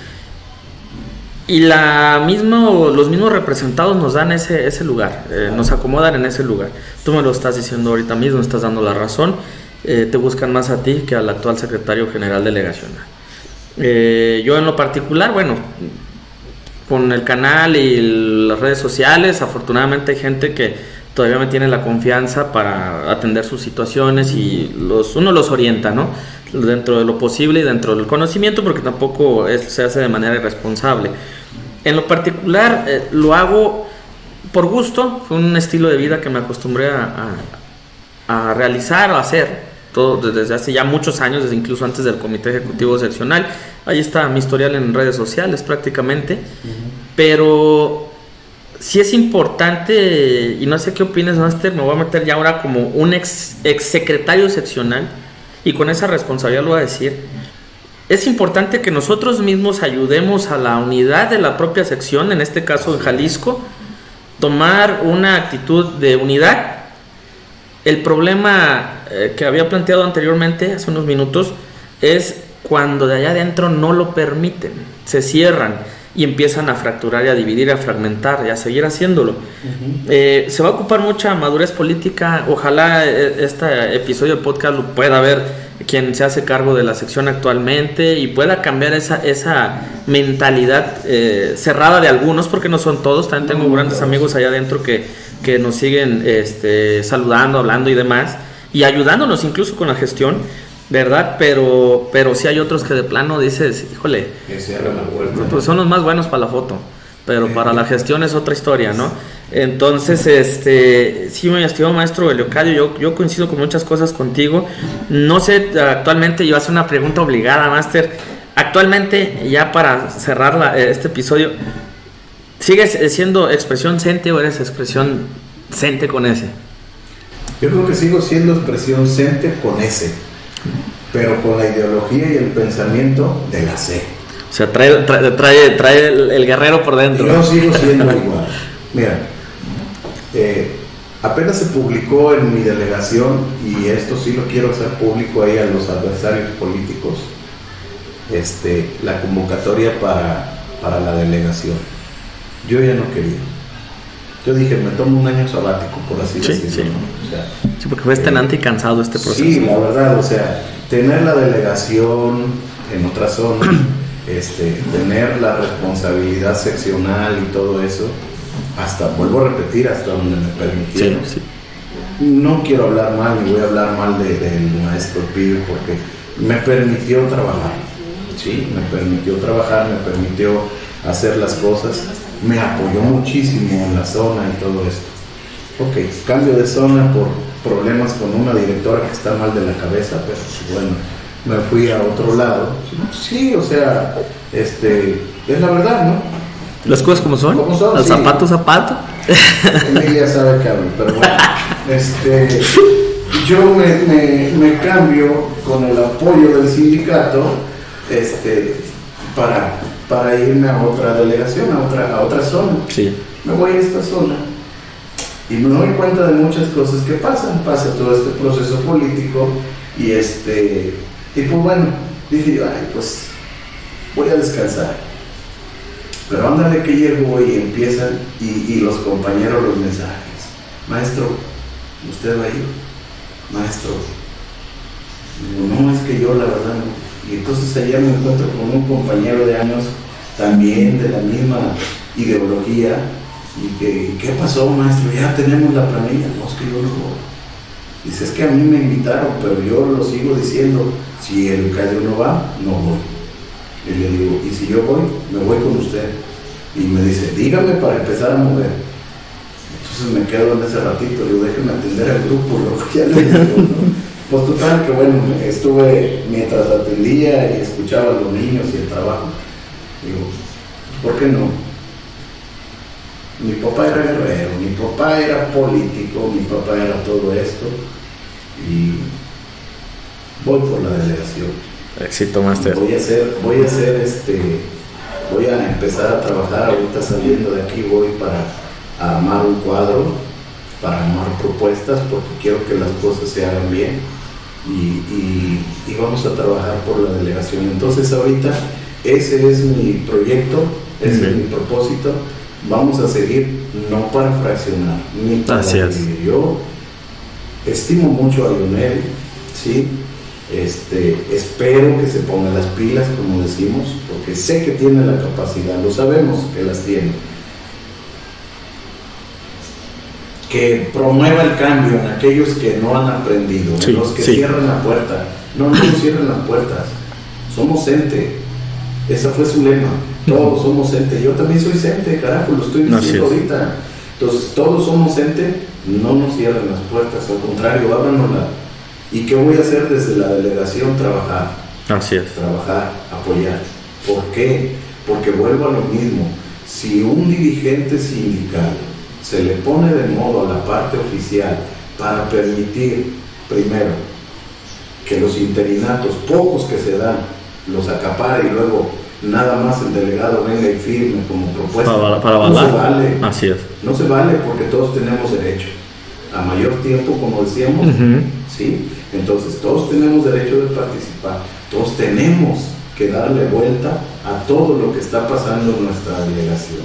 Y los mismos representados nos dan ese lugar, nos acomodan en ese lugar. Tú me lo estás diciendo ahorita mismo, estás dando la razón. Te buscan más a ti que al actual secretario general delegacional. Yo en lo particular, bueno, con el canal y las redes sociales, afortunadamente hay gente que todavía me tiene la confianza para atender sus situaciones y uno los orienta, ¿no? Dentro de lo posible y dentro del conocimiento, porque tampoco se hace de manera irresponsable. En lo particular, lo hago por gusto, fue un estilo de vida que me acostumbré a realizar o a hacer todo desde hace ya muchos años, desde incluso antes del comité ejecutivo seccional. Ahí está mi historial en redes sociales prácticamente. Pero sí es importante, y no sé qué opinas, Máster, me voy a meter ya ahora como un ex secretario seccional, y con esa responsabilidad lo voy a decir. Es importante que nosotros mismos ayudemos a la unidad de la propia sección, en este caso en Jalisco, tomar una actitud de unidad. El problema que había planteado anteriormente, hace unos minutos, es cuando de allá adentro no lo permiten, se cierran y empiezan a fracturar y a dividir, a fragmentar y a seguir haciéndolo. Se va a ocupar mucha madurez política. Ojalá este episodio de podcast lo pueda ver quien se hace cargo de la sección actualmente y pueda cambiar esa mentalidad cerrada de algunos, porque no son todos. También tengo grandes amigos allá adentro que nos siguen saludando, hablando y demás, y ayudándonos incluso con la gestión, ¿verdad? Pero sí hay otros que de plano dices, híjole, que cierran la puerta, pues son los más buenos para la foto, pero para la gestión es otra historia, ¿no? Entonces, sí, mi estimado maestro Leocadio, yo coincido con muchas cosas contigo. No sé, actualmente, yo hago una pregunta obligada, máster. Actualmente, ya para cerrar este episodio, ¿sigues siendo expresión CENTE o eres expresión CENTE con S? Yo creo que sigo siendo expresión CENTE con S, pero con la ideología y el pensamiento de la C. O sea, trae el guerrero por dentro. Yo sigo siendo igual. Mira, apenas se publicó en mi delegación, y esto sí lo quiero hacer público ahí a los adversarios políticos, la convocatoria para la delegación. Yo ya no quería. Yo dije, me tomo un año sabático, por así decirlo. Sí. ¿No? O sea, sí, porque fue tenante y cansado este proceso. Sí, la verdad, o sea, tener la delegación en otra zona, tener la responsabilidad seccional y todo eso, hasta, vuelvo a repetir, hasta donde me permitieron. Sí. No quiero hablar mal, ni voy a hablar mal del maestro Pío, porque me permitió trabajar. Sí, me permitió trabajar, me permitió hacer las cosas, me apoyó muchísimo en la zona y todo esto. Ok, cambio de zona por problemas con una directora que está mal de la cabeza, pero bueno, me fui a otro lado. Sí, o sea, es la verdad, ¿no? Las cosas como son. ¿Cómo son? El sí. Zapato. Ella sabe que hablo, pero bueno, yo me cambio con el apoyo del sindicato, para irme a otra delegación, a otra zona. Sí. Me voy a esta zona y me doy cuenta de muchas cosas que pasan. Pasa todo este proceso político y pues bueno, dije, ay, pues voy a descansar. Pero ándale que llego y empiezan y los compañeros los mensajes. Maestro, ¿usted va a ir? Maestro, digo, no, es que yo la verdad no. Y entonces allá me encuentro con un compañero de años también de la misma ideología. Y que, ¿qué pasó, maestro? Ya tenemos la planilla. No, es que yo no voy. Dice, es que a mí me invitaron, pero yo lo sigo diciendo, si el Leocadio no va, no voy. Y le digo, ¿y si yo voy? Me voy con usted. Y me dice, dígame para empezar a mover. Entonces me quedo en ese ratito, digo, déjeme atender al grupo, lo que ya le digo, ¿no? Pues total, que bueno, estuve mientras atendía y escuchaba a los niños y el trabajo. Digo, ¿por qué no? Mi papá era guerrero, mi papá era político, mi papá era todo esto, y voy por la delegación. Éxito, máster. Voy a empezar a trabajar ahorita saliendo de aquí, voy para armar un cuadro, para armar propuestas, porque quiero que las cosas se hagan bien, y vamos a trabajar por la delegación. Entonces ahorita ese es mi proyecto, ese es mi propósito. Vamos a seguir, no para fraccionar, ni para dividir. Yo estimo mucho a Leonel, ¿sí? Espero que se ponga las pilas, como decimos, porque sé que tiene la capacidad, lo sabemos que las tiene. Que promueva el cambio en aquellos que no han aprendido, en los que cierran la puerta. No cierren las puertas, somos CENTE. Ese fue su lema. Todos somos CENTE. Yo también soy CENTE, carajo, lo estoy diciendo ahorita. Entonces, todos somos CENTE, no nos cierren las puertas, al contrario, ábranosla. ¿Y qué voy a hacer desde la delegación? Trabajar. Así es. Trabajar, apoyar. ¿Por qué? Porque vuelvo a lo mismo. Si un dirigente sindical se le pone de modo a la parte oficial para permitir, primero, que los interinatos, pocos que se dan, los acapare y luego nada más el delegado venga y firme como propuesta, no se vale. Así es. No se vale, porque todos tenemos derecho a mayor tiempo, como decíamos, ¿sí? Entonces todos tenemos derecho de participar, todos tenemos que darle vuelta a todo lo que está pasando en nuestra delegación.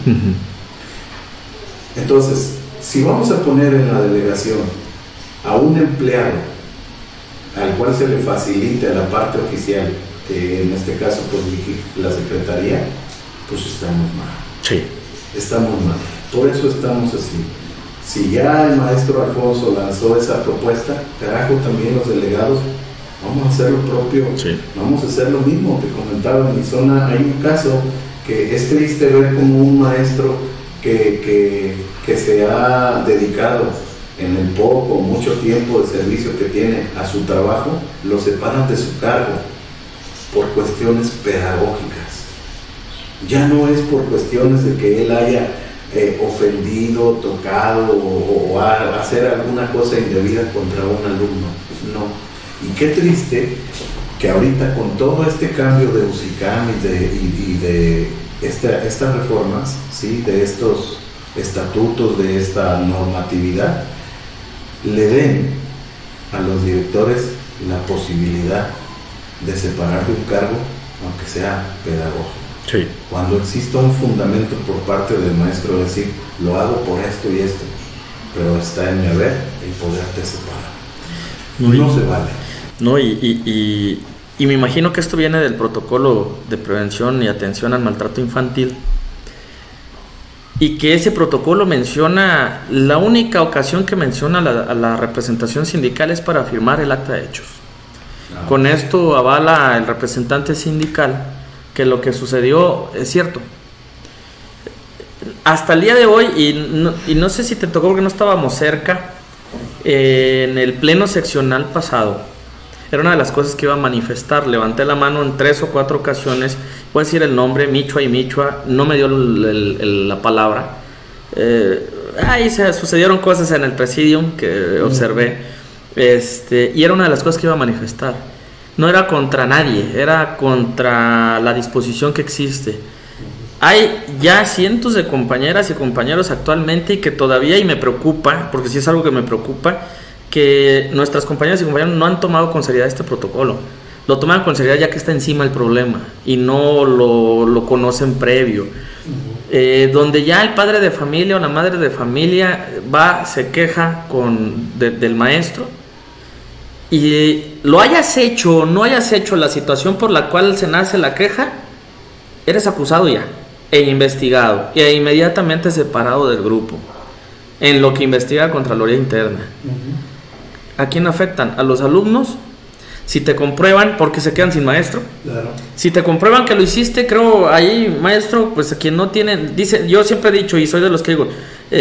Entonces, si vamos a poner en la delegación a un empleado al cual se le facilite a la parte oficial, que en este caso pues la secretaría, pues estamos mal. Sí. Estamos mal. Por eso estamos así. Si ya el maestro Alfonso lanzó esa propuesta, carajo, también los delegados, vamos a hacer lo propio. Sí. Vamos a hacer lo mismo. Te comentaba, en mi zona hay un caso que es triste ver como un maestro que se ha dedicado en el poco o mucho tiempo de servicio que tiene a su trabajo, lo separan de su cargo por cuestiones pedagógicas. Ya no es por cuestiones de que él haya ofendido, tocado o hacer alguna cosa indebida contra un alumno. No. Y qué triste que ahorita con todo este cambio de UCICAM y de estas reformas, ¿sí?, de estos estatutos, de esta normatividad, le den a los directores la posibilidad de separar de un cargo, aunque sea pedagógico. Sí. Cuando exista un fundamento por parte del maestro, decir, lo hago por esto y esto, pero está en mi haber el poderte separar. No se vale. No, y me imagino que esto viene del protocolo de prevención y atención al maltrato infantil, y que ese protocolo menciona, la única ocasión que menciona a la representación sindical es para firmar el acta de hechos. Con esto avala el representante sindical que lo que sucedió es cierto. Hasta el día de hoy, y no sé si te tocó porque no estábamos cerca, en el pleno seccional pasado, era una de las cosas que iba a manifestar. Levanté la mano en 3 o 4 ocasiones, voy a decir el nombre, Michoa y Michoa, no me dio la palabra. Ahí se sucedieron cosas en el presidium que observé, y era una de las cosas que iba a manifestar. No era contra nadie, era contra la disposición que existe. Hay ya cientos de compañeras y compañeros actualmente, y que todavía, y me preocupa, porque sí es algo que me preocupa, que nuestras compañeras y compañeros no han tomado con seriedad este protocolo. Lo toman con seriedad ya que está encima el problema y no lo conocen previo. Donde ya el padre de familia o la madre de familia va, se queja del maestro, y lo hayas hecho o no hayas hecho la situación por la cual se nace la queja, eres acusado ya e investigado e inmediatamente separado del grupo en lo que investiga Contraloría Interna. ¿A quién afectan? A los alumnos. Si te comprueban, porque se quedan sin maestro. Claro. Si te comprueban que lo hiciste, creo ahí, maestro, pues a quien no tiene, dice, yo siempre he dicho, y soy de los que digo,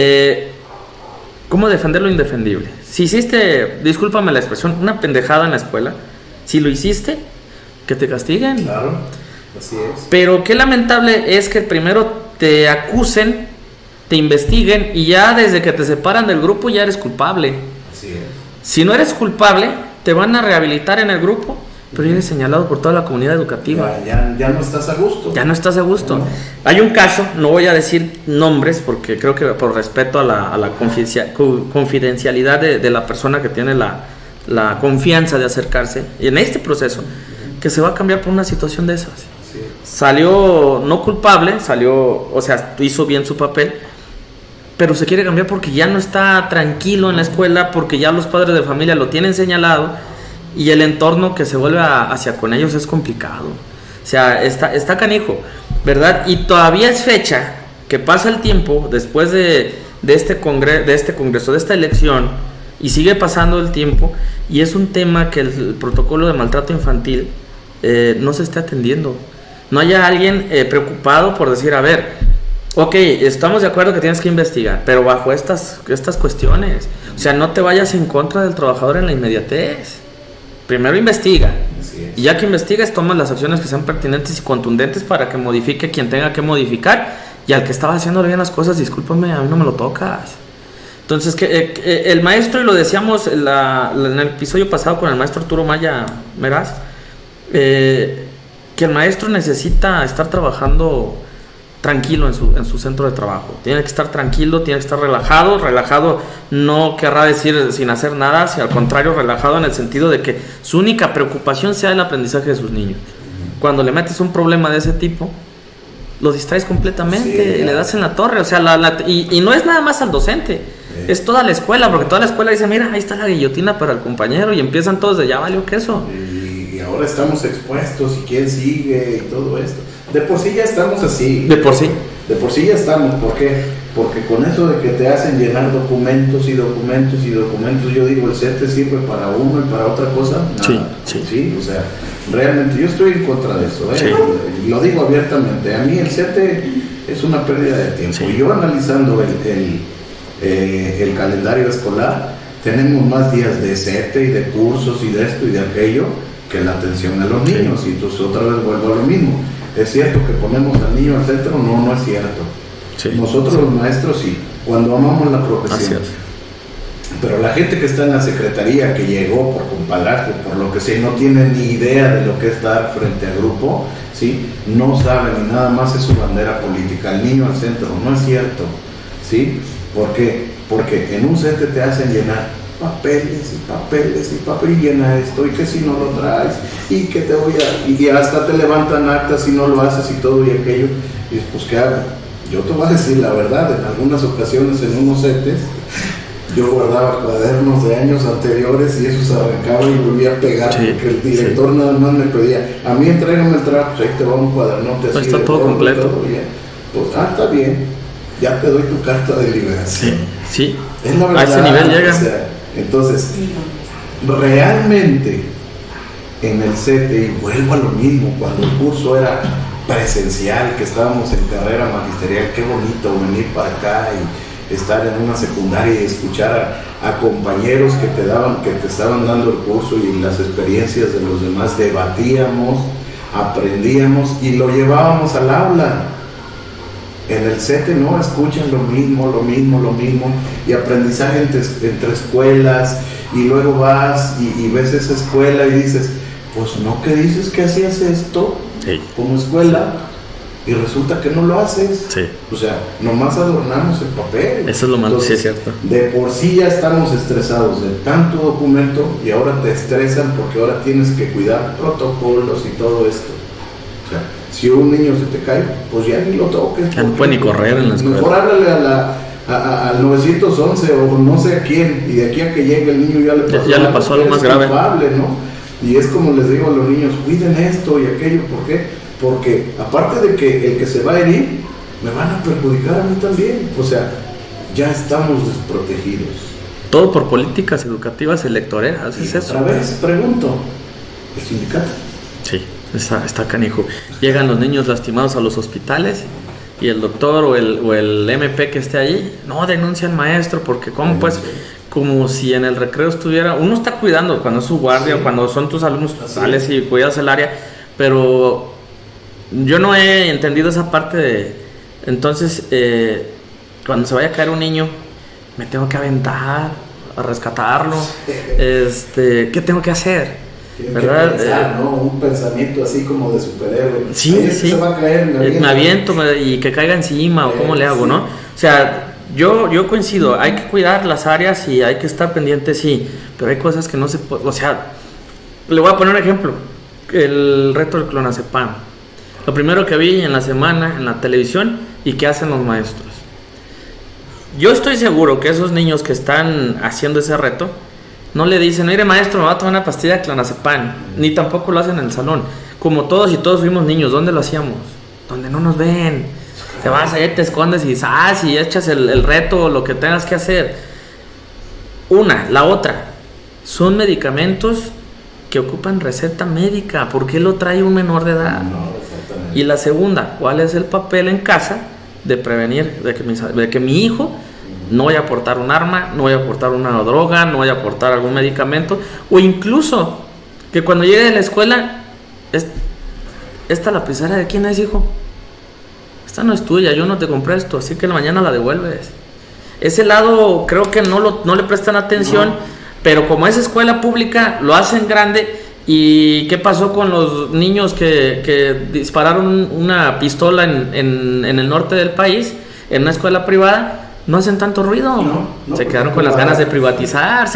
¿cómo defender lo indefendible? Si hiciste, discúlpame la expresión, una pendejada en la escuela, si lo hiciste, que te castiguen. Claro, así es. Pero qué lamentable es que primero te acusen, te investiguen, y ya desde que te separan del grupo ya eres culpable. Así es. Si no eres culpable, te van a rehabilitar en el grupo, pero ya eres señalado por toda la comunidad educativa. Ya no estás a gusto. Ya no estás a gusto. No. Hay un caso, no voy a decir nombres porque creo que por respeto a la confidencialidad de la persona que tiene la confianza de acercarse, y en este proceso, que se va a cambiar por una situación de esas. Sí. Salió no culpable, o sea, hizo bien su papel, pero se quiere cambiar porque ya no está tranquilo en la escuela, porque ya los padres de familia lo tienen señalado, y el entorno que se vuelve hacia con ellos es complicado. O sea, está canijo, ¿verdad? Y todavía es fecha que pasa el tiempo después de este congreso, de esta elección, y sigue pasando el tiempo, y es un tema que el protocolo de maltrato infantil no se está atendiendo. No haya alguien preocupado por decir, a ver, ok, estamos de acuerdo que tienes que investigar, pero bajo estas cuestiones. O sea, no te vayas en contra del trabajador en la inmediatez. Primero investiga, y ya que investigues, tomas las acciones que sean pertinentes y contundentes para que modifique quien tenga que modificar, y al que estaba haciendo bien las cosas, discúlpame, a mí no me lo tocas. Entonces, que el maestro, y lo decíamos en el episodio pasado con el maestro Arturo Maya Meraz, que el maestro necesita estar trabajando tranquilo en su centro de trabajo. Tiene que estar tranquilo, tiene que estar relajado no querrá decir sin hacer nada, sino al contrario, relajado en el sentido de que su única preocupación sea el aprendizaje de sus niños. Cuando le metes un problema de ese tipo, lo distraes completamente, y le das en la torre. O sea, y no es nada más al docente, es toda la escuela, porque toda la escuela dice, mira, ahí está la guillotina para el compañero, y empiezan todos de ya valió queso. Y ahora estamos expuestos, y quién sigue, y todo esto. De por sí ya estamos así. De por sí ya estamos. ¿Por qué? Porque con eso de que te hacen llenar documentos, yo digo, ¿el CERTE sirve para uno y para otra cosa? Nada. Sí. O sea, Realmente, yo estoy en contra de eso, ¿eh? Sí. Lo digo abiertamente. A mí el CETE es una pérdida de tiempo. Sí. Y yo analizando el calendario escolar, tenemos más días de CETE y de cursos y de esto y de aquello que la atención a los niños. Y entonces otra vez vuelvo a lo mismo. ¿Es cierto que ponemos al niño al centro? No, no es cierto. Sí. Nosotros los maestros sí, cuando amamos la profesión. Pero la gente que está en la secretaría, que llegó por compadrazgo, por lo que sea, no tiene ni idea de lo que es estar frente al grupo, ¿sí? No sabe ni nada más, es su bandera política. El niño al centro, no es cierto, ¿sí? ¿Por qué? Porque en un CETE te hacen llenar papeles y papeles y papeles, y llena esto, y que si no lo traes, y que te voy a... y hasta te levantan actas si no lo haces y todo y aquello, y dices, pues ¿qué hago? Yo te voy a decir la verdad, en algunas ocasiones en unos CETES, yo guardaba cuadernos de años anteriores y eso se arrancaba y volvía a pegar, sí, porque el director nada más me pedía, a mí entrégame el trabajo, pues ahí te va un cuadernote así. Está todo completo. Todo, pues, está bien, ya te doy tu carta de liberación. Sí, es la verdad. A ese nivel llega. O sea, entonces, realmente, en el CETE, y vuelvo a lo mismo, cuando el curso era presencial, que estábamos en carrera magisterial, qué bonito venir para acá y estar en una secundaria y escuchar a compañeros que te estaban dando el curso y las experiencias de los demás, debatíamos, aprendíamos y lo llevábamos al aula. En el CETE no, escuchan lo mismo, y aprendizaje entre escuelas, y luego vas y ves esa escuela y dices, pues no, que dices que hacías esto como escuela, y resulta que no lo haces. O sea, nomás adornamos el papel. Eso es lo malo. Entonces, sí, es cierto. De por sí ya estamos estresados de tanto documento y ahora te estresan porque ahora tienes que cuidar protocolos y todo esto. O sea, si un niño se te cae, pues ya ni lo toques. Ya no puede ni correr en la escuela. Mejor háblale al 911 o no sé a quién, y de aquí a que llegue el niño ya le pasó algo más grave. Culpable, ¿no? Y es como les digo a los niños, cuiden esto y aquello. ¿Por qué? Porque aparte de que el que se va a herir, me van a perjudicar a mí también. O sea, ya estamos desprotegidos. Todo por políticas educativas electoreras, ¿es eso? Otra vez pregunto, ¿el sindicato? Sí, está canijo. Llegan los niños lastimados a los hospitales y el doctor o el MP que esté ahí, no, denuncia al maestro, porque ¿cómo pues? Como si en el recreo estuviera... Uno está cuidando cuando es su guardia, sí, cuando son tus alumnos, sales y cuidas el área, pero... Yo no he entendido esa parte de... Entonces, cuando se vaya a caer un niño, me tengo que aventar a rescatarlo. ¿Qué tengo que hacer? ¿Verdad? Que pensar, ¿no? Un pensamiento así como de superhéroe. Sí. Se va a caer, me aviento y que caiga encima, o cómo le hago, ¿no? O sea, yo coincido, hay que cuidar las áreas y hay que estar pendiente, sí, pero hay cosas que no se pueden... O sea, le voy a poner un ejemplo. El reto del clonazepam. Lo primero que vi en la semana en la televisión, y qué hacen los maestros. Yo estoy seguro que esos niños que están haciendo ese reto no le dicen, mire maestro, me va a tomar una pastilla de clonazepam, ni tampoco lo hacen en el salón. Como todos y todos fuimos niños, ¿dónde lo hacíamos? Donde no nos ven. Te vas ahí, te escondes y echas el reto o lo que tengas que hacer. La otra, son medicamentos que ocupan receta médica. ¿Por qué lo trae un menor de edad? Y la segunda, ¿cuál es el papel en casa de prevenir de que mi hijo no vaya a portar un arma, no vaya a portar una droga, no vaya a portar algún medicamento, o incluso que cuando llegue a la escuela, esta lapicera de quién es, hijo? Esta no es tuya, yo no te compré esto, así que en la mañana la devuelves. Ese lado creo que no le prestan atención, pero como es escuela pública, lo hacen grande. ¿Y qué pasó con los niños que dispararon una pistola en el norte del país, en una escuela privada? No hacen tanto ruido. Se quedaron con las ganas de privatizar,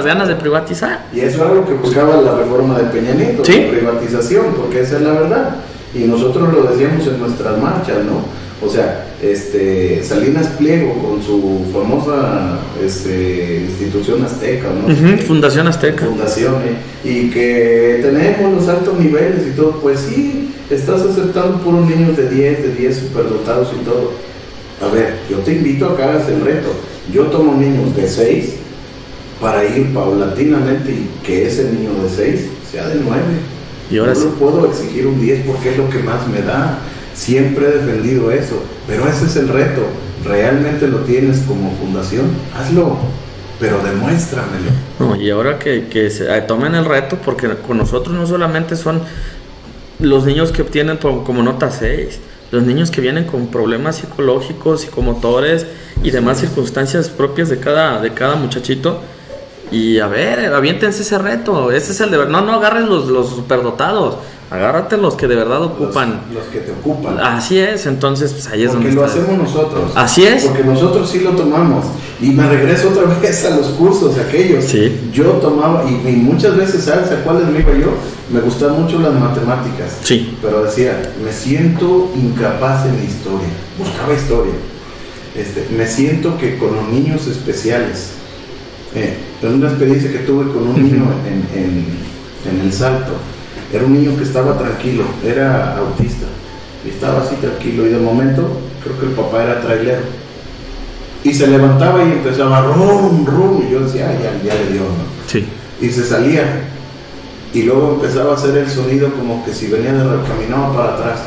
Y eso era lo que buscaba la reforma de Peña Nieto, ¿sí? La privatización, porque esa es la verdad. Y nosotros lo decíamos en nuestras marchas, ¿no? O sea, Salinas Pliego con su famosa institución azteca, ¿no? Fundación Azteca. Y que tenemos los altos niveles y todo. Pues sí, estás aceptando puros niños de 10 superdotados y todo. A ver, yo te invito a que hagas el reto. Yo tomo niños de 6 para ir paulatinamente y que ese niño de 6 sea de 9. Y ahora no sí. puedo exigir un 10 porque es lo que más me da. Siempre he defendido eso, pero ese es el reto. ¿Realmente lo tienes como fundación? Hazlo, pero demuéstramelo. No, y ahora que se tomen el reto, porque con nosotros no solamente son los niños que obtienen como nota 6, los niños que vienen con problemas psicológicos, psicomotores y demás circunstancias propias de cada muchachito. Y a ver, aviéntense ese reto. Ese es el de no agarres los superdotados, agárrate los que de verdad ocupan. Los que te ocupan. Así es, entonces pues ahí es porque donde lo está. hacemos nosotros. Así es. Porque nosotros sí lo tomamos. Y me regreso otra vez a los cursos aquellos. Sí. Yo tomaba, y muchas veces, ¿sabes a cuáles me iba yo? Me gustaban mucho las matemáticas. Sí. Pero decía, me siento incapaz en la historia. Buscaba historia. Me siento que con los niños especiales, en una experiencia que tuve con un niño en El Salto, era un niño que estaba tranquilo, era autista, y estaba así tranquilo, y de momento, creo que el papá era trailero, y se levantaba y empezaba rum, y yo decía, ya le dio, ¿no? Sí. Y se salía, y luego empezaba a hacer el sonido como que si venía caminaba para atrás,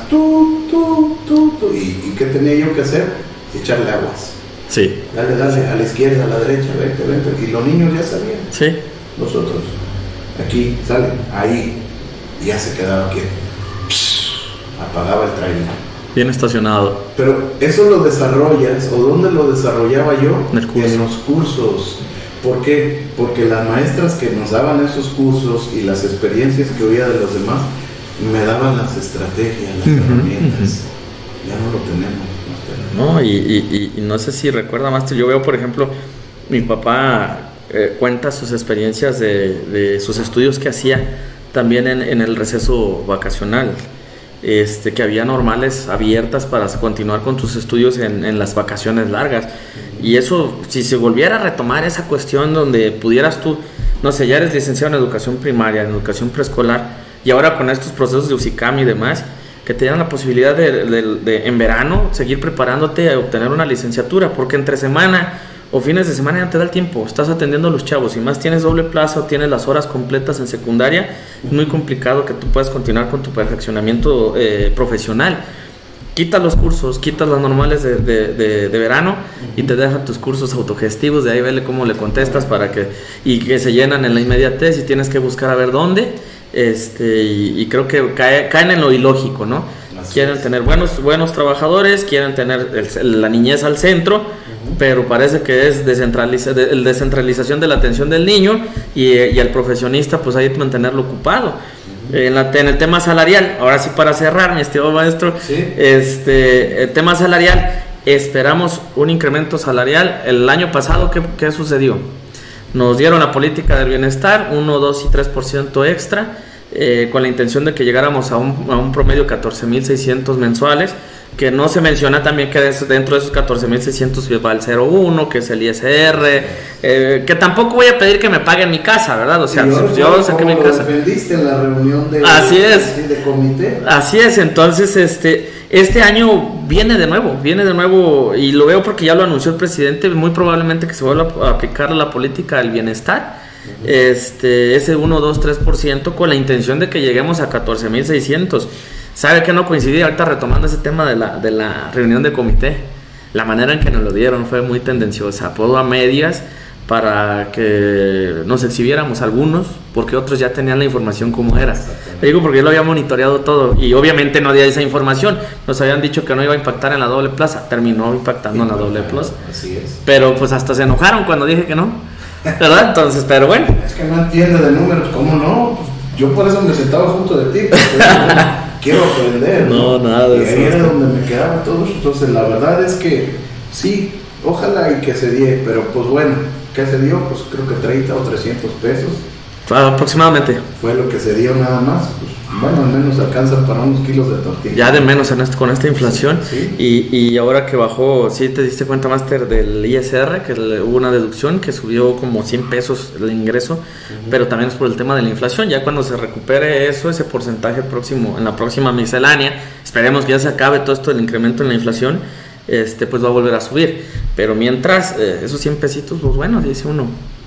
y ¿qué tenía yo que hacer? Echarle aguas. Sí. Dale, a la izquierda, a la derecha, vente. Y los niños ya sabían. Sí. Nosotros, aquí, sale, ahí, y ya se quedaba quieto. Apagaba el trailer. Bien estacionado. Pero eso lo desarrollas, ¿o dónde lo desarrollaba yo? En el curso. En los cursos. ¿Por qué? Porque las maestras que nos daban esos cursos y las experiencias que oía de los demás, me daban las estrategias, las herramientas. Ya no lo tenemos. No, y no sé si recuerda, Master, yo veo, por ejemplo, mi papá cuenta sus experiencias de sus estudios que hacía también en el receso vacacional, que había normales abiertas para continuar con tus estudios en las vacaciones largas. Y eso, si se volviera a retomar esa cuestión donde pudieras tú, no sé, ya eres licenciado en educación primaria, en educación preescolar, y ahora con estos procesos de UCICAM y demás, que te dieran la posibilidad de en verano seguir preparándote a obtener una licenciatura, porque entre semana o fines de semana ya te da el tiempo, estás atendiendo a los chavos, y más tienes doble plaza o tienes las horas completas en secundaria, es muy complicado que tú puedas continuar con tu perfeccionamiento profesional. Quitas los cursos, quitas las normales de verano y te dejan tus cursos autogestivos, de ahí vele cómo le contestas y que se llenan en la inmediatez y tienes que buscar a ver dónde. Y creo que caen en lo ilógico, ¿no? Quieren tener buenos trabajadores, quieren tener la niñez al centro, pero parece que es descentralización de la atención del niño y al profesionista, pues hay que mantenerlo ocupado. En el tema salarial, ahora sí, para cerrar, mi estimado maestro, ¿sí? El tema salarial, esperamos un incremento salarial. El año pasado, ¿qué sucedió? Nos dieron la política del bienestar, 1, 2 y 3% extra, con la intención de que llegáramos a un promedio 14,600 mensuales, que no se menciona también que dentro de esos 14,600 va el 0,1, que es el ISR, que tampoco voy a pedir que me paguen mi casa, ¿verdad? O sea, yo saqué mi casa. Defendiste en la reunión de comité. Así es, entonces este año viene de nuevo, y lo veo porque ya lo anunció el presidente, muy probablemente que se vuelva a aplicar la política del bienestar, ese 1, 2, 3%, con la intención de que lleguemos a 14,600. ¿Sabe que no coincidí? Ahorita retomando ese tema de la reunión de comité, la manera en que nos lo dieron fue muy tendenciosa, apodo a medias, para que nos exhibiéramos algunos, porque otros ya tenían la información como era. Le digo porque yo lo había monitoreado todo, y obviamente no había esa información. Nos habían dicho que no iba a impactar en la doble plaza, terminó impactando en la doble plaza. Así es. Pero pues hasta se enojaron cuando dije que no, ¿verdad? Entonces, pero bueno. Es que no entiende de números, ¿cómo no? Pues yo por eso me sentaba junto de ti, porque quiero aprender. No, nada de eso. Y ahí era donde me quedaba todo. Entonces la verdad es que sí, ojalá y que se dé, pero pues bueno, ¿qué se dio? Pues creo que 30 o 300 pesos. Aproximadamente. Fue lo que se dio nada más. Pues, bueno, al menos alcanza para unos kilos de tortilla. Ya de menos con esta inflación. Sí. Y ahora que bajó, ¿sí te diste cuenta, Master, del ISR? Que hubo una deducción que subió como 100 pesos el ingreso, pero también es por el tema de la inflación. Ya cuando se recupere ese porcentaje en la próxima miscelánea, esperemos que ya se acabe todo esto del incremento en la inflación, pues va a volver a subir. Pero mientras, esos 100 pesitos, pues bueno, dice uno.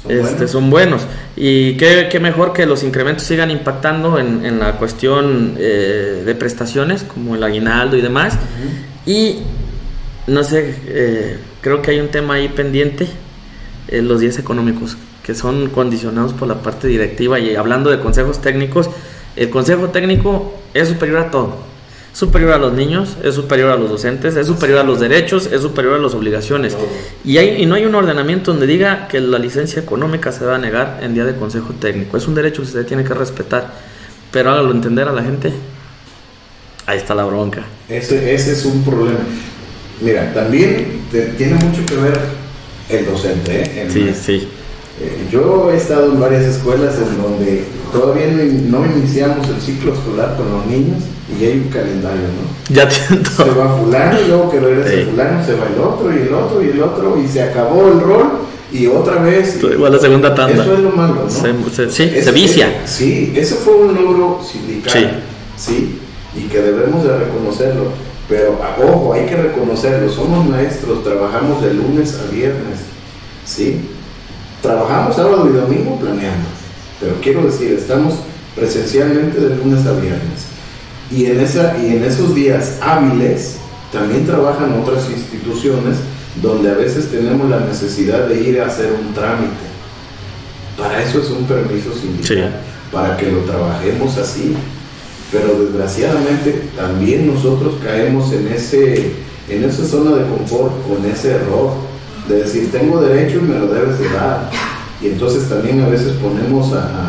son buenos. Y qué mejor que los incrementos sigan impactando en la cuestión de prestaciones, como el aguinaldo y demás. Y no sé, creo que hay un tema ahí pendiente, los días económicos, que son condicionados por la parte directiva. Y hablando de consejos técnicos, el consejo técnico es superior a todo. Superior a los niños, es superior a los docentes, es superior a los derechos, es superior a las obligaciones. Y no hay un ordenamiento donde diga que la licencia económica se va a negar en día de consejo técnico. Es un derecho que se tiene que respetar, pero hágalo entender a la gente. Ahí está la bronca. Ese es un problema. Mira, también tiene mucho que ver el docente, Sí. Yo he estado en varias escuelas en donde todavía no iniciamos el ciclo escolar con los niños y hay un calendario, ¿no? Ya entiendo. Se va fulano y luego que regresa fulano, se va el otro y el otro y el otro y se acabó el rol y otra vez. Igual la segunda tanda. Eso es lo malo, ¿no? Se vicia. Sí, eso fue un logro sindical, sí, y que debemos de reconocerlo. Pero, ojo, hay que reconocerlo, somos maestros, trabajamos de lunes a viernes, ¿sí? Trabajamos sábado y domingo planeando, pero quiero decir, estamos presencialmente de lunes a viernes. Y en esos días hábiles también trabajan otras instituciones donde a veces tenemos la necesidad de ir a hacer un trámite. Para eso es un permiso sindical, para que lo trabajemos así. Pero desgraciadamente también nosotros caemos en esa zona de confort, con ese error de decir tengo derecho y me lo debes de dar. Y entonces también a veces ponemos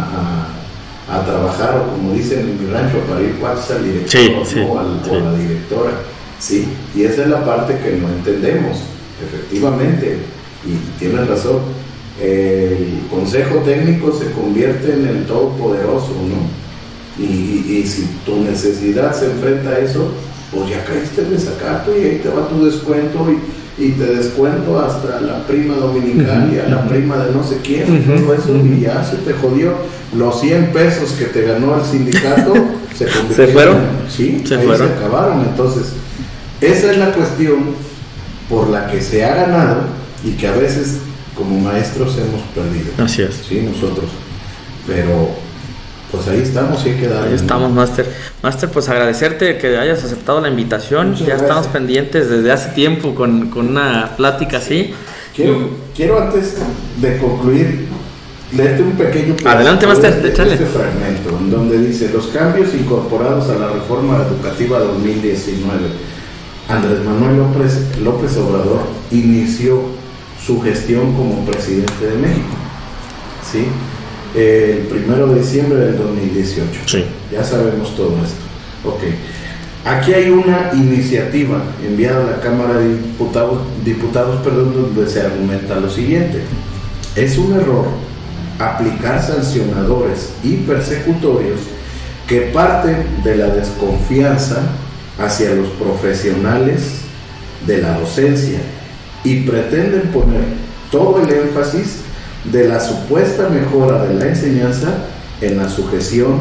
a trabajar, o como dicen en mi rancho, a parir cuates al director, o a la directora, ¿sí? Y esa es la parte que no entendemos, efectivamente, y tienes razón, el consejo técnico se convierte en el todopoderoso, ¿no? Y si tu necesidad se enfrenta a eso, pues ya caíste en desacato y ahí te va tu descuento y te descuento hasta la prima dominical y a la prima de no sé quién, todo eso, y ya se te jodió. Los 100 pesos que te ganó el sindicato ¿Se fueron? Se acabaron. Entonces, esa es la cuestión por la que se ha ganado y que a veces como maestros hemos perdido. Así es. Sí, nosotros. Pero pues ahí estamos y hay que darle. Ahí estamos, Máster. Máster, pues agradecerte que hayas aceptado la invitación. Muchas gracias. Estamos pendientes desde hace tiempo con una plática así. Quiero antes de concluir, leerte un pequeño pedazo. Adelante, Máster, échale. Este fragmento, en donde dice: los cambios incorporados a la reforma educativa 2019. Andrés Manuel López Obrador inició su gestión como presidente de México, ¿sí? El 1 de diciembre del 2018. Sí. Ya sabemos todo esto. Ok. Aquí hay una iniciativa enviada a la Cámara de Diputados, donde se argumenta lo siguiente: es un error aplicar sancionadores y persecutorios que parten de la desconfianza hacia los profesionales de la docencia y pretenden poner todo el énfasis de la supuesta mejora de la enseñanza en la sujeción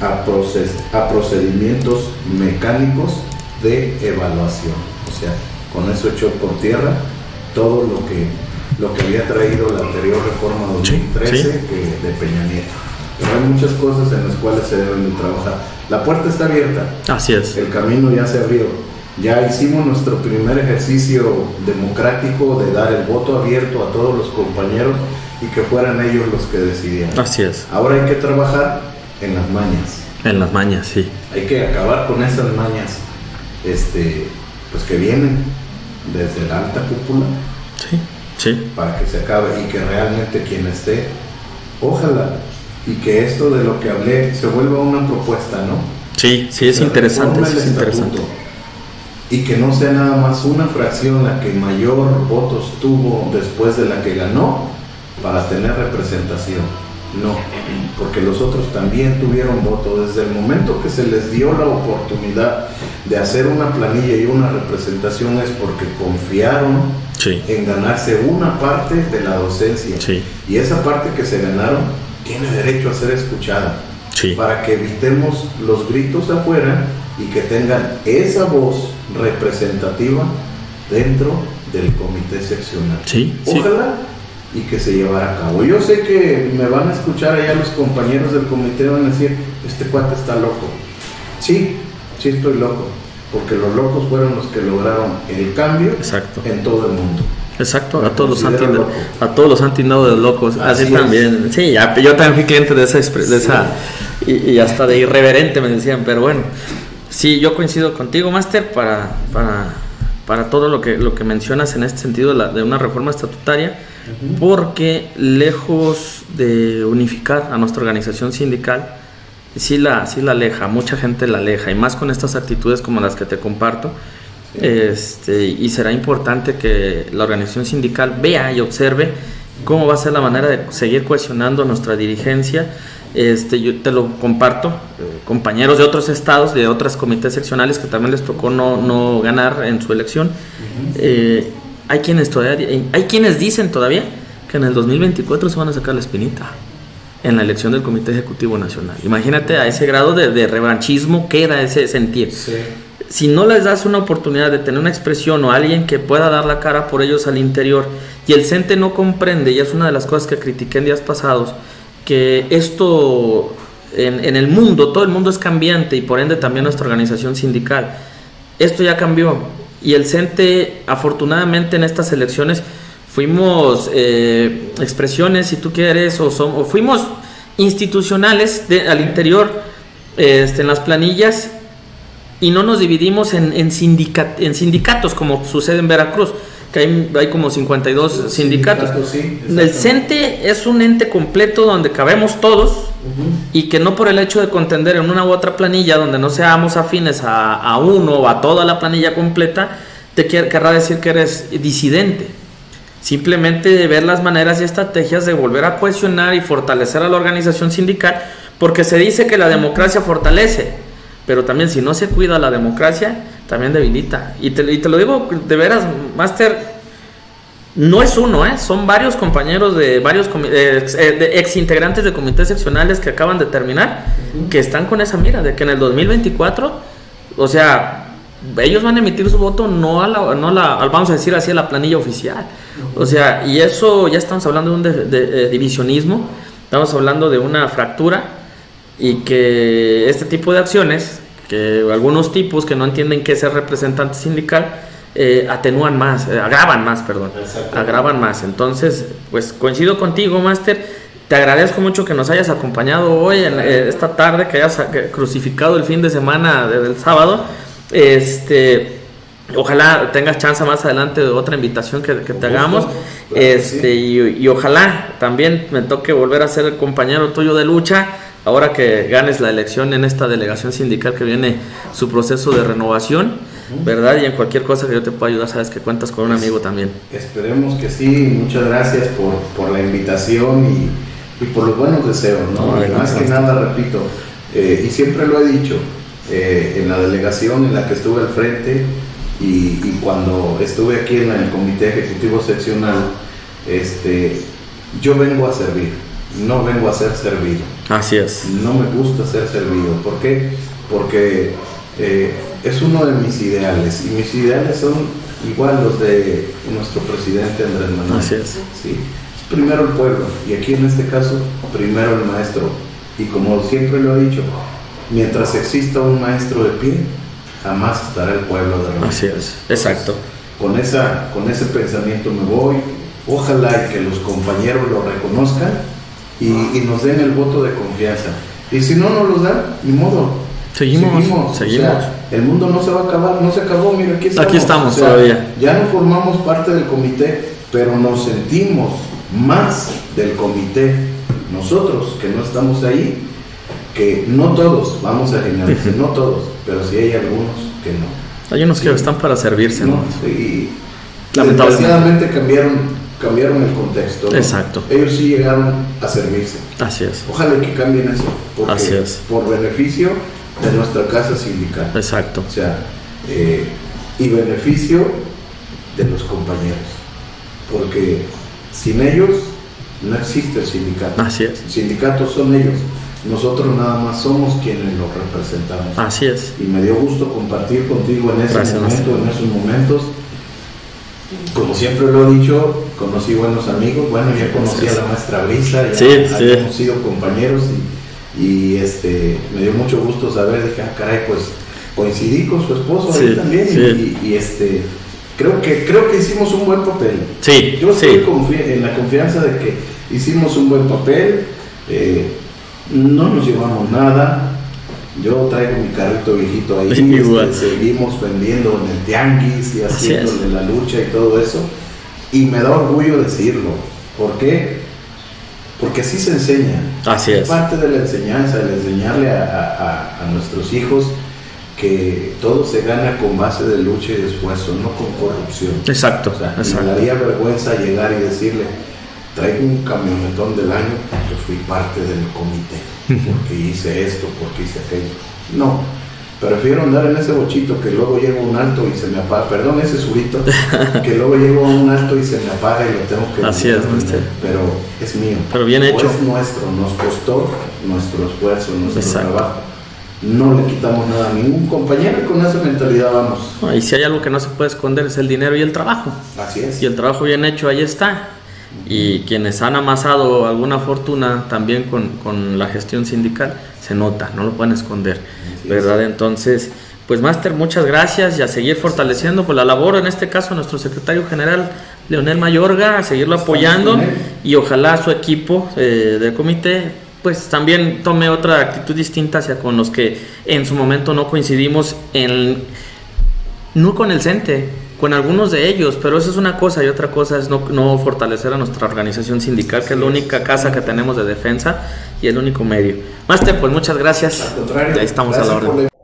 a procedimientos mecánicos de evaluación. O sea, con eso echó por tierra todo lo que había traído la anterior reforma 2013 de Peña Nieto. Pero hay muchas cosas en las cuales se deben de trabajar. La puerta está abierta. Así es. El camino ya se abrió. Ya hicimos nuestro primer ejercicio democrático de dar el voto abierto a todos los compañeros y que fueran ellos los que decidieran. Así es. Ahora hay que trabajar en las mañas. En las mañas, sí. Hay que acabar con esas mañas, pues que vienen desde la alta cúpula. Sí. Para que se acabe y que realmente quien esté, ojalá, y que esto de lo que hablé se vuelva una propuesta, ¿no? Sí, es interesante, es interesante. Y que no sea nada más una fracción la que mayor votos tuvo después de la que ganó para tener representación. No, porque los otros también tuvieron voto. Desde el momento que se les dio la oportunidad de hacer una planilla y una representación es porque confiaron en ganarse una parte de la docencia. Y esa parte que se ganaron tiene derecho a ser escuchada, para que evitemos los gritos afuera y que tengan esa voz representativa dentro del comité seccional. Ojalá y que se llevara a cabo. Yo sé que me van a escuchar allá los compañeros del comité, van a decir, este cuate está loco. Sí, sí estoy loco, porque los locos fueron los que lograron el cambio. Exacto. En todo el mundo. Exacto, a todos los antinodos de locos, así también. Sí, yo también fui cliente de esa y hasta de irreverente me decían, pero bueno, sí, yo coincido contigo, Máster, para todo lo que mencionas en este sentido de una reforma estatutaria, porque lejos de unificar a nuestra organización sindical, sí la aleja, mucha gente la aleja, y más con estas actitudes como las que te comparto. Y será importante que la organización sindical vea y observe cómo va a ser la manera de seguir cohesionando nuestra dirigencia. Yo te lo comparto, compañeros de otros estados, de otras comités seccionales que también les tocó no ganar en su elección. Hay quienes dicen todavía que en el 2024 se van a sacar la espinita en la elección del Comité Ejecutivo Nacional. Imagínate a ese grado de revanchismo que da ese sentir. Sí. Si no les das una oportunidad de tener una expresión o alguien que pueda dar la cara por ellos al interior, y el CENTE no comprende, y es una de las cosas que critiqué en días pasados, que esto en el mundo, todo el mundo es cambiante, y por ende también nuestra organización sindical. Esto ya cambió, y el CENTE, afortunadamente en estas elecciones, fuimos expresiones, si tú quieres, o fuimos institucionales al interior, en las planillas, y no nos dividimos en sindicatos como sucede en Veracruz, que hay como 52 sindicatos. Sí, el CENTE es un ente completo donde cabemos todos, y que no por el hecho de contender en una u otra planilla donde no seamos afines a uno o a toda la planilla completa, te querrá decir que eres disidente. Simplemente ver las maneras y estrategias de volver a cohesionar y fortalecer a la organización sindical, porque se dice que la democracia fortalece, pero también si no se cuida la democracia, también debilita. Y te lo digo de veras, Máster, no es uno, son varios compañeros de varios ex integrantes de comités seccionales que acaban de terminar, que están con esa mira de que en el 2024, o sea, ellos van a emitir su voto vamos a decir así, a la planilla oficial. O sea, y eso ya estamos hablando de divisionismo, estamos hablando de una fractura, y que este tipo de acciones, que algunos tipos que no entienden qué es ser representante sindical, agravan más. Entonces, pues coincido contigo, Máster. Te agradezco mucho que nos hayas acompañado hoy esta tarde, que hayas crucificado el fin de semana del sábado. Ojalá tengas chance más adelante de otra invitación que te hagamos. Y ojalá también me toque volver a ser el compañero tuyo de lucha ahora que ganes la elección en esta delegación sindical que viene su proceso de renovación, ¿verdad? Y en cualquier cosa que yo te pueda ayudar, sabes que cuentas con un amigo también. Esperemos que sí. Muchas gracias por la invitación y por los buenos deseos, ¿no? Más que nada, repito, y siempre lo he dicho, en la delegación en la que estuve al frente y cuando estuve aquí en el Comité Ejecutivo Seccional, yo vengo a servir, no vengo a ser servido. Así es. No me gusta ser servido. ¿Por qué? Porque es uno de mis ideales, y mis ideales son igual los de nuestro presidente Andrés Manuel. Así es. Sí. Primero el pueblo, y aquí en este caso, primero el maestro. Y como siempre lo he dicho, mientras exista un maestro de pie, jamás estará el pueblo de arriba. Así es, exacto. Entonces, con ese pensamiento me voy. Ojalá y que los compañeros lo reconozcan y nos den el voto de confianza. Y si no nos los dan, ni modo. Seguimos. O sea, el mundo no se va a acabar, no se acabó, mira, aquí estamos, o sea, todavía. Ya no formamos parte del comité, pero nos sentimos más del comité. Nosotros que no estamos ahí, que no todos, vamos a generalizar, no todos, pero sí hay algunos que no. Hay unos que están para servirse, ¿no? Y desgraciadamente cambiaron el contexto, ¿no? Exacto. Ellos sí llegaron a servirse. Así es. Ojalá que cambien eso, porque así es. Por beneficio de nuestra casa sindical. Exacto. O sea, y beneficio de los compañeros, porque sin ellos no existe el sindicato. Así es. El sindicato son ellos. Nosotros nada más somos quienes los representamos. Así es. Y me dio gusto compartir contigo en ese momento, en esos momentos. Como siempre lo he dicho, conocí buenos amigos, bueno, ya conocí a la maestra Brisa, ya hemos sido compañeros y me dio mucho gusto saber, dije, caray, pues coincidí con su esposo ahí también y creo que hicimos un buen papel. Yo estoy en la confianza de que hicimos un buen papel, no nos llevamos nada. Yo traigo mi carrito viejito ahí, seguimos vendiendo en el tianguis y haciéndole la lucha y todo eso, y me da orgullo decirlo. ¿Por qué? Porque así se enseña. Es parte de la enseñanza, el enseñarle a nuestros hijos que todo se gana con base de lucha y de esfuerzo, no con corrupción. Exacto. Me daría vergüenza llegar y decirle, traigo un camionetón del año porque fui parte del comité, porque hice esto, porque hice aquello. No, prefiero andar en ese bochito que luego llego a un alto y se me apaga, perdón, ese surito, que luego llego a un alto y se me apaga y lo tengo que pero es mío. Pero bien hecho. Es nuestro, nos costó nuestro esfuerzo, nuestro trabajo. No le quitamos nada a ningún compañero, con esa mentalidad vamos. Y si hay algo que no se puede esconder es el dinero y el trabajo. Así es. Y el trabajo bien hecho ahí está. Y quienes han amasado alguna fortuna también con la gestión sindical, se nota, no lo pueden esconder, ¿verdad? Entonces, pues máster, muchas gracias y a seguir fortaleciendo pues la labor, en este caso nuestro secretario general Leonel Mayorga, a seguirlo apoyando y ojalá su equipo del comité pues también tome otra actitud distinta hacia con los que en su momento no coincidimos no con el CENTE, con algunos de ellos, pero eso es una cosa y otra cosa es no fortalecer a nuestra organización sindical, que es la única casa que tenemos de defensa y el único medio. Máster, pues muchas gracias. Al contrario, ahí estamos a la orden.